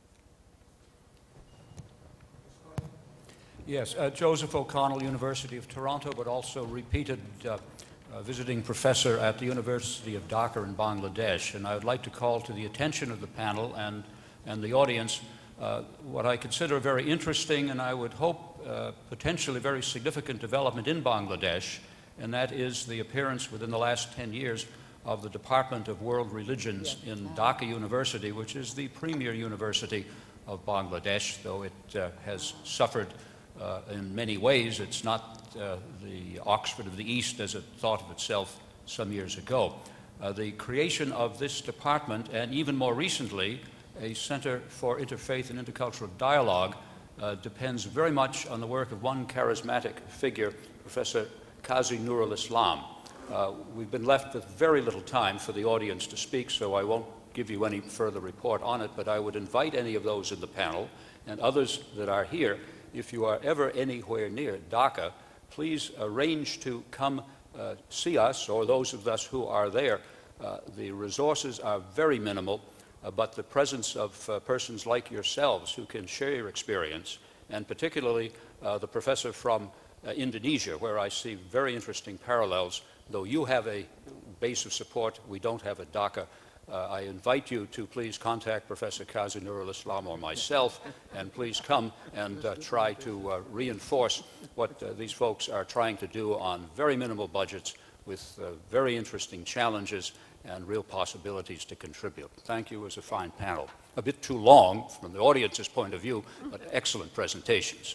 Yes, Joseph O'Connell, University of Toronto, but also repeated visiting professor at the University of Dhaka in Bangladesh. And I would like to call to the attention of the panel and the audience what I consider a very interesting and I would hope potentially very significant development in Bangladesh, and that is the appearance within the last 10 years of the Department of World Religions in Dhaka University, which is the premier university of Bangladesh, though it has suffered in many ways. It's not the Oxford of the East as it thought of itself some years ago. The creation of this department, and even more recently, a Center for Interfaith and Intercultural Dialogue, depends very much on the work of one charismatic figure, Professor Qazi Nurul Islam. We've been left with very little time for the audience to speak, so I won't give you any further report on it, but I would invite any of those in the panel and others that are here, if you are ever anywhere near Dhaka, please arrange to come see us, or those of us who are there. The resources are very minimal, but the presence of persons like yourselves who can share your experience, and particularly the professor from Indonesia, where I see very interesting parallels. Though you have a base of support, we don't have at Dhaka. I invite you to please contact Professor Qazi Nurul Islam or myself, and please come and try to reinforce what these folks are trying to do on very minimal budgets with very interesting challenges and real possibilities to contribute. Thank you. It was a fine panel. A bit too long from the audience's point of view, but excellent presentations.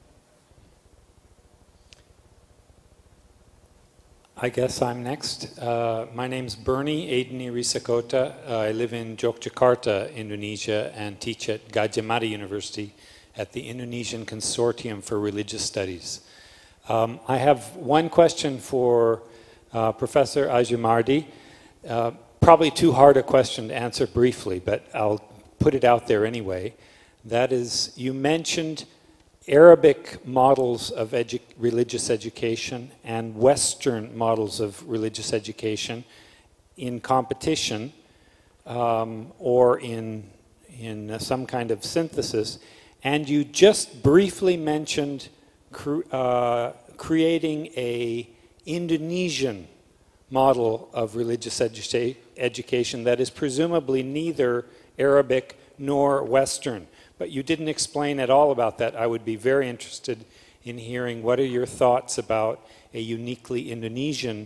I guess I'm next. My name's Bernie Aideni Risakota. I live in Yogyakarta, Indonesia, and teach at Gadjah Mada University at the Indonesian Consortium for Religious Studies. I have one question for Professor Adjumardi. Probably too hard a question to answer briefly, but I'll put it out there anyway. That is, you mentioned Arabic models of religious education and Western models of religious education in competition or in some kind of synthesis, and you just briefly mentioned creating an Indonesian model of religious education that is presumably neither Arabic nor Western. But you didn't explain at all about that. I would be very interested in hearing what are your thoughts about a uniquely Indonesian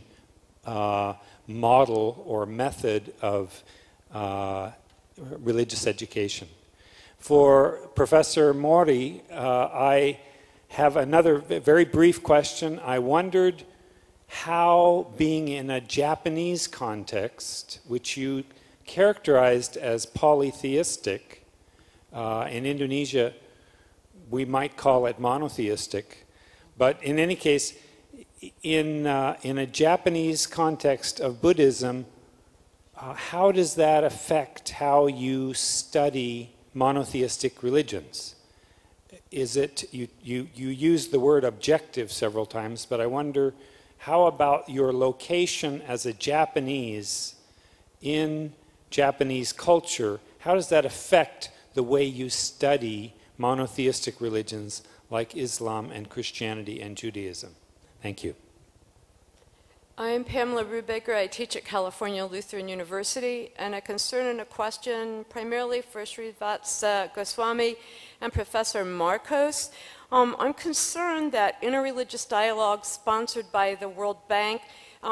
model or method of religious education. For Professor Mori, I have another very brief question. I wondered how, being in a Japanese context, which you characterized as polytheistic, in Indonesia, we might call it monotheistic. But in any case, in a Japanese context of Buddhism, how does that affect how you study monotheistic religions? Is it, you use the word objective several times, but I wonder, how about your location as a Japanese in Japanese culture? How does that affect the way you study monotheistic religions like Islam and Christianity and Judaism? Thank you. I'm Pamela Brubaker. I teach at California Lutheran University, and a concern and a question primarily for Srivatsa Goswami and Professor Marcos. I'm concerned that interreligious dialogue sponsored by the World Bank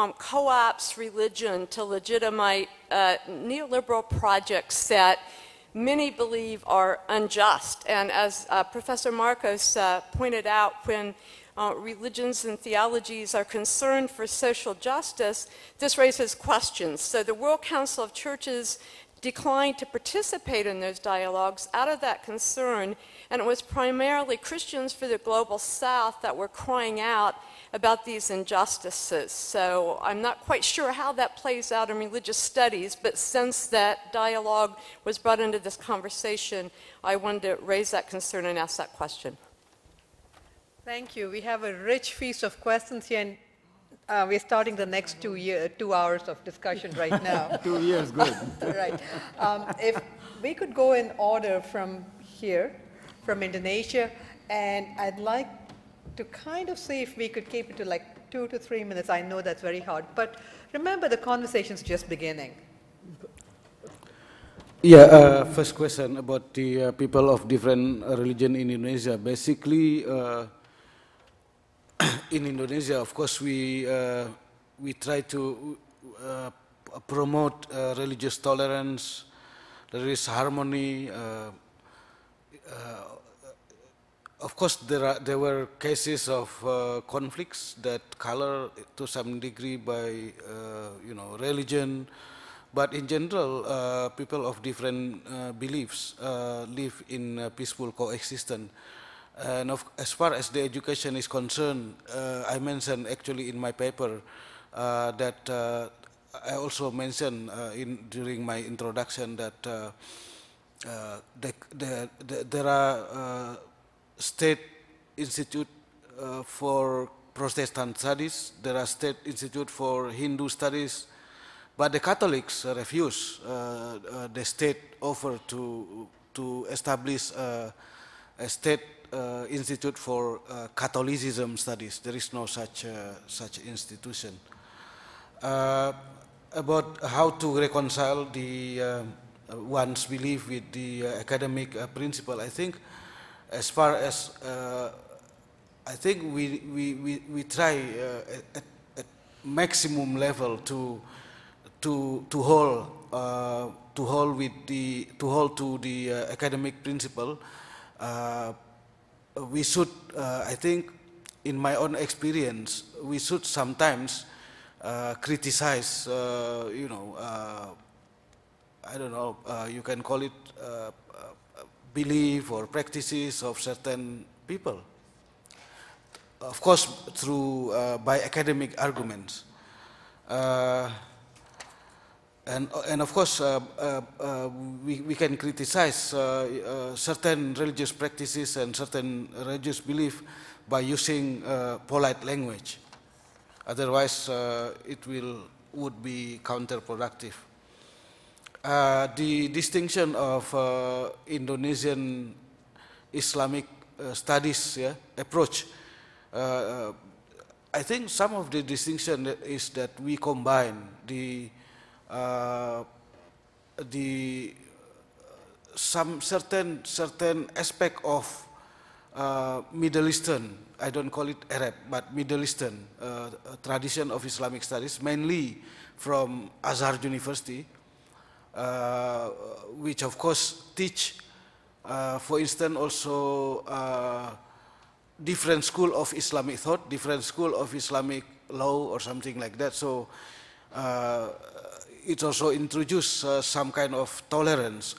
co-opts religion to legitimize neoliberal projects that many believe are unjust. And as Professor Marcos pointed out, when religions and theologies are concerned for social justice, this raises questions. So the World Council of Churches declined to participate in those dialogues out of that concern, and it was primarily Christians for the Global South that were crying out about these injustices. So I'm not quite sure how that plays out in religious studies, but since that dialogue was brought into this conversation, I wanted to raise that concern and ask that question. Thank you. We have a rich feast of questions here, and we're starting the next 2 hours of discussion right now. 2 years, good. Right. If we could go in order from here, from Indonesia, and I'd like to kind of see if we could keep it to like 2 to 3 minutes. I know that's very hard, but remember the conversation's just beginning. Yeah, first question about the people of different religion in Indonesia. Basically, in Indonesia, of course, we try to promote religious tolerance, religious harmony. Of course, there were cases of conflicts that color to some degree by religion, but in general, people of different beliefs live in peaceful coexistence. And as far as the education is concerned, I mentioned actually in my paper that I also mentioned during my introduction that there are state institute for Protestant studies, there are state institute for Hindu studies, but the Catholics refuse the state offer to establish a state institute for Catholicism studies. There is no such institution. About how to reconcile the one's belief with the academic principle, I think, as far as I think we try at maximum level to hold to the academic principle. We should, I think, in my own experience, we should sometimes criticize, I don't know, you can call it belief or practices of certain people. Of course, through by academic arguments. And of course, we can criticize certain religious practices and certain religious belief by using polite language. Otherwise, it would be counterproductive. The distinction of Indonesian Islamic studies approach, I think some of the distinction is that we combine some certain aspect of Middle Eastern, I don't call it Arab, but Middle Eastern tradition of Islamic studies, mainly from Azhar University, which of course teach, for instance, also different school of Islamic thought, different school of Islamic law or something like that. So it also introduced some kind of tolerance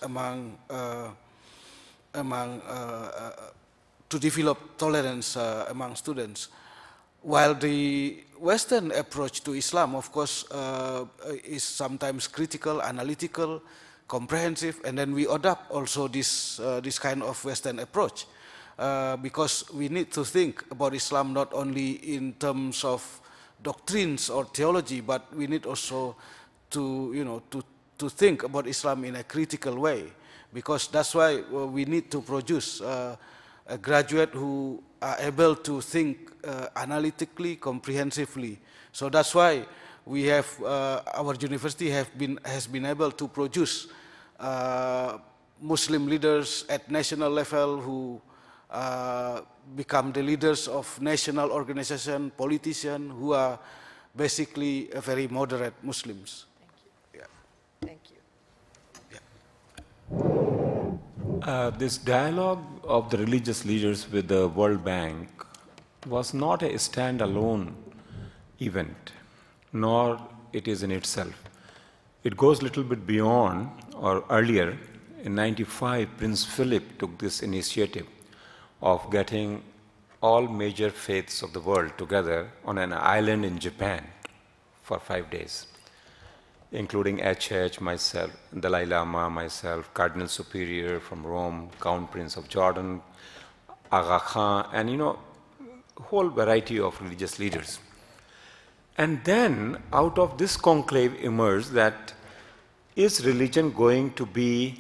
to develop tolerance among students. While the Western approach to Islam, of course, is sometimes critical, analytical, comprehensive, and then we adopt also this kind of Western approach because we need to think about Islam not only in terms of doctrines or theology, but we need also to think about Islam in a critical way, because that's why we need to produce a graduate who are able to think analytically, comprehensively. So that's why we have our university has been able to produce Muslim leaders at national level who become the leaders of national organization, politicians who are basically very moderate Muslims. Thank you. Yeah. Thank you. Yeah. This dialogue of the religious leaders with the World Bank was not a standalone event, nor it is in itself. It goes a little bit beyond, or earlier. In '95, Prince Philip took this initiative of getting all major faiths of the world together on an island in Japan for 5 days, including HH, myself, Dalai Lama, myself, Cardinal Superior from Rome, Crown Prince of Jordan, Aga Khan, and a whole variety of religious leaders. And then out of this conclave emerged that, is religion going to be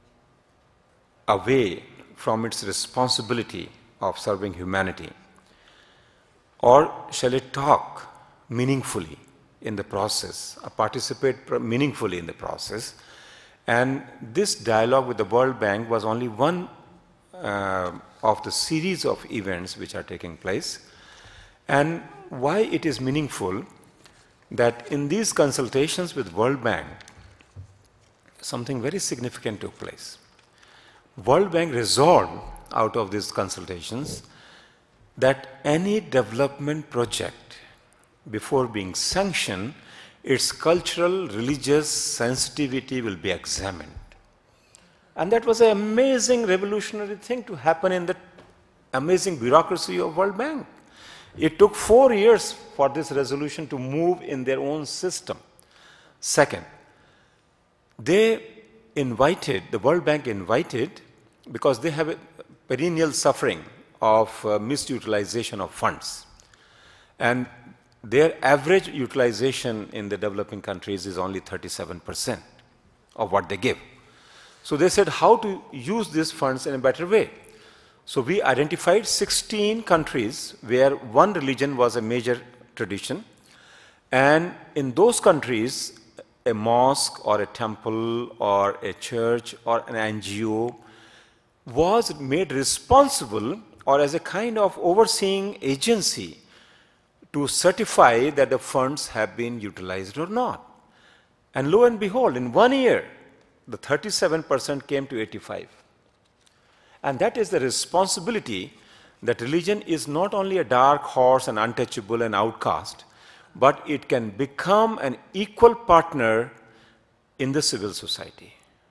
away from its responsibility of serving humanity? Or shall it talk meaningfully in the process, participate meaningfully in the process? And this dialogue with the World Bank was only one of the series of events which are taking place. And why it is meaningful that in these consultations with World Bank, something very significant took place. World Bank resolved out of these consultations that any development project, before being sanctioned, its cultural, religious sensitivity will be examined. And that was an amazing revolutionary thing to happen in the amazing bureaucracy of World Bank. It took 4 years for this resolution to move in their own system. Second, the World Bank invited, because they have a perennial suffering of misutilization of funds. And their average utilization in the developing countries is only 37% of what they give. So they said how to use these funds in a better way. So we identified 16 countries where one religion was a major tradition. And in those countries, a mosque or a temple or a church or an NGO was made responsible, or as a kind of overseeing agency, to certify that the funds have been utilized or not. And lo and behold, in 1 year, the 37% came to 85%. And that is the responsibility, that religion is not only a dark horse and untouchable and outcast, but it can become an equal partner in the civil society.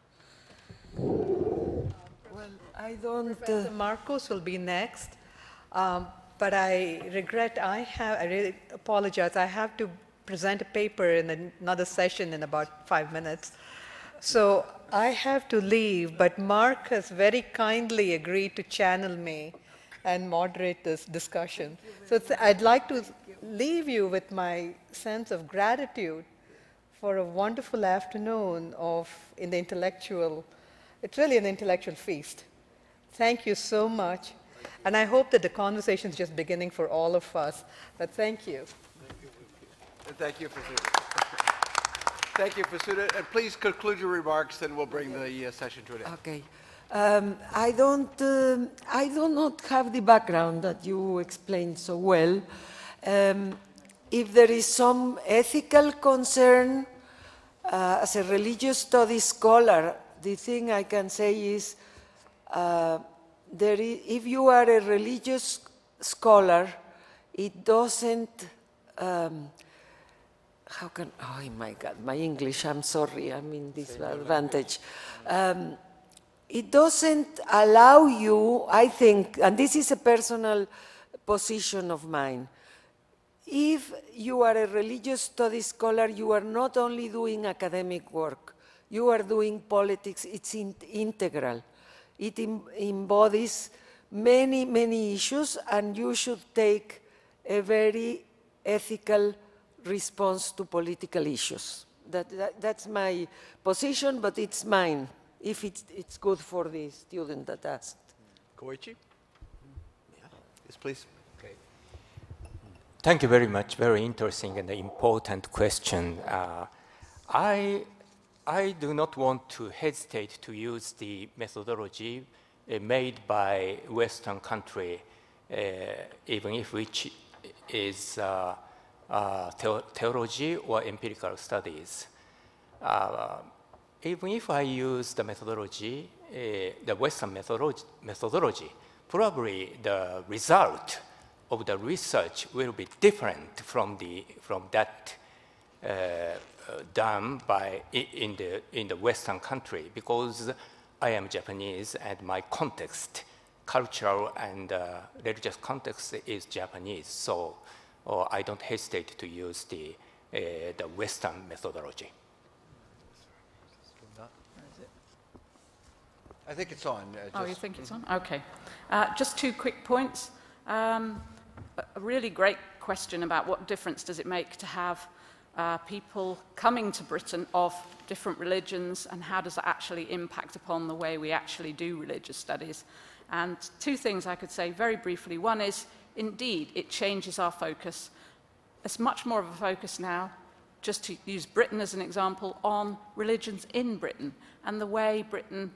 Well, I don't... Professor Marcos will be next, but I regret, I really apologize, I have to present a paper in another session in about 5 minutes. So I have to leave, but Mark has very kindly agreed to channel me and moderate this discussion. So I'd like to leave you with my sense of gratitude for a wonderful afternoon in the intellectual, it's really an intellectual feast. Thank you so much. And I hope that the conversation is just beginning for all of us. But thank you. Thank you, Fasuda. Thank you, Fasuda. And please conclude your remarks, then we'll bring the session to an end. Okay. I do not have the background that you explained so well. If there is some ethical concern, as a religious studies scholar, the thing I can say is, if you are a religious scholar, it doesn't, how can, oh my God, my English, I'm sorry, I'm in disadvantage. It doesn't allow you, I think, and this is a personal position of mine, if you are a religious studies scholar, you are not only doing academic work, you are doing politics, it's integral. It embodies many, many issues, and you should take a very ethical response to political issues. That's my position, but it's mine, if it's good for the student that asked. Koichi? Yes, please. Okay. Thank you very much. Very interesting and important question. I do not want to hesitate to use the methodology made by Western country, even if which is theology or empirical studies. even if I use the methodology, the Western methodology, probably the result of the research will be different from that done in the Western country, because I am Japanese and my context, cultural and religious context, is Japanese. So I don't hesitate to use the Western methodology. I think it's on. Oh, you think it's on? Okay. Just 2 quick points. A really great question about what difference does it make to have people coming to Britain of different religions, and how does that actually impact upon the way we actually do religious studies? And 2 things I could say very briefly. One is, indeed, it changes our focus. It's much more of a focus now, just to use Britain as an example, on religions in Britain, and the way Britain,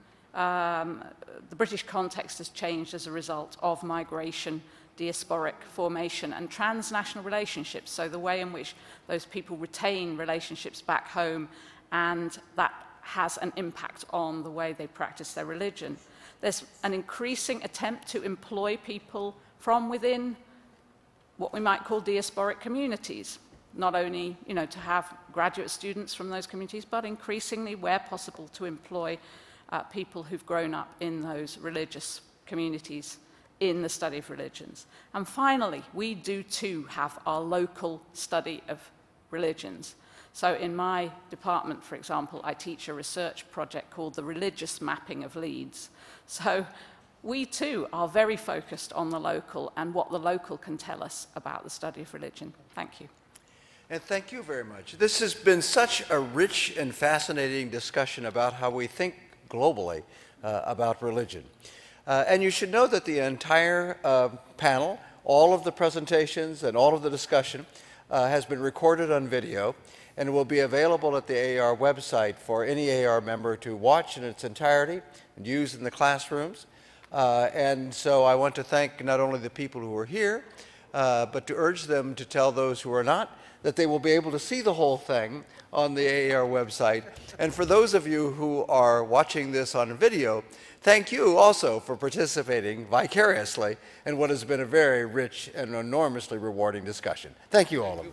the British context has changed as a result of migration, diasporic formation, and transnational relationships, so the way in which those people retain relationships back home, and that has an impact on the way they practice their religion. There's an increasing attempt to employ people from within what we might call diasporic communities, not only to have graduate students from those communities, but increasingly, where possible, to employ people who've grown up in those religious communities in the study of religions. And finally, we do too have our local study of religions. So in my department, for example, I teach a research project called the Religious Mapping of Leeds. So we too are very focused on the local and what the local can tell us about the study of religion. Thank you. And thank you very much. This has been such a rich and fascinating discussion about how we think globally about religion. And you should know that the entire panel, all of the presentations and all of the discussion has been recorded on video and will be available at the AAR website for any AAR member to watch in its entirety and use in the classrooms. And so I want to thank not only the people who are here, but to urge them to tell those who are not that they will be able to see the whole thing on the AAR website. And for those of you who are watching this on video, thank you also for participating vicariously in what has been a very rich and enormously rewarding discussion. Thank you, all of you.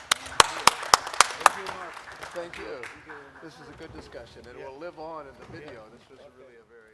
Thank you, Mark. Thank you. This was a good discussion. It will live on in the video. This was really a very